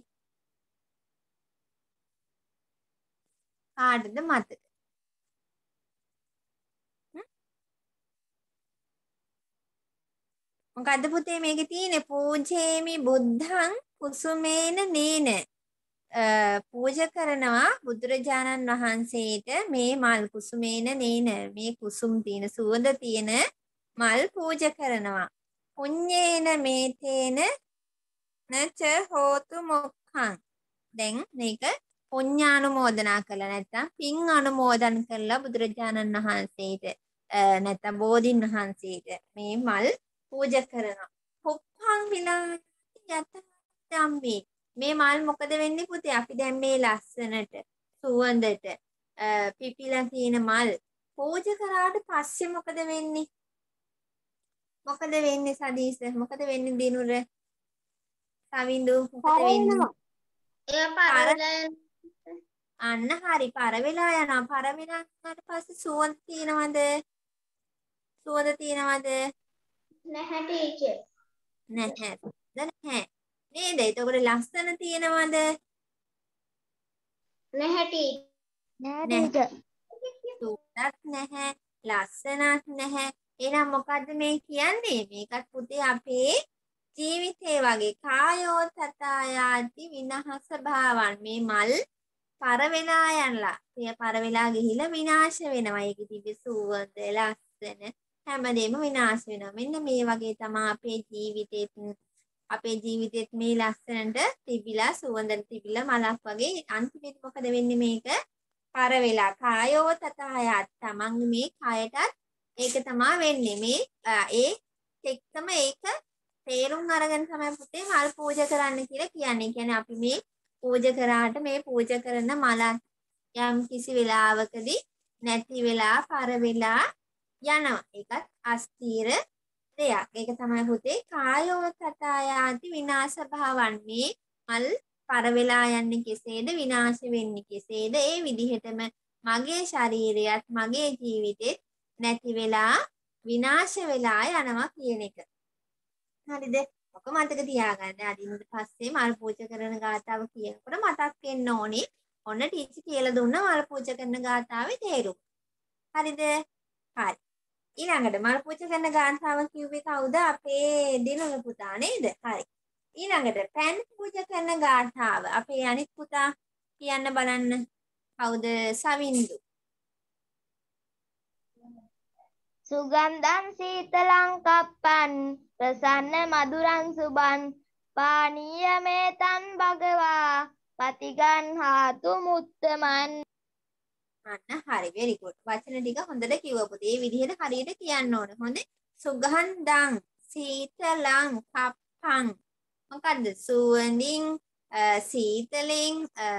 කාටද මතක? මොකද්ද පුතේ මේකේ තියෙන්නේ? පූජේමි බුද්ධං කුසුමේන නේන. පූජා කරනවා බුදුරජාණන් වහන්සේට මේ මල් කුසුමේන නේන. මේ කුසුම් තියෙන සුවඳ තියෙන මල් පූජා කරනවා. පුඤ්ඤේන මේතේන නච හෝතු මොක්ඛං. දැන් මේක පුඤ්ඤානුමෝදනා කළා නැත්නම් පින් අනුමෝදන් කළා බුදුරජාණන් වහන්සේට නැත්නම් බෝධින් වහන්සේට මේ මල් පූජා කරනවා. පුප්පං විලාති යත ධම්මේ. මේ මල් මොකද වෙන්නේ පුතේ? අපි දැන් මේ ලස්සනට සුවඳට පිපිලා තියෙන මල් පූජා කරාට පස්සේ මොකද වෙන්නේ? මොකද වෙන්නේ සදීස? මොකද වෙන්නේ දිනුර? සවින්දු මොකද වෙන්නේ? අන්න හරි පර වෙලා යනවා. පර වෙලා යනට පස්සේ සුවඳ තියනවද? සුවඳ තියනවද? නැහැ ටීචර්. නැහැ. නැහැ. නේද? එතකොට ලස්සන තියනවද? නැහැ ටීචර්. නෑ සුවඳක් නැහැ. ලස්සනක් නැහැ. එහෙනම් මොකද්ද මේ කියන්නේ? මේකත් පුතේ අපේ ජීවිතේ වගේ කායෝ තථායාති විනහස භාවන්. මේ මල් පර වෙලා යනලා. එය පර වෙලා ගිහිලා විනාශ වෙනවා. ඒකේ තිබෙ සුවඳ, ලස්සන හැමදේම විනාශ වෙනවා. මෙන්න මේ වගේ තමයි අපේ ජීවිතේත් මේ ලස්සනට තිබිලා සුවඳට තිබිලා මලක් වගේ අන්තිමට මොකද වෙන්නේ මේක පර වෙලා කායෝ තථායාත් තමන් මේ කයටත් ඒක තමයි වෙන්නේ. මේ ඒ එක්කම ඒක තේරුම් අරගෙන තමයි පුතේ මල් පූජා කරන්න කියලා කියන්නේ. කියන්නේ අපි මේ පූජා කරාට මේ පූජා කරන මලක් යම් කිසි වෙලාවකදී නැති වෙලා පර වෙලා යනවා. ඒකත් අස්තීර දෙයක්. ඒක තමයි පුතේ කායෝ තථායාති විනාශ භාවන්. මේ මල් පර වෙලා යන්නේ කෙසේද? විනාශ වෙන්නේ කෙසේද? ඒ විදිහටම මගේ ශරීරයත් මගේ ජීවිතෙත් නැති වෙලා විනාශ වෙලා යනවා කියන එක. හරිද? ඔක මතක තියාගන්න. අදින්න පස්සේ මල් පූජා කරන ගාතාව කියනකොට මතක් වෙන්න ඕනේ. ඔන්න ටීචර් කියලා දුන්න මල් පූජා කරන ගාතාවේ තේරුම. හරිද? හරි. ඊළඟට මල් පූජා කරන ගාතාව කිව්වේ කවුද? අපේ දිනුල පුතා නේද? හරි. ඊළඟට පෑන් පූජා කරන ගාතාව අපේ අනිත් පුතා කියන්න බලන්න. කවුද? සවින්දු. සුගන්ධං සීතලං කප්පන් ප්‍රසන්න මధుරං සුබන් පානීය මේතන් භගවා පතිගන්හාතු මුත්තමන්. අන්න හරි very good. වචන ටික හොඳට කිව්වා පුතේ. මේ විදිහට හරියට කියන්න ඕනේ. හොඳේ. සුගන්ධං සීතලං කප්පං. මොකද්ද? සුවඳින් සීතලෙන්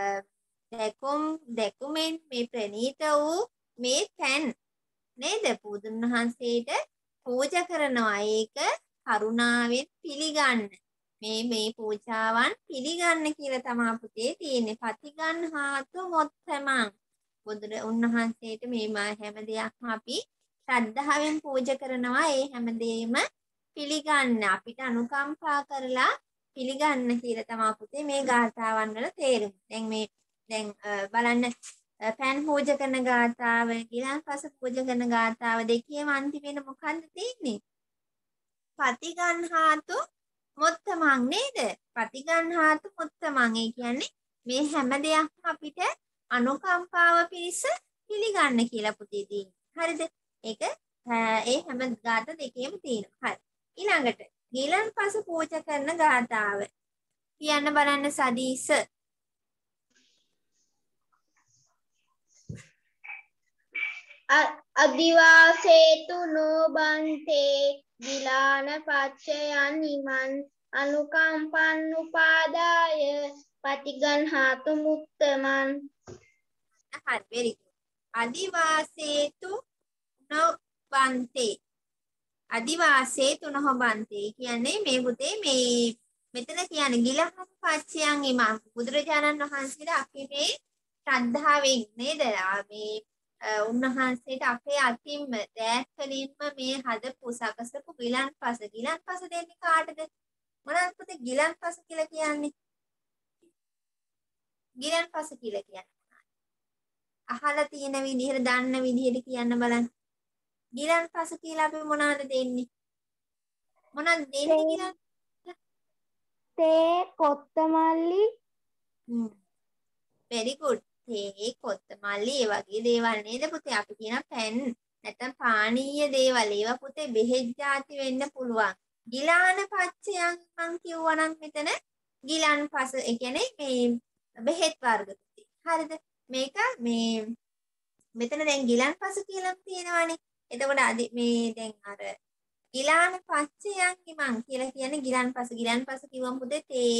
දැකුමෙන් මේ ප්‍රණීත වූ මේ පෑන් නේද? බුදුන් වහන්සේට පූජා කරනවා. ඒක කරුණාවෙන් පිළිගන්න. මේ පූජාවන් පිළිගන්න කියලා තමයි පුතේ තියෙන්නේ. පතිගන්හාතු මොත්තමං. උන්වහන්සේට මේ හැම දෙයක්ම අපි ශ්‍රද්ධාවෙන් පූජා කරනවා. ඒ හැමදේම පිළිගන්න අපිට අනුකම්පා කරලා පිළිගන්න කියලා තමයි පුතේ මේ ගාථාවන් වල තේරුම. දැන් බලන්න පෑන් පූජා කරන ගාථාව ඊළඟපස පූජා කරන ගාථාව දෙකේම අන්තිමේන මොකන්ද තියෙන්නේ? පතිගන්හාතු මොත්තමං නේද? පතිගන්හාතු මොත්තමං. ඒ කියන්නේ මේ හැම දෙයක්ම අපිට අනුකම්පාව පිණිස පිළිගන්න කියලා පුතේ තියෙන්නේ. හරිද? ඒක ඒ හැම ගාත දෙකේම තියෙනවා. හරි. ඊළඟට ගිලන්පස පූජා කරන ගාතාව කියන්න බලන්න සදීස. අදිවාසේතු නොබන්තේ ගිලාන පච්චයන් ඉමන් අනුකම්පන් උපාදාය පටිගන්හාතු මුත්තමන්. හරි very good. අදිවාසේතු නොබන්තේ. අදිවාසේතු නොබන්තේ කියන්නේ මේ පුතේ මේ මෙතන කියන්නේ ගිලහන පච්චයන් ඉමන් බුදුරජාණන් වහන්සේට අපි මේ ශ්‍රද්ධාවෙන් නේද මේ උන්වහන්සේට අපේ අතින්ම දෑත් වලින්ම මේ හදපු සකසපු ගිලන්පස දෙන්නේ කාටද? මොනවද පුතේ ගිලන්පස කියලා කියන්නේ? ගිලන්පස කියලා කියන්නේ අහලා තියෙන විදිහට දන්න විදිහට කියන්න බලන්න. ගිලන්පස කියලා අපි මොනවද දෙන්නේ? මොනවද දෙන්නේ කියලා? තේ කොත්තමල්ලි very good. තේ කොත්තමල්ලි ඒ වගේ දේවල් නේද පුතේ? අපි කියන පැන් නැත්නම් පානීය දේවල් ඒවා පුතේ බෙහෙත් ಜಾති වෙන්න පුළුවන්. ගිලාන පච්චයන් මං කිව්වා නම් මෙතන ගිලන්පස ඒ කියන්නේ මේ බෙහෙත් වර්ග පුතේ. හරිද? මේක මේ මෙතන දැන් ගිලන්පස කියලා තියෙනවානේ. එතකොට මේ දැන් අර ගිලාන පච්චයන් මං කියලා කියන්නේ ගිලන්පස කිව්වම පුතේ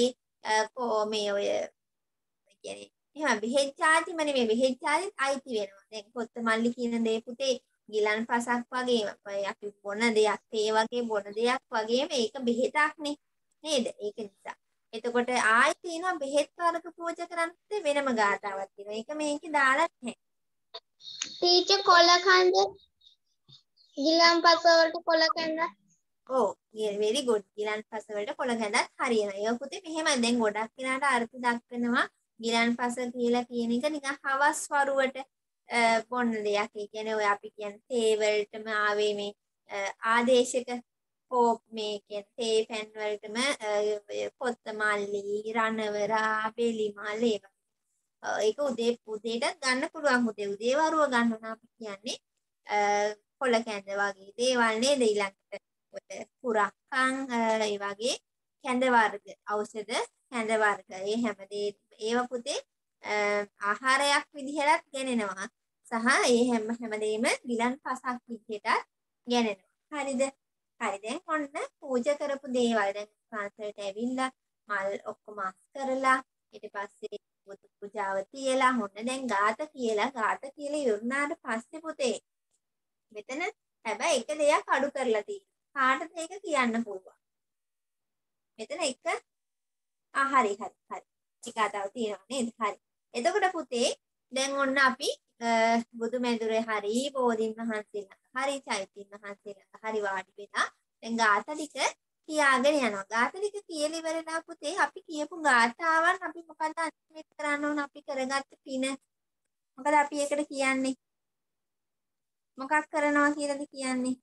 තේ මේ ඔය කියන්නේ එහෙනම් බෙහෙත් ಜಾතිම නෙමෙයි බෙහෙත් ಜಾතිත් අයිති වෙනවා. දැන් කොත්තමල්ලි කියන දේ පුතේ ගිලන්පසක් වගේම අපි බොන දෙයක් ඒ වගේ බොන දෙයක් වගේම ඒක බෙහෙතක්නේ නේද? ඒක නිසා. එතකොට ආයි තියෙනවා බෙහෙත් වර්ග පූජා කරන්න වෙනම ගාතාවක් තියෙනවා. ඒක මේකේ දාලා නැහැ. ටීචර් කොලකන්ද ගිලන්පස වලට කොලකන්ද? ඔව් very good. ගිලන්පස වලට කොළ ගැඳත් හරියනවා. ඒක පුතේ මෙහෙම දැන් ගොඩක් කෙනාට අර්ථ දක්වනවා ගිලන්පස කියලා කියන එක නිකන් හවස් වරුවට බොන්න දෙයක්. ඒ කියන්නේ ඔය අපි කියන්නේ තේ වලටම ආවේ මේ ආදේශක කෝප් මේ කියන්නේ තේ පැන් වලටම කොත්තමල්ලි රණවරා බෙලිමල් ඒක උදේට ගන්න පුළුවන්. උදේ වරුව ගන්නවා අපි කියන්නේ කොළ කැඳ වගේ දේවල් නේද? ඊළඟට පුරක්කන් ඒ වගේ කැඳ වර්ග ඖෂධ කැඳ වර්ග ඒ හැමදේ ඒවා පුතේ ආහාරයක් විදිහට ගෙනෙනවා සහ ඒ හැමදේම ගිලන්පසක් විදිහට ගෙනෙනවා. හරිද? හරි දැන් ඔන්න පූජා කරපු දේවල් දැන් පන්සලට ඇවිල්ලා මල් ඔක්කොම අස් කරලා ඊට පස්සේ බුදු පූජාව තියලා ඔන්න දැන් ගාත කියලා ඉවරනාට පස්සේ පුතේ මෙතන හැබැයි එක දෙයක් අඩු කරලා තියෙනවා. කාටද ඒක කියන්න පුළුවන්? මෙතන එක හරි. ටිකතාව තියෙනවා නේද? හරි. එතකොට පුතේ දැන් ඔන්න අපි බුදු මැදුරේ හරි බෝධින් වහන්සේලා හරි චෛත්‍යන් වහන්සේලා හරි වාඩි වෙලා දැන් ගාථා ටික කියාගෙන යනවා. ගාථා ටික කියලා ඉවරලා පුතේ අපි කියපු ගාථාවන් අපි මොකද අන්තිමට කරන්න ඕන? අපි කරගත්ත පින මොකද අපි ඒකට කියන්නේ? මොකක් කරනවා කියලාද කියන්නේ?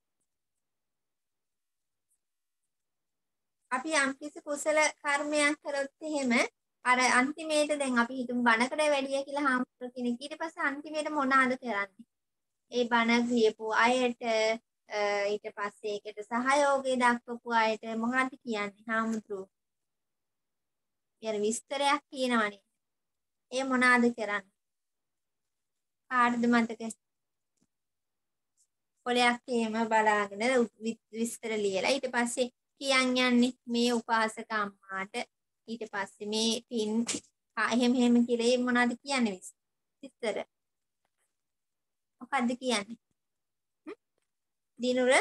අපි යම්කිසි කුසල කර්මයක් කරොත් එහෙම අර අන්තිමේට දැන් අපි හිතමු බණකට වැඩිය කියලා හාමුදුරුවෝ කෙනෙක් ඊට පස්සේ අන්තිමේට මොනවාද කරන්නේ? ඒ බණ කියපු අයට ඊට පස්සේ ඒකට සහයෝගය දක්වපු අයට මොකක්ද කියන්නේ හාමුදුරුවෝ? ඊයර විස්තරයක් කියනවනේ. ඒ මොනවාද කරන්නේ? කාටද මතක? පොලයක් එහෙම බලාගෙන විස්තර ලියලා ඊට පස්සේ කියන් යන්නේ මේ උපාසක අම්මාට ඊට පස්සේ මේ පින් එහෙම කියලා මොනවද කියන්නේ විස්තර මොකද්ද කියන්නේ දිනුර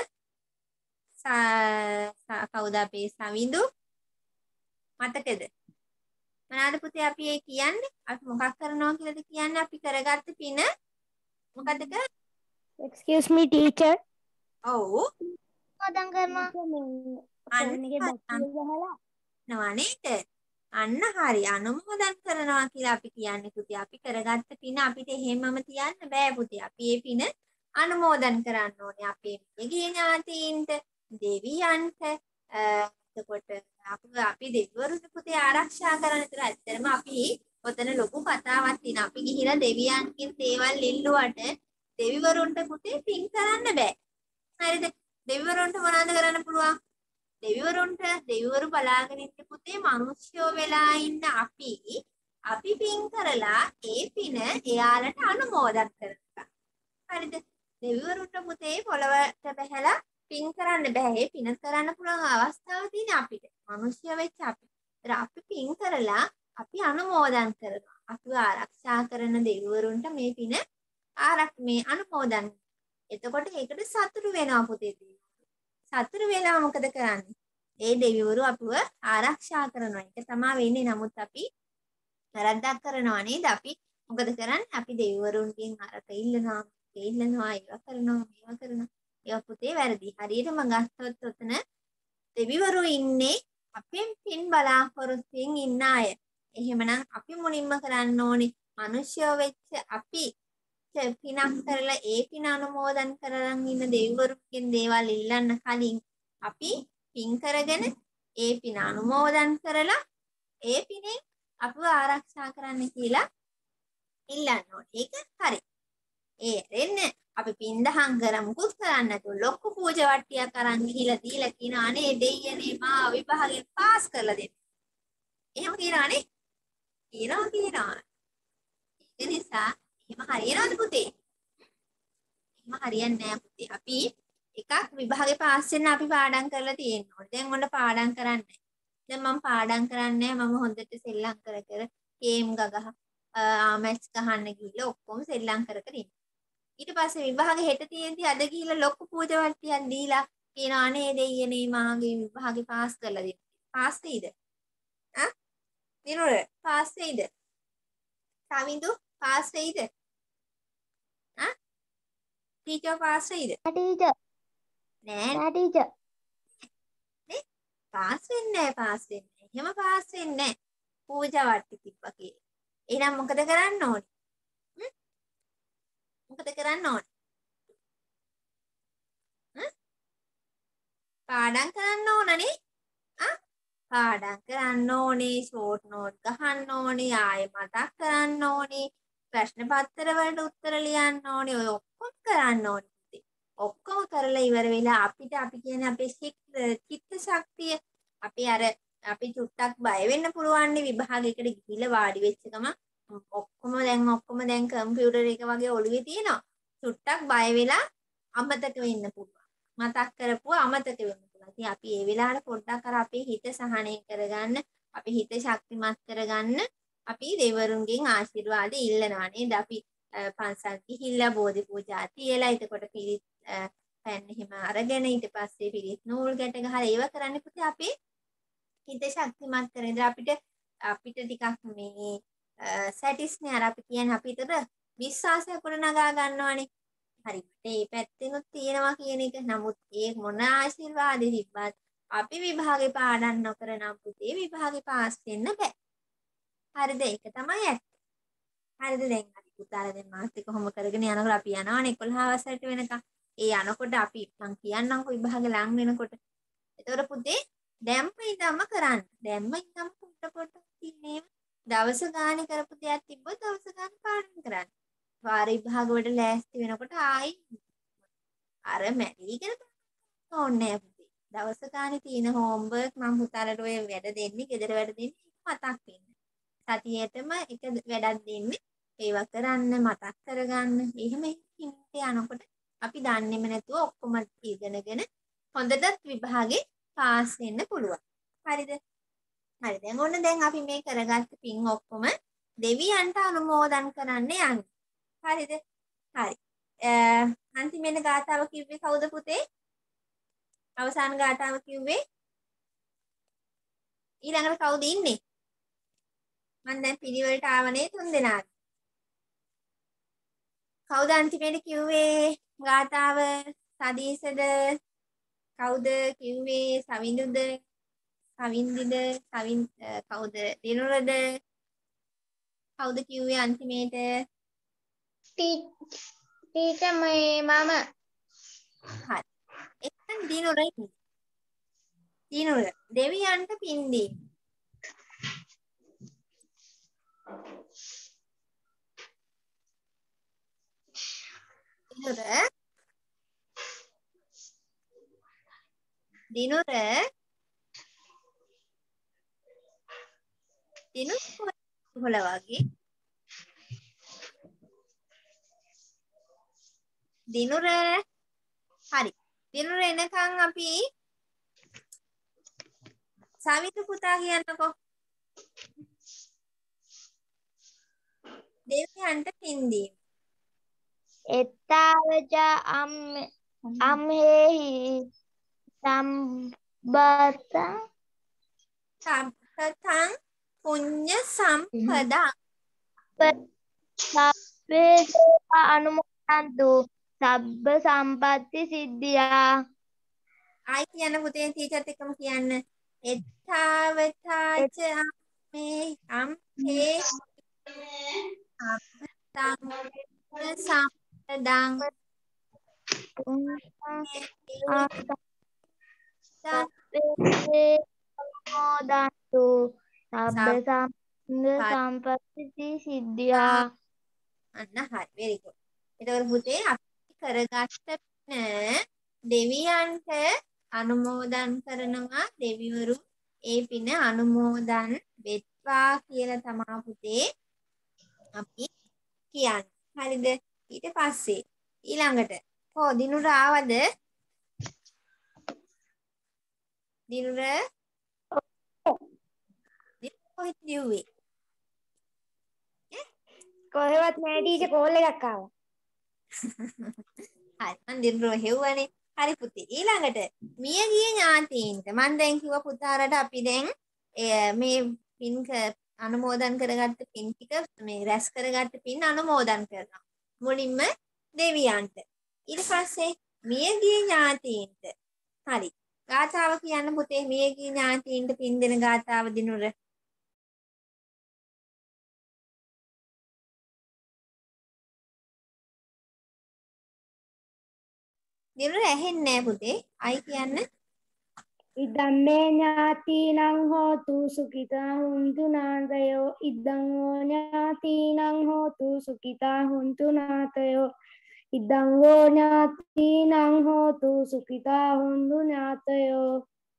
කවුද අපේ සවිඳු මතකද මොනවද පුතේ අපි ඒ කියන්නේ අපි මොකක් කරනවා කියලාද කියන්නේ අපි කරගත්ත පින මොකද්ද කරන්නේ excuse me teacher ඔව් මතන් කරනවා අන්න හරි අනුමෝදන් කරනවා කියලා අපි කියන්නේ පුතේ අපි කරගත්ත පින අපිට එහෙමම තියන්න බෑ පුතේ අපි මේ පින අනුමෝදන් කරන්න ඕනේ අපේ මියගිය ඥාතීන්ට දෙවියන්ට එතකොට අපි දෙවිවරුන්ට පුතේ ආරක්ෂා කරන විතර ඇත්තටම අපි ඔතන ලොකු කතාවක් තියෙනවා අපි ගිහිලා දෙවියන්ගෙන් දේවල් ඉල්ලුවට දෙවිවරුන්ට පුතේ පින් කරන්න බෑ හරිද? දෙවිවරුන්ට මොනවද කරන්න පුළුවන්? දෙවිවරු බලාගෙන ඉන්න පුතේ මිනිස්සුયો වෙලා ඉන්න අපි පින් කරලා ඒ පින එයාලට අනුමෝදන් කරනවා. හරිද? දෙවිවරුන්ට පුතේ පොළවට බහැලා පින් කරන්න බෑ. ඒ පින කරන්න පුළුවන් අවස්ථාව තියෙන අපිට. මිනිස්සුયો වෙච්ච අපිට. ඒත් අපි පින් කරලා අපි අනුමෝදන් කරනවා. අපිව ආරක්ෂා කරන දෙවිවරුන්ට මේ පින මේ අනුමෝදන්. එතකොට ඒකට සතුටු වෙනවා පුතේ. සතුටු වෙලා මොකද කරන්නේ? ඒ දෙවිවරු අපිව ආරක්ෂා කරනවා. ඒක තමයි වෙන්නේ. නමුත් අපි වැරද්දක් කරනවා නේද? අපි මොකද කරන්නේ? අපි දෙවිවරුන්ගෙන් අරක ඉල්ලනවා, ඒවා කරනවා. ඒවා පුතේ වැරදි. හරියටම ගත්තොත් උතන දෙවිවරු ඉන්නේ අපෙන් පින් බලාපොරොත්තුෙන් ඉන්න අය. එහෙමනම් අපි මුලින්ම කරන්න ඕනේ මිනිස්සුયો වෙච්ච අපි පිනක් කරලා ඒ පින අනුමෝදන් කරගෙන ඉන්න දෙවිවරුන්ගෙන් දේවල් ඉල්ලන්න කලින් අපි පින් කරගෙන ඒ පින අනුමෝදන් කරලා ඒ පිනෙන් අපව ආරක්ෂා කරන්න කියලා ඉල්ලන්න ඕනේ. ඒක හරි. ඒ රෙන්න අපි පින් දහම් කරමුකුත් කරන්න නැතුව ලොක්කු පූජා වට්ටියක් අරන් ගිහිලා දීලා කියන අනේ දෙයියනේ මා විභාගයෙන් පාස් කරලා දෙන්න. එහෙම කියනවානේ. කියනවා. ඒ නිසා එහෙම හරියනවද පුතේ? එහෙම හරියන්නේ නැහැ පුතේ. අපි එකක් විභාගේ පාස් වෙන්න අපි පාඩම් කරලා තියෙනවා. දැන් ඔන්න පාඩම් කරන්නේ. දැන් මම පාඩම් කරන්නේ මම හොඳට සෙල්ලම් කර ගේම් ගගහ ආමැච් ගහන්න ගිහලා ඔක්කොම සෙල්ලම් කර ඉන්නවා. ඊට පස්සේ විභාගේ හෙට තියෙද්දි අද ගිහලා ලොකු පූජා වට්ටියක් දීලා කියන අනේ දෙයියනේ මාගේ විභාගේ පාස් කරලා දෙන්න. පාස් වෙයිද? දිනුර පාස් වෙයිද? සමිඳු පාස් වෙයිද? ටීචර් පාස් වෙයිද? ටීචර් නෑ ටීචර් නේ පාස් වෙන්නේ නැහැ. එහෙම පාස් වෙන්නේ නැහැ. පූජා වට්ටි තිබ්බා කියලා. එහෙනම් මොකද කරන්න ඕනේ? මොකද කරන්න ඕනේ? පාඩම් කරන්න ඕනනේ. පාඩම් කරන්න ඕනේ, ෂෝට් නෝට් ගහන්න ඕනේ, ආයෙ මතක් කරන්න ඕනේ, ප්‍රශ්න පත්‍ර වලට උත්තර ලියන්න ඕනේ. ඔය ඔක්කොම කරන්න ඕනේ. ඔක්කොම කරලා ඉවර වෙලා අපි කියන්නේ අපේ චිත්ත ශක්තිය අපි චුට්ටක් බය වෙන්න පුළුවන් නේ විභාගයකට ගිහිල්ලා වාඩි වෙච්ච ගමන් ඔක්කොම දැන් කම්පියුටර් එක වගේ ඔළුවේ තියෙනවා. චුට්ටක් බය වෙලා අමතක වෙන්න පුළුවන්. මතක් කරපුවා අමතක වෙන්න පුළුවන්. ඉතින් අපි ඒ වෙලාවට පොඩ්ඩක් අපේ හිත සහනය කරගන්න, අපේ හිත ශක්තිමත් කරගන්න අපි දෙවරුන්ගෙන් ආශිර්වාද ඉල්ලනවා නේද? අපි පන්සල් ගිහිල්ලා බෝධි පූජා තියලා එතකොට පිරිත් පැන් එහෙම අරගෙන ඊට පස්සේ පිරිත් නූල් ගැට ගහලා ඒව කරන්න පුතේ අපේ හිත ශක්තිමත් කරගෙන අපිට ටිකක් මේ සැටිස්නේ අර අපි කියන්නේ අපිට විශ්වාසය ගොඩනගා ගන්නවානේ. හරි. මේ පැත්තෙනුත් තියෙනවා කියන එක. නමුත් ඒ මොන ආශිර්වාද තිබ්බත් අපි විභාගේ පාඩම් නොකර නම් පුතේ විභාගේ පාස් වෙන්න බෑ. හරිද? ඒක තමයි ඇත්ත. හරිද? දැන් අපි පුතාලා දැන් මාත් එක්ක කොහොම කරගෙන යනකොට අපි යනවනේ 11 වසරට වෙනකම්. ඒ යනකොට අපි මං කියන්නම්කො විභාග ලඟ වෙනකොට. ඒතකොට පුතේ දැම්ම ඉඳන්ම කරන්න. දැම්ම ඉඳන්ම පොඩ තින්නේ දවස ගානේ කරපු දෙයක් තිබ්බොත් දවස ගානේ පාඩම් කරන්න. වාර විභාග වලට ලෑස්ති වෙනකොට ආයි අර මැරිගෙන ඕනේ පුතේ. දවස ගානේ තියෙන හෝම්වර්ක් මම පුතාලට ඔය වැඩ දෙන්නේ, ගෙදර වැඩ දෙන්නේ මතක් වෙන්න. සතියේටම එක වැඩක් දෙන්නේ ඒවා කරන්න මතක් කරගන්න. එහෙම හිතේ යනකොට අපි දන්නේම නැතුව ඔක්කොම ඉගෙනගෙන හොඳට විභාගේ පාස් වෙන්න පුළුවන්. හරිද? හරි. දැන් අපි මේ කරගත්ත පින් ඔක්කොම දෙවියන්ට අනුමෝදන් කරන්න යන්නේ. හරිද? හරි. අන්තිමේන ගාථාව කිව්වේ කවුද පුතේ? අවසාන ගාථාව කිව්වේ ඊළඟට කවුද ඉන්නේ? මම දැන් පිළිවෙලට ආවනේ 3 දෙනා. කවුද අන්තිමේට කිව්වේ ගාථාව? සදීසද? කවුද කිව්වේ? සවිඳුද? කවුද? දිනුරද? කවුද කිව්වේ අන්තිමේට? ටීචර් මම හරි. එහෙනම් දිනුර දෙවියන්ට පින් දී. දිනුර දිනුර කොහොල වගේ දිනුර හරි දිනුර එනකන් අපි සවිතු පුතා කියන්නකෝ දෙවියන්ට පින් දීම එත්තාවච අම්හෙහි සම්බතං සම්පතං පුඤ්ඤ සම්පදං සබ්බේ දේවා අනුමෝදන්තු සබ්බ සම්පatti සිද්ධියා ආයි කියන්න පුතේ ටීචර්ත් එක්කම කියන්න එත්තාවතාච අම්මේ අම්හේ සම්පතං සම්පදං සබ්බේ අනුමෝදන්තු සබ්බ සම්පatti සිද්ධියා අන්න හරි very good. එතකොට පුතේ අපි කරගත්ත පින දෙවියන්ට අනුමෝදන් කරනවා දෙවිවරු ඒ පින අනුමෝදන් වෙත්වා කියලා තමයි පුතේ අපි කියන්නේ. හරිද? ඊට පස්සේ ඊළඟට දිනුර ආවද? දිනුර කොහෙද දිව්වේ? කොහෙවත් නෑ ටීචර් කෝල් එකක් ආවා. හරි මන් දිනුර හෙව්වනේ. හරි පුතේ ඊළඟට මියගිය ඥාතීන්ට මම දැන් කිව්වා පුතාලට අපි දැන් මේ පින් අනුමෝදන් කරගත්ත පින් ටික මේ රැස් කරගත්ත පින් අනුමෝදන් කරනවා මුලින්ම දෙවියන්ට ඊට පස්සේ මියගිය ඥාතීන්ට හරි ගාථාව කියන්න පුතේ මියගිය ඥාතීන්ට පින් දෙන ගාථාව දිනුර දිනුර ඇහෙන්නේ නැහැ පුතේ අයි කියන්න ඉදම්මේ ඥාතිනං හෝතු සුඛිතා හුන්තු නාතයෝ ඉදං හෝ ඥාතිනං හෝතු සුඛිතා හුන්තු නාතයෝ ඉදං හෝ ඥාතිනං හෝතු සුඛිතා හුන්තු නාතයෝ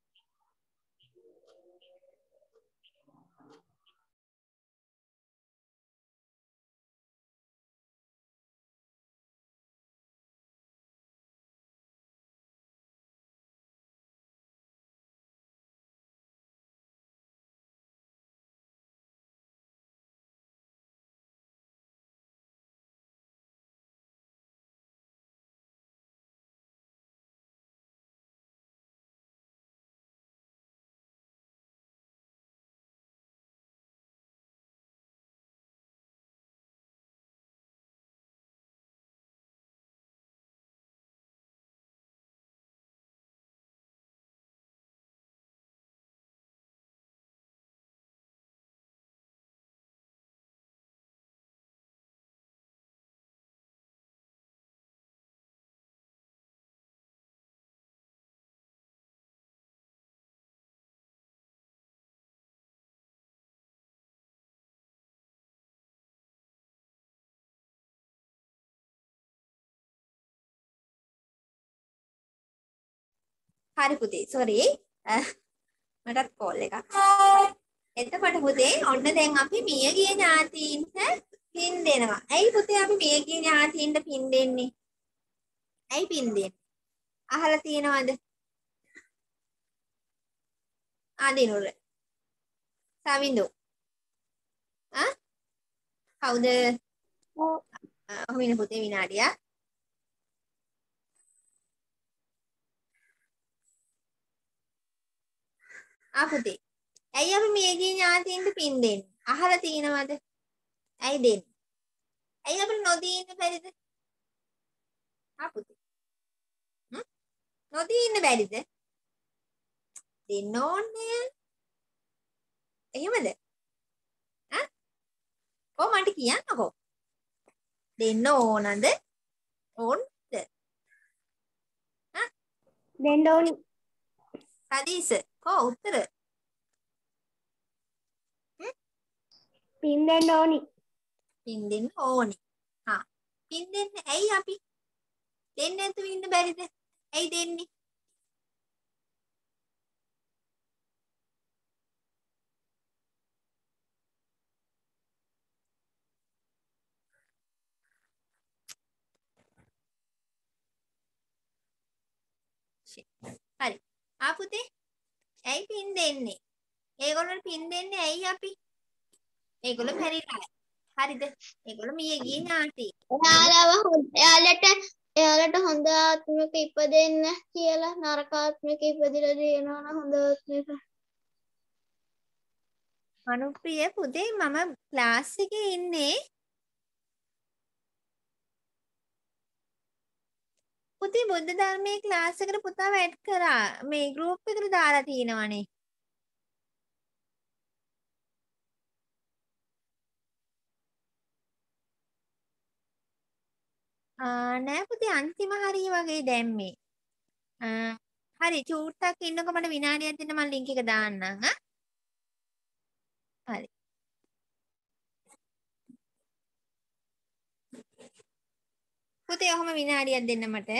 හරි පුතේ sorry මටත් කෝල් එකක් එතකොට පුතේ ඔන්න දැන් අපි මියගිය ඥාතීන්ට පින් දෙනවා. ඇයි පුතේ අපි මියගිය ඥාතීන්ට පින් දෙන්නේ? ඇයි පින් දෙන්නේ? අහලා තියෙනවද? ආදිනුර. සවිඳු. කවුද? ඔහොමින පුතේ විනාඩියක්. පුතේ. ඇයි අපි මියගිය ඥාතීන්ට පින් දෙන්නේ? අහලා තියෙනවද? ඇයි දෙන්නේ? ඇයි අපිට නොදී ඉන්න බැරිද? පුතේ. නොදී ඉන්න බැරිද? දෙන්න ඕනේ. එහෙමද? මට කියන්නකෝ. දෙන්න ඕනද? ඕනද? දෙන්න ඕනි. සදීස උත්තර. පින් දෙන්න ඕනි. පින් දෙන්න ඕනි. පින් දෙන්න ඇයි අපි දෙන්නේ නැතුව ඉන්න බැරිද? ඇයි දෙන්නේ? අවශ්‍යයි. හරි. පුතේ ඇයි පින් දෙන්නේ? ඒගොල්ලන්ට පින් දෙන්නේ ඇයි අපි? ඒගොල්ලෝ පරිලාය. හරිද? ඒගොල්ලෝ මිය ගිය ඥාති. එයාලට හොඳ ආත්මික ඉපදෙන්න කියලා නරක ආත්මික ඉපදිලා දිනනවා නම් හොඳ ආත්මික. අනුප්‍රිය පුතේ මම ක්ලාස් එකේ ඉන්නේ. පුතේ බුද්ධ ධර්මයේ ක්ලාස් එකට පුතාව ඇඩ් කරා. මේ ගෲප් එකට දාලා තියෙනවනේ. නෑ පුතේ අන්තිම හරිය වගේ දැම්මේ. හරි චූට්ටක් ඉන්නකො මට විනාඩියක් දෙන්න මම ලින්ක් එක දාන්නම්. හරි. පුතේ ඔහම විනාඩියක් දෙන්න මට.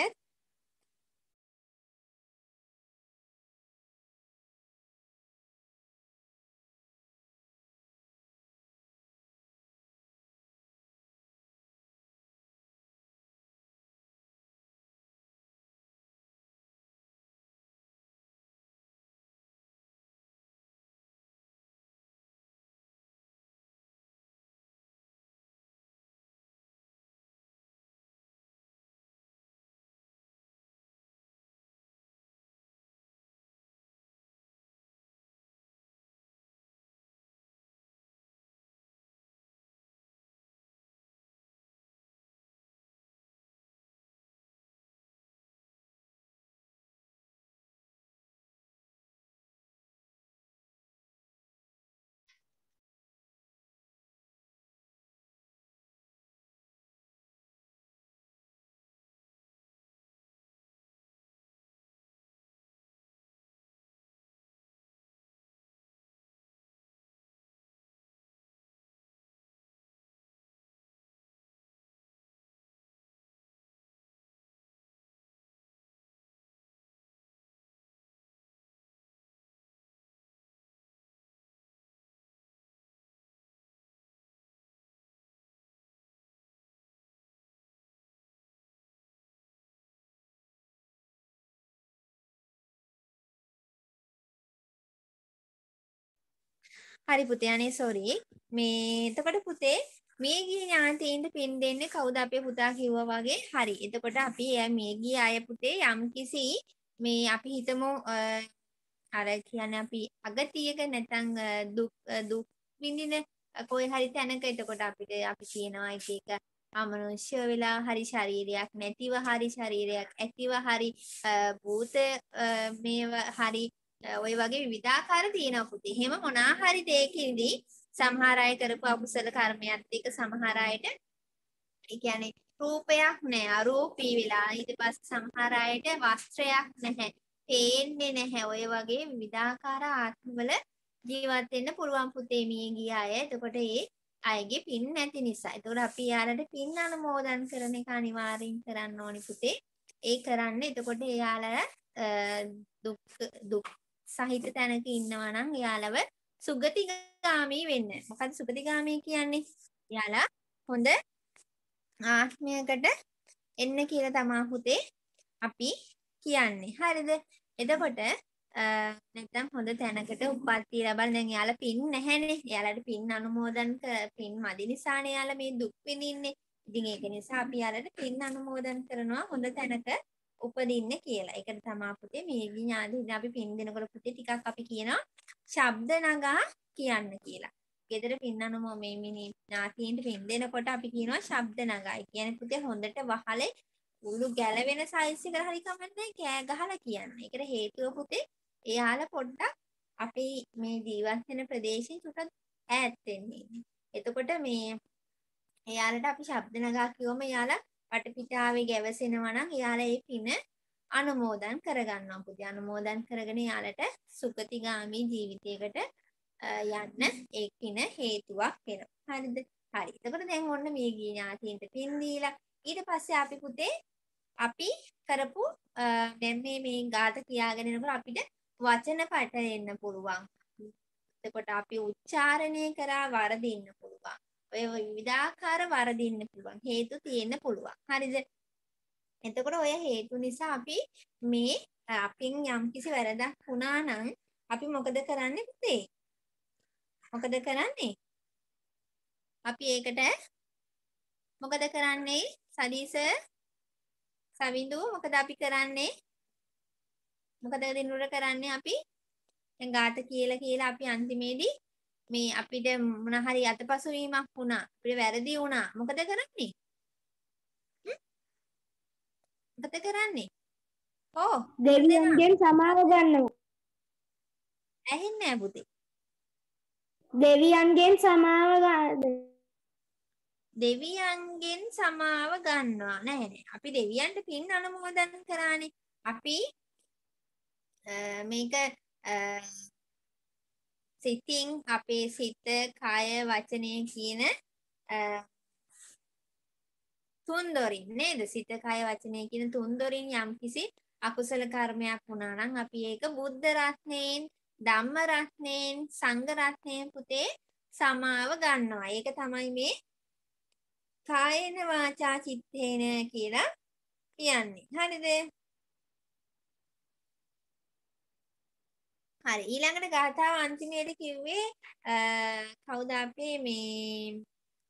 හරි පුතේ අනේ සෝරි. මේ එතකොට පුතේ මේ ගිය ඥාතීන්ට පින් දෙන්නේ කවුද අපේ පුතා කිව්වා වගේ. හරි. එතකොට අපි මේ ගිය අය පුතේ යම්කිසි මේ අපි හිතමු අර කියන්නේ අපි අගතියක නැත්නම් දුක් විඳින කොයි හරි තැනක එතකොට අපිට අපි කියනවා එක අමනුෂ්‍ය වෙලා හරි ශරීරයක් නැතිව හරි ශරීරයක් ඇතිව හරි භූත මේව හරි ඔය වගේ විවිධාකාර තියෙනවා පුතේ. එහෙම මොනා හරි දෙයකින්දී සමහර අය කරපු අකුසල කර්මයක් එක්ක සමහර අයට ඒ කියන්නේ රූපයක් නැහැ අරූපී වෙලා ඊට පස්සේ සමහර අයට වස්ත්‍රයක් නැහැ පේන්නේ නැහැ ඔය වගේ විවිධාකාර ආත්මවල ජීවත් වෙන්න පුළුවන් පුතේ මිය ගිය අය. එතකොට ඒ අයගේ පින් නැති නිසා. එතකොට අපි යාළට පින් අනුමෝදන් කරන එක අනිවාර්යෙන් කරන්න ඕනි පුතේ. ඒ කරන්නේ එතකොට එයාලා දුක් සහිත තැනක ඉන්නවා නම් එයාලව සුගතිගාමී වෙන්න. මොකද සුගතිගාමී කියන්නේ? එයාලා හොඳ ආත්මයකට එන්න කියලා තමා පුතේ අපි කියන්නේ. හරිද? එතකොට නැත්නම් හොඳ තැනකට උප්පත්ති ලැබලා දැන් එයාලා පින් නැහැනේ. එයාලට පින් අනුමෝදන් පින් මදි නිසානේ එයාලා මේ දුක් විඳින්නේ. ඉතින් ඒක නිසා අපි එයාලට පින් අනුමෝදන් කරනවා හොඳ තැනක උපදින්න කියලා. ඒකට තමා පුතේ මේ ඥාතින් අපි පින් දෙනකොට පුතේ ටිකක් අපි කියනවා ශබ්ද නගා කියන්න කියලා. ගෙදර පින් අනුමෝ මේ ඥාතියින්ට පින් දෙනකොට අපි කියනවා ශබ්ද නගායි. කියන්නේ පුතේ හොඳට වහලේ උළු ගැලවෙන සයිස් එකට හරි කමන්නේ කෑ ගහලා කියන්නේ. ඒකට හේතුව පුතේ එයාලා පොඩ්ඩක් අපි මේ ජීවත් වෙන ප්‍රදේශයෙන් චුට්ටක් ඈත් වෙන්නේ. එතකොට මේ එයාලට අපි ශබ්ද නගා කිව්වම එයාලා වටපිටාවේ ගැවසෙනවා නම් එයාලා ඒ පින අනුමෝදන් කරගන්නවා පුතේ. අනුමෝදන් කරගෙන එයාලට සුගතිගාමී ජීවිතයකට යන්න ඒ පින හේතුවක් වෙනවා. හරිද? හරි. එතකොට දැන් ඔන්න මේ ගිය ඥාතියින්ට පින් දීලා ඊට පස්සේ අපි පුතේ අපි කරපු දැන් මේ ගාත කියාගෙන යනකොට අපිට වචන පැටලෙන්න පුළුවන්. එතකොට අපි උච්චාරණය කරා වරදින්න පුළුවන්. ඔය විවිධාකාර වරදින්න පුළුවන්. හේතු තියෙන්න පුළුවන්. හරිද? එතකොට ඔය හේතු නිසා අපි මේ අපින් යම්කිසි වැරදක් වුණා නම් අපි මොකද කරන්නේ පුතේ? මොකද කරන්නේ? අපි ඒකට මොකද කරන්නේ? සදීස සවිඳු මොකද අපි කරන්නේ? මොකද දිනුර කරන්නේ අපි? දැන් ගාත කියලා අපි අන්තිමේදී මේ අපිට මොන හරි අතපසු වීමක් වුණා. අපිට වැරදි වුණා. මොකද කරන්නේ? මොකද කරන්නේ? ඕ දෙවියන්ගෙන් සමාව ගන්නවා. ඇහෙන්නේ නැහැ පුතේ. දෙවියන්ගෙන් සමාව දෙවියන්ගෙන් සමාව ගන්නවා නෑ. අපි දෙවියන්ට පින් අනුමෝදන් කරානේ. අපි මේක සිතින් අපේ සිත, කය, වචනය කියන තුන්දොරින් නේද? සිත, කය, වචනය කියන තුන්දොරින් යම්කිසි අකුසල කර්මයක් වුණා නම් අපි ඒක බුද්ධ රත්නයෙන්, ධම්ම රත්නයෙන්, සංඝ රත්නයෙන් පුතේ සමාව ගන්නවා. ඒක තමයි මේ කායේන වාචා චිත්තේන කියලා කියන්නේ. හරිද? හරි. ඊළඟට ගාථාව අන්තිමේදී කිව්වේ කවුද අපේ මේ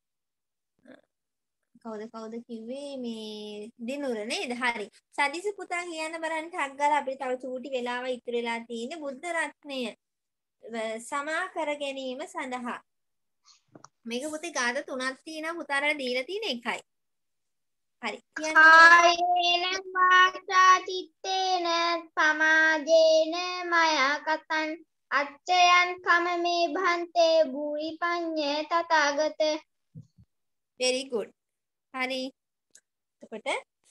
කවුද කිව්වේ මේ දිනුර නේද? හරි. සදිස පුතා කියන්න බලන්න ටක් ගාලා අපිට තව චූටි වෙලාවක් ඉතුරු වෙලා තියෙන්නේ බුද්ධ රත්නය සමා කර ගැනීම සඳහා. මේක පුතේ ගාථා 3ක් තියෙනවා පුතාලා දීලා තියෙන එකයි. හරි. කායේන වාචා චිත්තේන සමාදේන මයා කතං අච්චයන් කමමේ භන්තේ භූරි පඤ්ඤ තථාගත. very good. හරි. එතකොට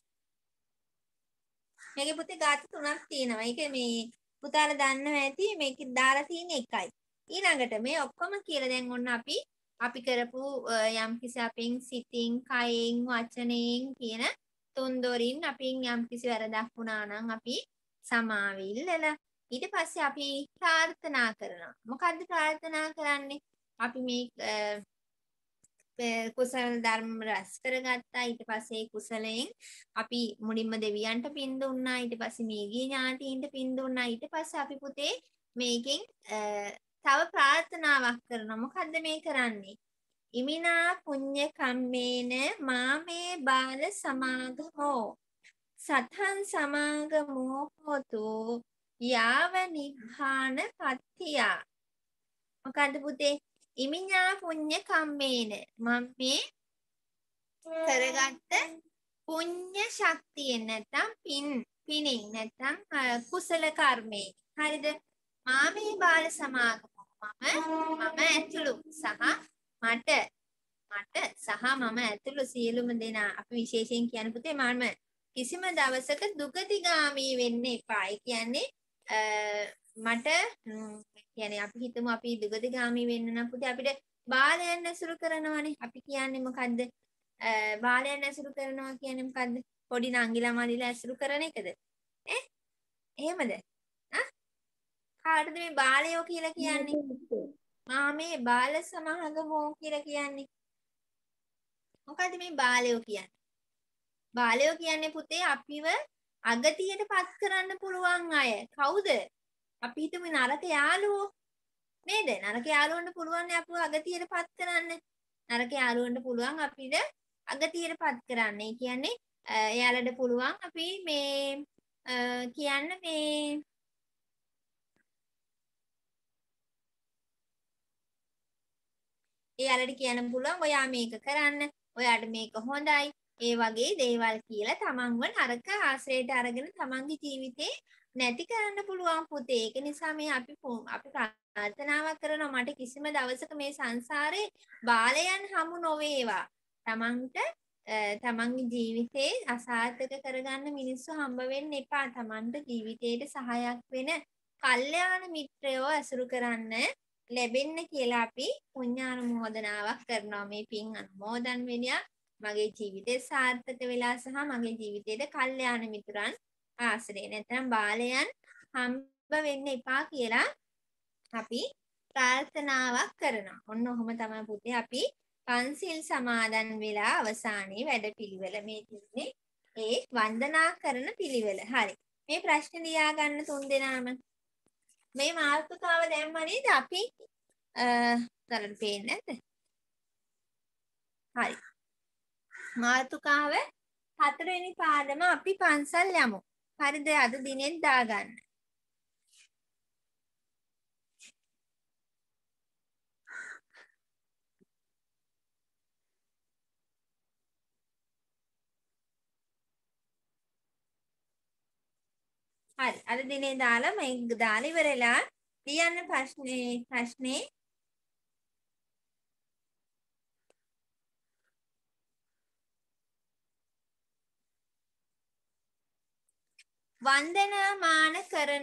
මේකේ පුතේ ගාථා 3ක් තියෙනවා. ඒක මේ පුතාලා දන්නවා ඇති මේකේ දාලා තියෙන එකයි. ඊළඟට මේ ඔක්කොම කියලා දැන් ඔන්න අපි කරපු යම්කිසි අපෙන් සිතින්, කයෙන්, වචනයෙන් කියන තුන්දොරින් අපින් යම්කිසි වැරදක් වුණා නම් අපි සමාවිල්ලලා ඊට පස්සේ අපි ප්‍රාර්ථනා කරනවා. මොකද්ද ප්‍රාර්ථනා කරන්නේ? අපි මේ කුසල ධර්ම රැස් කරගත්තා. ඊට පස්සේ කුසලයෙන් අපි මුලින්ම දෙවියන්ට පින් දුන්නා. ඊට පස්සේ මේගී ඥාතීන්ට පින් දුන්නා. ඊට පස්සේ අපි පුතේ මේකෙන් තව ප්‍රාර්ථනාවක් කරනවා. මොකද්ද මේ කරන්නේ? ඉමිනා පුඤ්ඤ කම්මේන මාමේ බාල සමාගමෝ සතං සමාගමෝ හෝතු යාව නිභාන පත්තියා. මොකද්ද පුතේ? ඉමිනා පුඤ්ඤ කම්මේන මම මේ කරගත්ත පුඤ්ඤ ශක්තියෙන් නැත්නම් පිනින් නැත්නම් කුසල කර්මයෙන්. හරිද? මාමේ බාල සමාගමෝ මම ඇතුළු සහ මට සහ මම ඇතුළු සියලුම දෙනා අපි විශේෂයෙන් කියන පුතේ මම කිසිම දවසක දුගතිගාමී වෙන්න එපා. ඒ කියන්නේ මට කියන්නේ අපි හිතමු අපි දුගතිගාමී වෙන්න නම් පුතේ අපිට බාලයන් ඇසුරු කරනවානේ. අපි කියන්නේ මොකද්ද? බාලයන් ඇසුරු කරනවා කියන්නේ මොකද්ද? පොඩි නංගිලා මල්ලිලා ඇසුරු කරන එකද? එහෙමද? කාටද මේ බාලයෝ කියලා කියන්නේ? මාමේ බාල සමාගමෝ කියලා කියන්නේ. මොකද්ද මේ බාලයෝ කියන්නේ? බාලයෝ කියන්නේ පුතේ අපිව අගතියට පත් කරන්න පුළුවන් අය. කවුද? අපි හිතමු නරක යාළුවෝ. නේද? නරක යාළුවන්ට පුළුවන් නේ අපිව අගතියට පත් කරන්න. නරක යාළුවන්ට පුළුවන් අපිට අගතියට පත් කරන්න. ඒ කියන්නේ එයාලට පුළුවන් අපි මේ කියන්න මේ එයාලට කියන්න පුළුවන් ඔයා මේක කරන්න. ඔයාට මේක හොඳයි. ඒ වගේ දේවල් කියලා තමන්ව නරක ආශ්‍රයයට අරගෙන තමන්ගේ ජීවිතේ නැති කරන්න පුළුවන් පුතේ. ඒක නිසා මේ අපි ප්‍රාර්ථනාවක් කරනවා මට කිසිම දවසක මේ සංසාරේ බාලයන් හමු නොවේවා. තමන්ට තමන්ගේ ජීවිතේ අසාර්ථක කරගන්න මිනිස්සු හම්බ වෙන්න එපා. තමන්ට ජීවිතේට සහායක් වෙන කල්යාණ මිත්‍රයෝ ඇසුරු කරන්න ලැබෙන්න කියලා අපි පුණ්‍යානුමෝදනාවක් කරනවා. මේ පින් අනුමෝදන් වෙනියා මගේ ජීවිතේ සාර්ථක වෙලා සහ මගේ ජීවිතේට කල්යාණ මිතුරන් ආශ්‍රය නැත්නම් බාලයන් හම්බ වෙන්න එපා කියලා අපි ප්‍රාර්ථනාවක් කරනවා. ඔන්න ඔහොම තමයි පුතේ අපි පන්සිල් සමාදන් වෙලා අවසානයේ වැඩපිළිවෙල මේ තින්නේ ඒ වන්දනා කරන පිළිවෙල. හරි. මේ ප්‍රශ්න ලියා ගන්න තුන් දෙනාම. මේ මාතෘකාව දැම්ම නේද අපි තරම් පේන්නේ නැද්ද? හරි. මාතෘකාව 4 වෙනි පාඩම අපි පන්සල් යමු. හරිද? අද දිනෙන් දාගන්න. හරි. අද දිනේ දාලා මේ දාලා ඉවරලා ලියන්න ප්‍රශ්නේ වන්දනාමාන කරන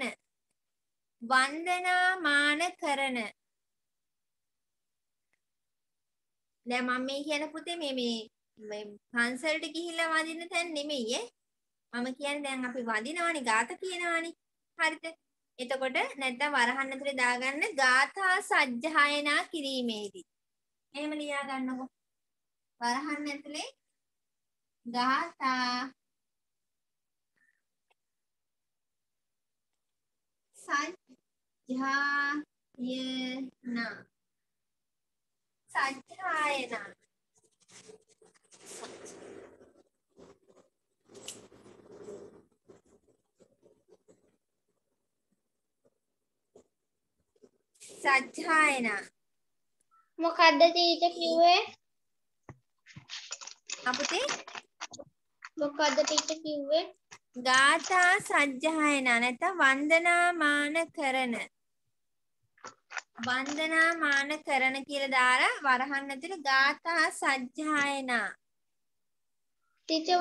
දැන් මම මේ කියන පුතේ මේ පන්සලට ගිහිල්ලා වඳින්න තැන නෙමෙයි ඈ. මම කියන්නේ දැන් අපි වඳිනවනේ ගාත කියනවනේ. හරිද? එතකොට නැත්නම් වරහන් ඇතුලේ දාගන්න ගාථා සජ්ජායනා කිරීමේදී. එහෙම ලියා ගන්නකො. වරහන් ඇතුලේ ගාථා සජ්ජායනා සජ්ජායනා මොකද්ද ටීචර් කිව්වේ? අපුතේ මොකද්ද ටීචර් කිව්වේ? ගාථා සජ්ජායනා නැත්නම් වන්දනාමාන කරන කියලා දාලා වරහන් ඇතුලේ ගාථා සජ්ජායනා ටීචර්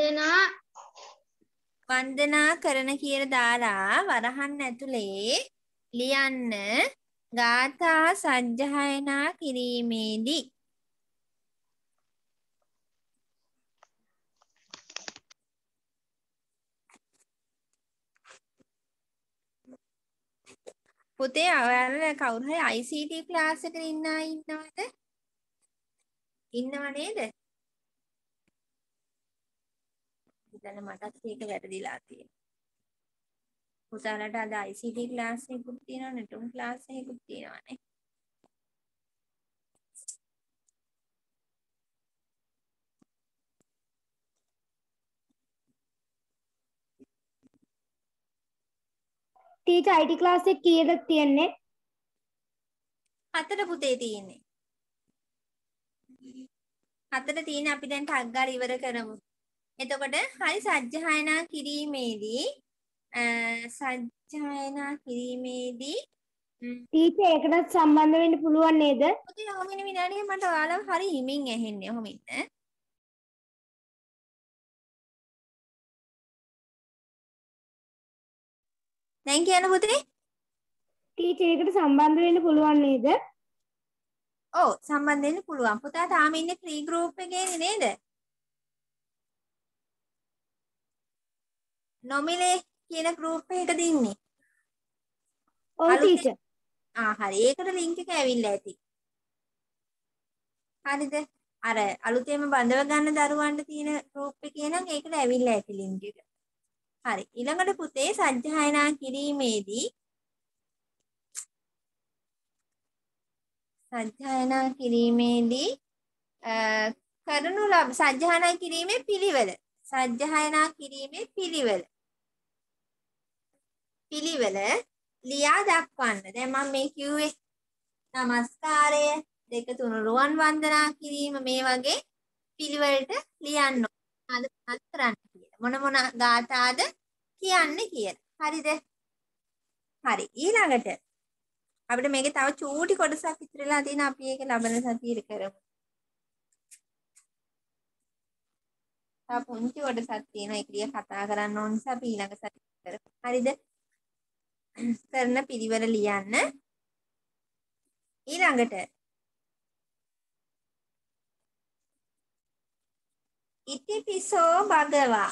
වන්දනා කරන කියලා දාලා වරහන් ඇතුලේ ලියන්න ගාථා සජ්ජායනා කිරීමේදී පුතේ ඔයාලා කවුරු හරි ICT ක්ලාස් එකේ ඉන්න අය ඉන්නවද? ඉන්නව නේද? හිතන්න මටත් ඒක වැරදිලා තියෙනවා. පුතාලට අද ICT ක්ලාස් එකකුත් තියෙනවා, නැටුම් ක්ලාස් එකකුත් තියෙනවානේ. ටීචර් IT ක්ලාස් එක කීයද තියෙන්නේ? 4 පුතේ තියෙන්නේ. 4 තියෙන අපි දැන් ටග් ගාලා ඉවර කරමු. එතකොට හරි සජ්ජායනා කිරීමේදී ටීචර් ඒකටත් සම්බන්ධ වෙන්න පුළුවන් නේද? පුතේ ඔහොම ඉන්න විනාඩියක් මට ඔයාලා හරි හිමින් ඇහෙන්නේ. ඔහොම ඉන්න. දැන් කියන පුතේ ටීචර් ඒකට සම්බන්ධ වෙන්න පුළුවන් නේද? ඔව් සම්බන්ධ වෙන්න පුළුවන්. පුතා තාම ඉන්නේ ක්‍රී ගෲප් එකේ නේද? නොමිලේ කියන ගෲප් එකකද ඉන්නේ? ඔව් ටීචර්. හරි. ඒකට ලින්ක් එක ඇවිල්ලා ඇති. හරිද? අර අලුතෙන්ම බඳව ගන්න දරුවන්ට තියෙන ගෲප් එකේ නම් ඒකට ඇවිල්ලා ඇති ලින්ක් එක. හරි. ඊළඟට පුතේ සජ්ජායනා කිරීමේදී සජ්ජායනා කිරීමේ පිළිවෙල ලියා දක්වන්න. දැන් මම මේ කිව්වේ නමස්කාරය, දෙක තුනුරුවන් වන්දනා කිරීම මේ වගේ පිළිවෙලට ලියන්න ඕන. අද කරන්න කියලා. මොන ගාථාද කියන්නේ කියලා. හරිද? හරි. ඊළඟට අපිට මේකේ තව චූටි කොටසක් ඉතිරිලා තියෙන අපි ඒක ලබන සතියේ කරමු. තව පුංචි කොටසක් තියෙනවා ඒක ලිය කතා කරන්න ඕන නිසා අපි ඊළඟ සතියේ කරමු. හරිද? කරන පිළිවෙල ලියන්න. ඊළඟට ඉතිපිසෝ භගවා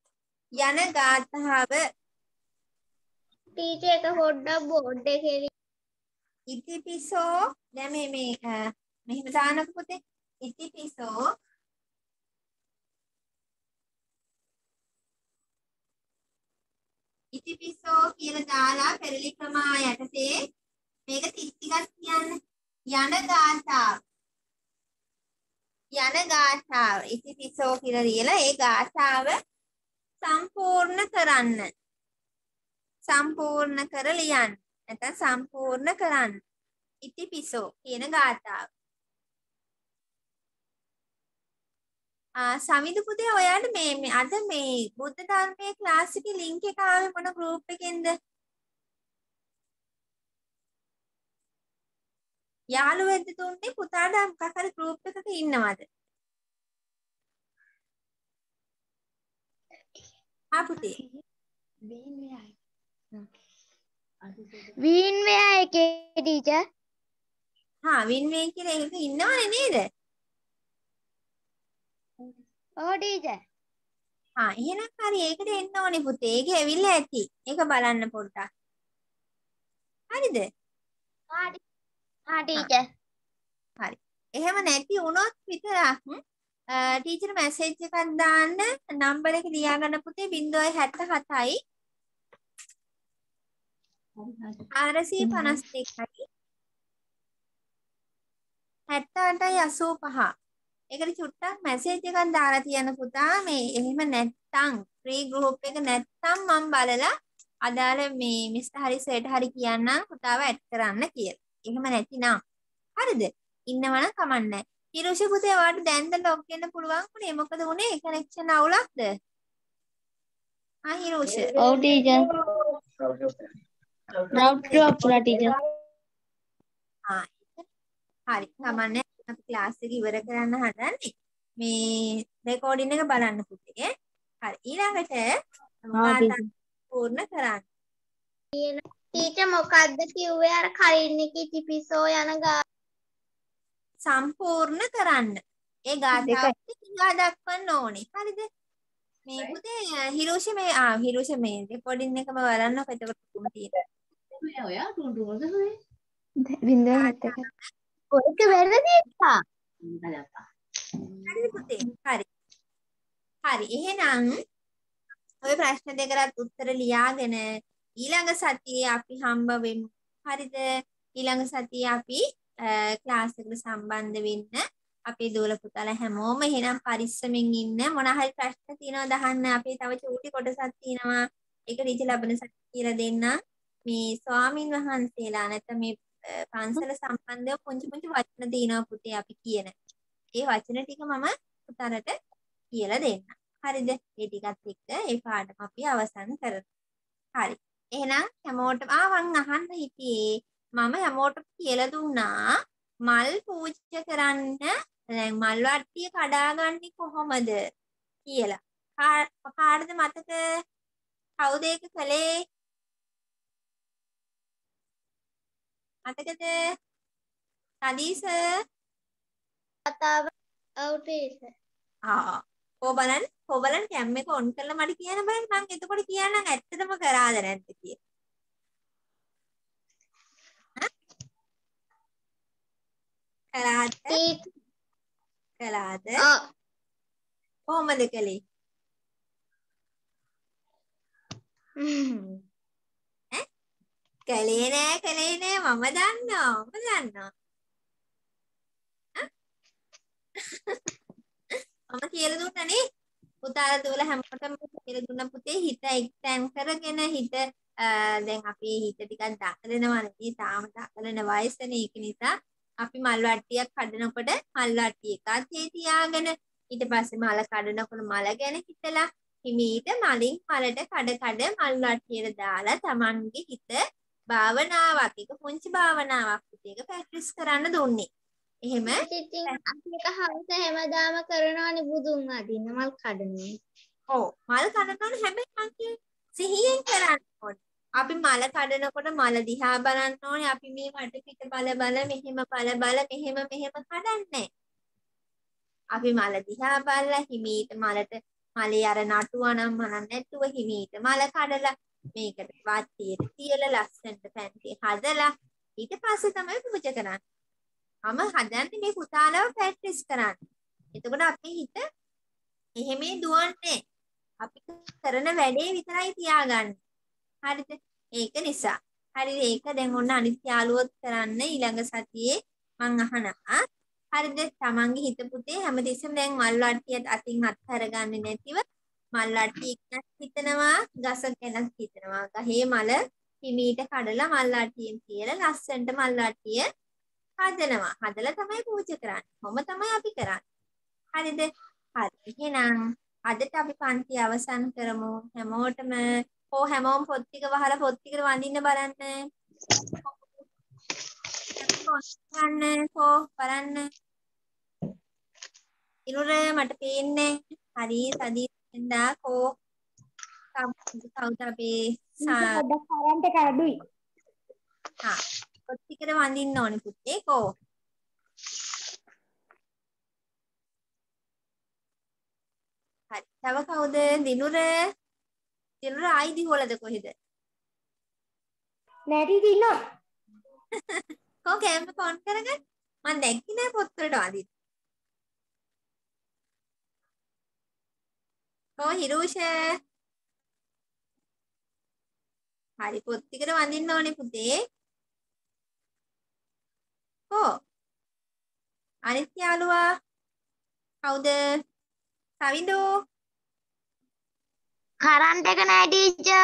යන ගාථාව ටීචර් එක පොඩ්ඩක් බෝඩ් එකේ ඉතිපිසෝ දැන් මේ මෙහෙම දාන්නකො පුතේ. ඉතිපිසෝ ඉතිපිසෝ කියලා දාලා පෙරලි ක්‍රමා යටතේ මේක ටිකක් කියන්න. යන ගාථාව ඉතිපිසෝ කියලා ලියලා ඒ ගාථාව සම්පූර්ණ කරන්න. සම්පූර්ණ කර ලියන්න. නැත්නම් සම්පූර්ණ කරන්න. ඉතිපිසෝ කියන ගාථාව. සමිදු පුතේ ඔයාලට මේ අද මේ බුද්ධ ධර්මයේ ක්ලාස් එකේ link එක ආවේ මොන group එකෙන්ද? යාළුවෙක්ද දුන්නේ පුතාට මොකක් හරි group එකක ඉන්නවද? පුතේ වීන්වය එකේ ටීචර්. වින්වේ කියලා එකක ඉන්නවනේ නේද? ඔව් ටීචර්. එහෙනම් හරි ඒකට එන්න ඕනේ පුතේ. ඒක ඇවිල්ලා ඇති. ඒක බලන්න පොඩ්ඩක්. හරිද? ටීචර්. හරි. එහෙම නැති වුණොත් විතරක් ටීචර් මැසේජ් එකක් දාන්න නම්බර එක ලියා ගන්න පුතේ 077යි 452යි 7885. ඒකට චුට්ටක් මැසේජ් එකක් දාලා තියන්න පුතා. මේ එහෙම නැත්තම් ෆ්‍රී ගෲප් එක නැත්තම් මම බලලා අදාළ මේ මිස්ටර් හරි සර්ට හරි කියන්නම් පුතාව ඇඩ් කරන්න කියලා. එහෙම නැතිනම් හරිද? ඉන්නවනම් කමන්නේ. හිරුෂ පුතේ ඔයාලට දැන්ද ලොග් වෙන්න පුළුවන් වුණේ මොකද උනේ? කනෙක්ෂන් අවුලක්ද? හිරුෂ. ඔව් ටීචර්. රවුටර් පුරා ටීචර්. හරි. කමන්නේ. අපි ක්ලාස් එක ඉවර කරන්න හදන්නේ. මේ රෙකෝඩින් එක බලන්න පුතේ. හරි. ඊළඟට පූර්ණ කරන්න. ටීචර් මොකද්ද කිව්වේ අර කලින් එකේ ඉතිපිසෝ යන සම්පූර්ණ කරන්න. ඒ ගාථාව ඉංගා දක්වන්න ඕනේ. හරිද? මේ පුතේ හිරුෂ මේ රෙකෝඩින් එකම බලන්නකො එතකොට කොහොමද තියෙන්නේ. ඔයා තුන්ටුමද හොය? බින්දුව හිටක. ඔයක වැරදි එකා. හරිද පුතේ? හරි. හරි. එහෙනම් ඔය ප්‍රශ්න දෙකකට උත්තර ලියාගෙන ඊළඟ සතියේ අපි හම්බ වෙමු. හරිද? ඊළඟ සතියේ අපි ක්ලාස් එකට සම්බන්ධ වෙන්න අපේ දූල පුතාලා හැමෝම එහෙනම් පරිස්සමින් ඉන්න. මොන හරි ප්‍රශ්න තියෙනවද අහන්න. අපේ තව චූටි කොටසක් තියෙනවා. ඒක රීච ලබන සතිය කියලා දෙන්න. මේ ස්වාමින් වහන්සේලා නැත්නම් මේ පන්සල සම්බන්ධව පුංචි වචන තියෙනවා පුතේ අපි කියන. ඒ වචන ටික මම පුතාලට කියලා දෙන්න. හරිද? ඒ ටිකත් එක්ක ඒ පාඩම අපි අවසන් කරමු. හරි. එහෙනම් හැමෝටම මං අහන්න හිටියේ මම හැමෝටම කියලා දුන්නා මල් පූජා කරන්න දැන් මල් වට්ටිය කඩාගන්නේ කොහොමද කියලා. කාටද මතක? කවුද ඒක කළේ? මතකද? සදීස? කතාව ඔව් ටීචර්. කොබලන් කැම් එක ඔන් කරලා මට කියන්න බෑ. මං එතකොට කියන්නම් ඇත්තටම කරාද නැද්ද කියලා. කළාද? කොහොමද කළේ? කළේ නෑ මම දන්නවා. මම කියලා දුන්නනේ. පුතාලා දුවලා හැමෝටම කියලා දුන්න පුතේ හිත එක්තැන් කරගෙන හිත දැන් අපි හිත ටිකක් දකලනවා නේ. තාම දකලන වයසනේ. ඒක නිසා අපි මල් වට්ටියක් කඩනකොට මල් වට්ටිය එකත් තියාගෙන ඊට පස්සේ මල කඩනකොට මල ගැන හිතලා හිමීට මලින් මලට කඩ මල් වට්ටියට දාලා Tamanගේ හිත භාවනාවක් එක පුංචි භාවනාවක් පුතේක ප්‍රැක්ටිස් කරන්න දුන්නේ. එහෙම ඉතින් අපි එක හවස හැමදාම කරනවානේ බුදුන් වදින්න මල් කඩනවා. ඔව් මල් කඩනකොට හැබැයි මං කියන්නේ සිහියෙන් කරන්න ඕනේ. අපි මල කඩනකොට මල දිහා බලන්න ඕනේ. අපි මේ වටපිට මෙහෙම කඩන්නේ. අපි මල දිහා බලලා හිමීට මලට මලේ අර නටුවනම් මනන් නැතුව හිමීට මල කඩලා මේකට වට්ටියට තියලා ලස්සනට පැන්ටි හදලා ඊට පස්සේ තමයි පූජා කරන්නේ. මම හදන්නේ මේ පුතාලව ප්‍රැක්ටිස් කරන්න. එතකොට අපේ හිත එහෙම දුවන්නේ. අපි කරන වැඩේ විතරයි තියාගන්නේ. හරිද? ඒක නිසා. හරිද? ඒක දැන් ඔන්න අනිත් යාළුවොත් කරන්න ඊළඟ සතියේ මං අහනවා. හරිද? තමන්ගේ හිත පුතේ හැමතිස්සෙම දැන් මල් වට්ටියත් අතින් අත්හැරගන්නේ නැතිව මල් වට්ටිය එක්කත් හිතනවා, ගස ගැනත් හිතනවා. ගහේ මල හිමීට කඩලා මල් වට්ටියෙන් කියලා ලස්සනට මල් වට්ටිය හදනවා. හදලා තමයි පූජා කරන්නේ. කොහොම තමයි අපි කරන්නේ. හරිද? හරි. එහෙනම් අදට අපි පන්ති අවසන් කරමු. හැමෝටම හැමෝම පොත් ටික වහලා පොත් ටිකට වඳින්න බලන්න. බලන්න. ඉනුර මට පේන්නේ. හරි සදීන්දා කවුද අපේ පොඩ්ඩක් කරන්ට් එක අඩුයි. පොත් ටිකට වඳින්න ඕනේ පුතේ හරි. තව කවුද? දිනුර ආයිදි හොලද කොහෙද? නැටි දිනෝ. කැම්ප ඔන් කරගන්න. මම දැක්කේ නෑ පොත් වලට වඳින්න. හිරුෂ. හරි පොත් ටිකට වඳින්න ඕනේ පුතේ. අනිත් යාළුවා කවුද? සවින්දෝ. කරන්ට් එක නෑ ටීචර්.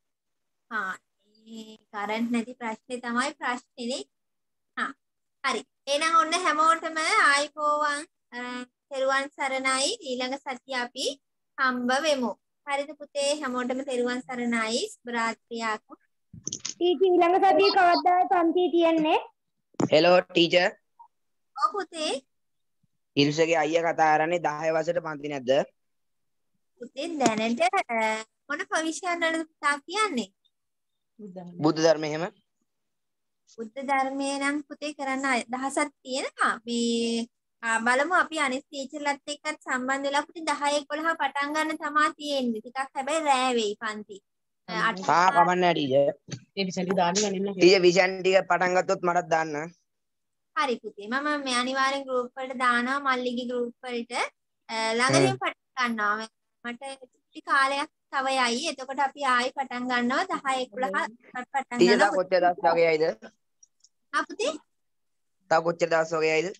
කරන්ට් නැති ප්‍රශ්නේ තමයි ප්‍රශ්නේනේ. හරි. එහෙනම් ඔන්න හැමෝටම ආයිබෝවන්. තෙරුවන් සරණයි. ඊළඟ සතිය අපි හම්බ වෙමු. හරිද පුතේ? හැමෝටම තෙරුවන් සරණයි. සුබ රාත්‍රියක්. ටීචර් ඊළඟ සතියේ කවදාද පන්ති තියන්නේ? Hello teacher. ඔව් පුතේ. ඉරුසගේ අයියා කතා කරන්නේ 10 වසරට පන්ති නැද්ද? පුතේ දැනට මොන ප්‍රවිෂයන්වලද පුතා කියන්නේ? බුද්ධ ධර්ම එහෙම. බුද්ධ ධර්මයේ නම් පුතේ කරන්න දහසක් තියෙනවා. මේ බලමු අපි අනිත් ටීචර්ලත් එක්කත් සම්බන්ධ වෙලා පුතේ 10 11 පටන් ගන්න තමා තියෙන්නේ. ටිකක් හැබැයි රෑ වෙයි පන්ති. කමන්නේ ටීචර්. ටීචර් විෂන් ටික පටන් ගත්තොත් මටත් දාන්න. හරි පුතේ. මම මේ අනිවාර්යෙන් ගෲප් වලට දානවා මල්ලිගේ ගෲප් වලට. ළඟදීම පටන් ගන්නවා. මට ටික කාලයක් තව යයි. එතකොට අපි ආයි පටන් ගන්නවා 10 11 පටන් ටීචර් ගන්නවා. තා කොච්චර දවස් වගේ යයිද? පුතේ තා කොච්චර දවස් වගේ යයිද?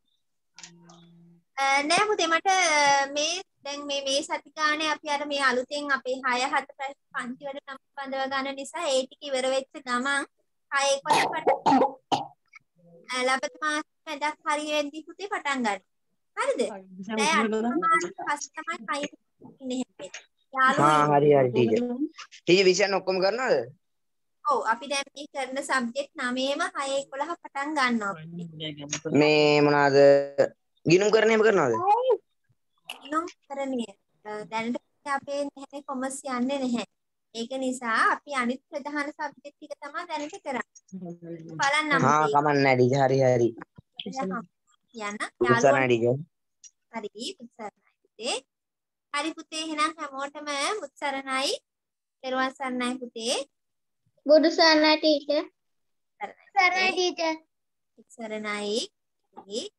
නෑ පුතේ මට මේ දැන් මේ සති ගානේ අපි අර මේ අලුතෙන් අපේ 6 7 පන්ති වල නම් බඳව ගන්න නිසා ඒ ටික ඉවර වෙච්ච ගමන් 6 11 පටන් ලබත මාස මැදක් හරි වෙද්දි පුතේ පටන් ගන්න. හරිද? දැන් මාස පස්සේ තමයි කයි ඉන්නේ හැබැයි. හරි ටීචර්. ටීචර් විෂන් ඔක්කොම කරනවද? ඔව් අපි දැන් මේ කරන සබ්ජෙක්ට් 9ම 6 11 පටන් ගන්නවා. මේ මොනවාද? ගිනුම් කරන එහෙම කරනවද? ගිනුම් කරන්නේ දැනට අපේ නැහැ කොමර්ස් යන්නේ නැහැ. ඒක නිසා අපි අනිත් ප්‍රධාන සබ්ජෙක්ට් ටික තමයි දැනට කරන්නේ. බලන්නම්. කමන්නේ ටීචර්. හරි. යන්න යාළුවෝ. හරි පුත්සරණයි පුතේ. හරි පුතේ එහෙනම් හැමෝටම මුත්සරණයි. පෙරවන් සරණයි පුතේ. බුදු සරණයි ටීචර්. සරණයි ටීචර්. සරණයි.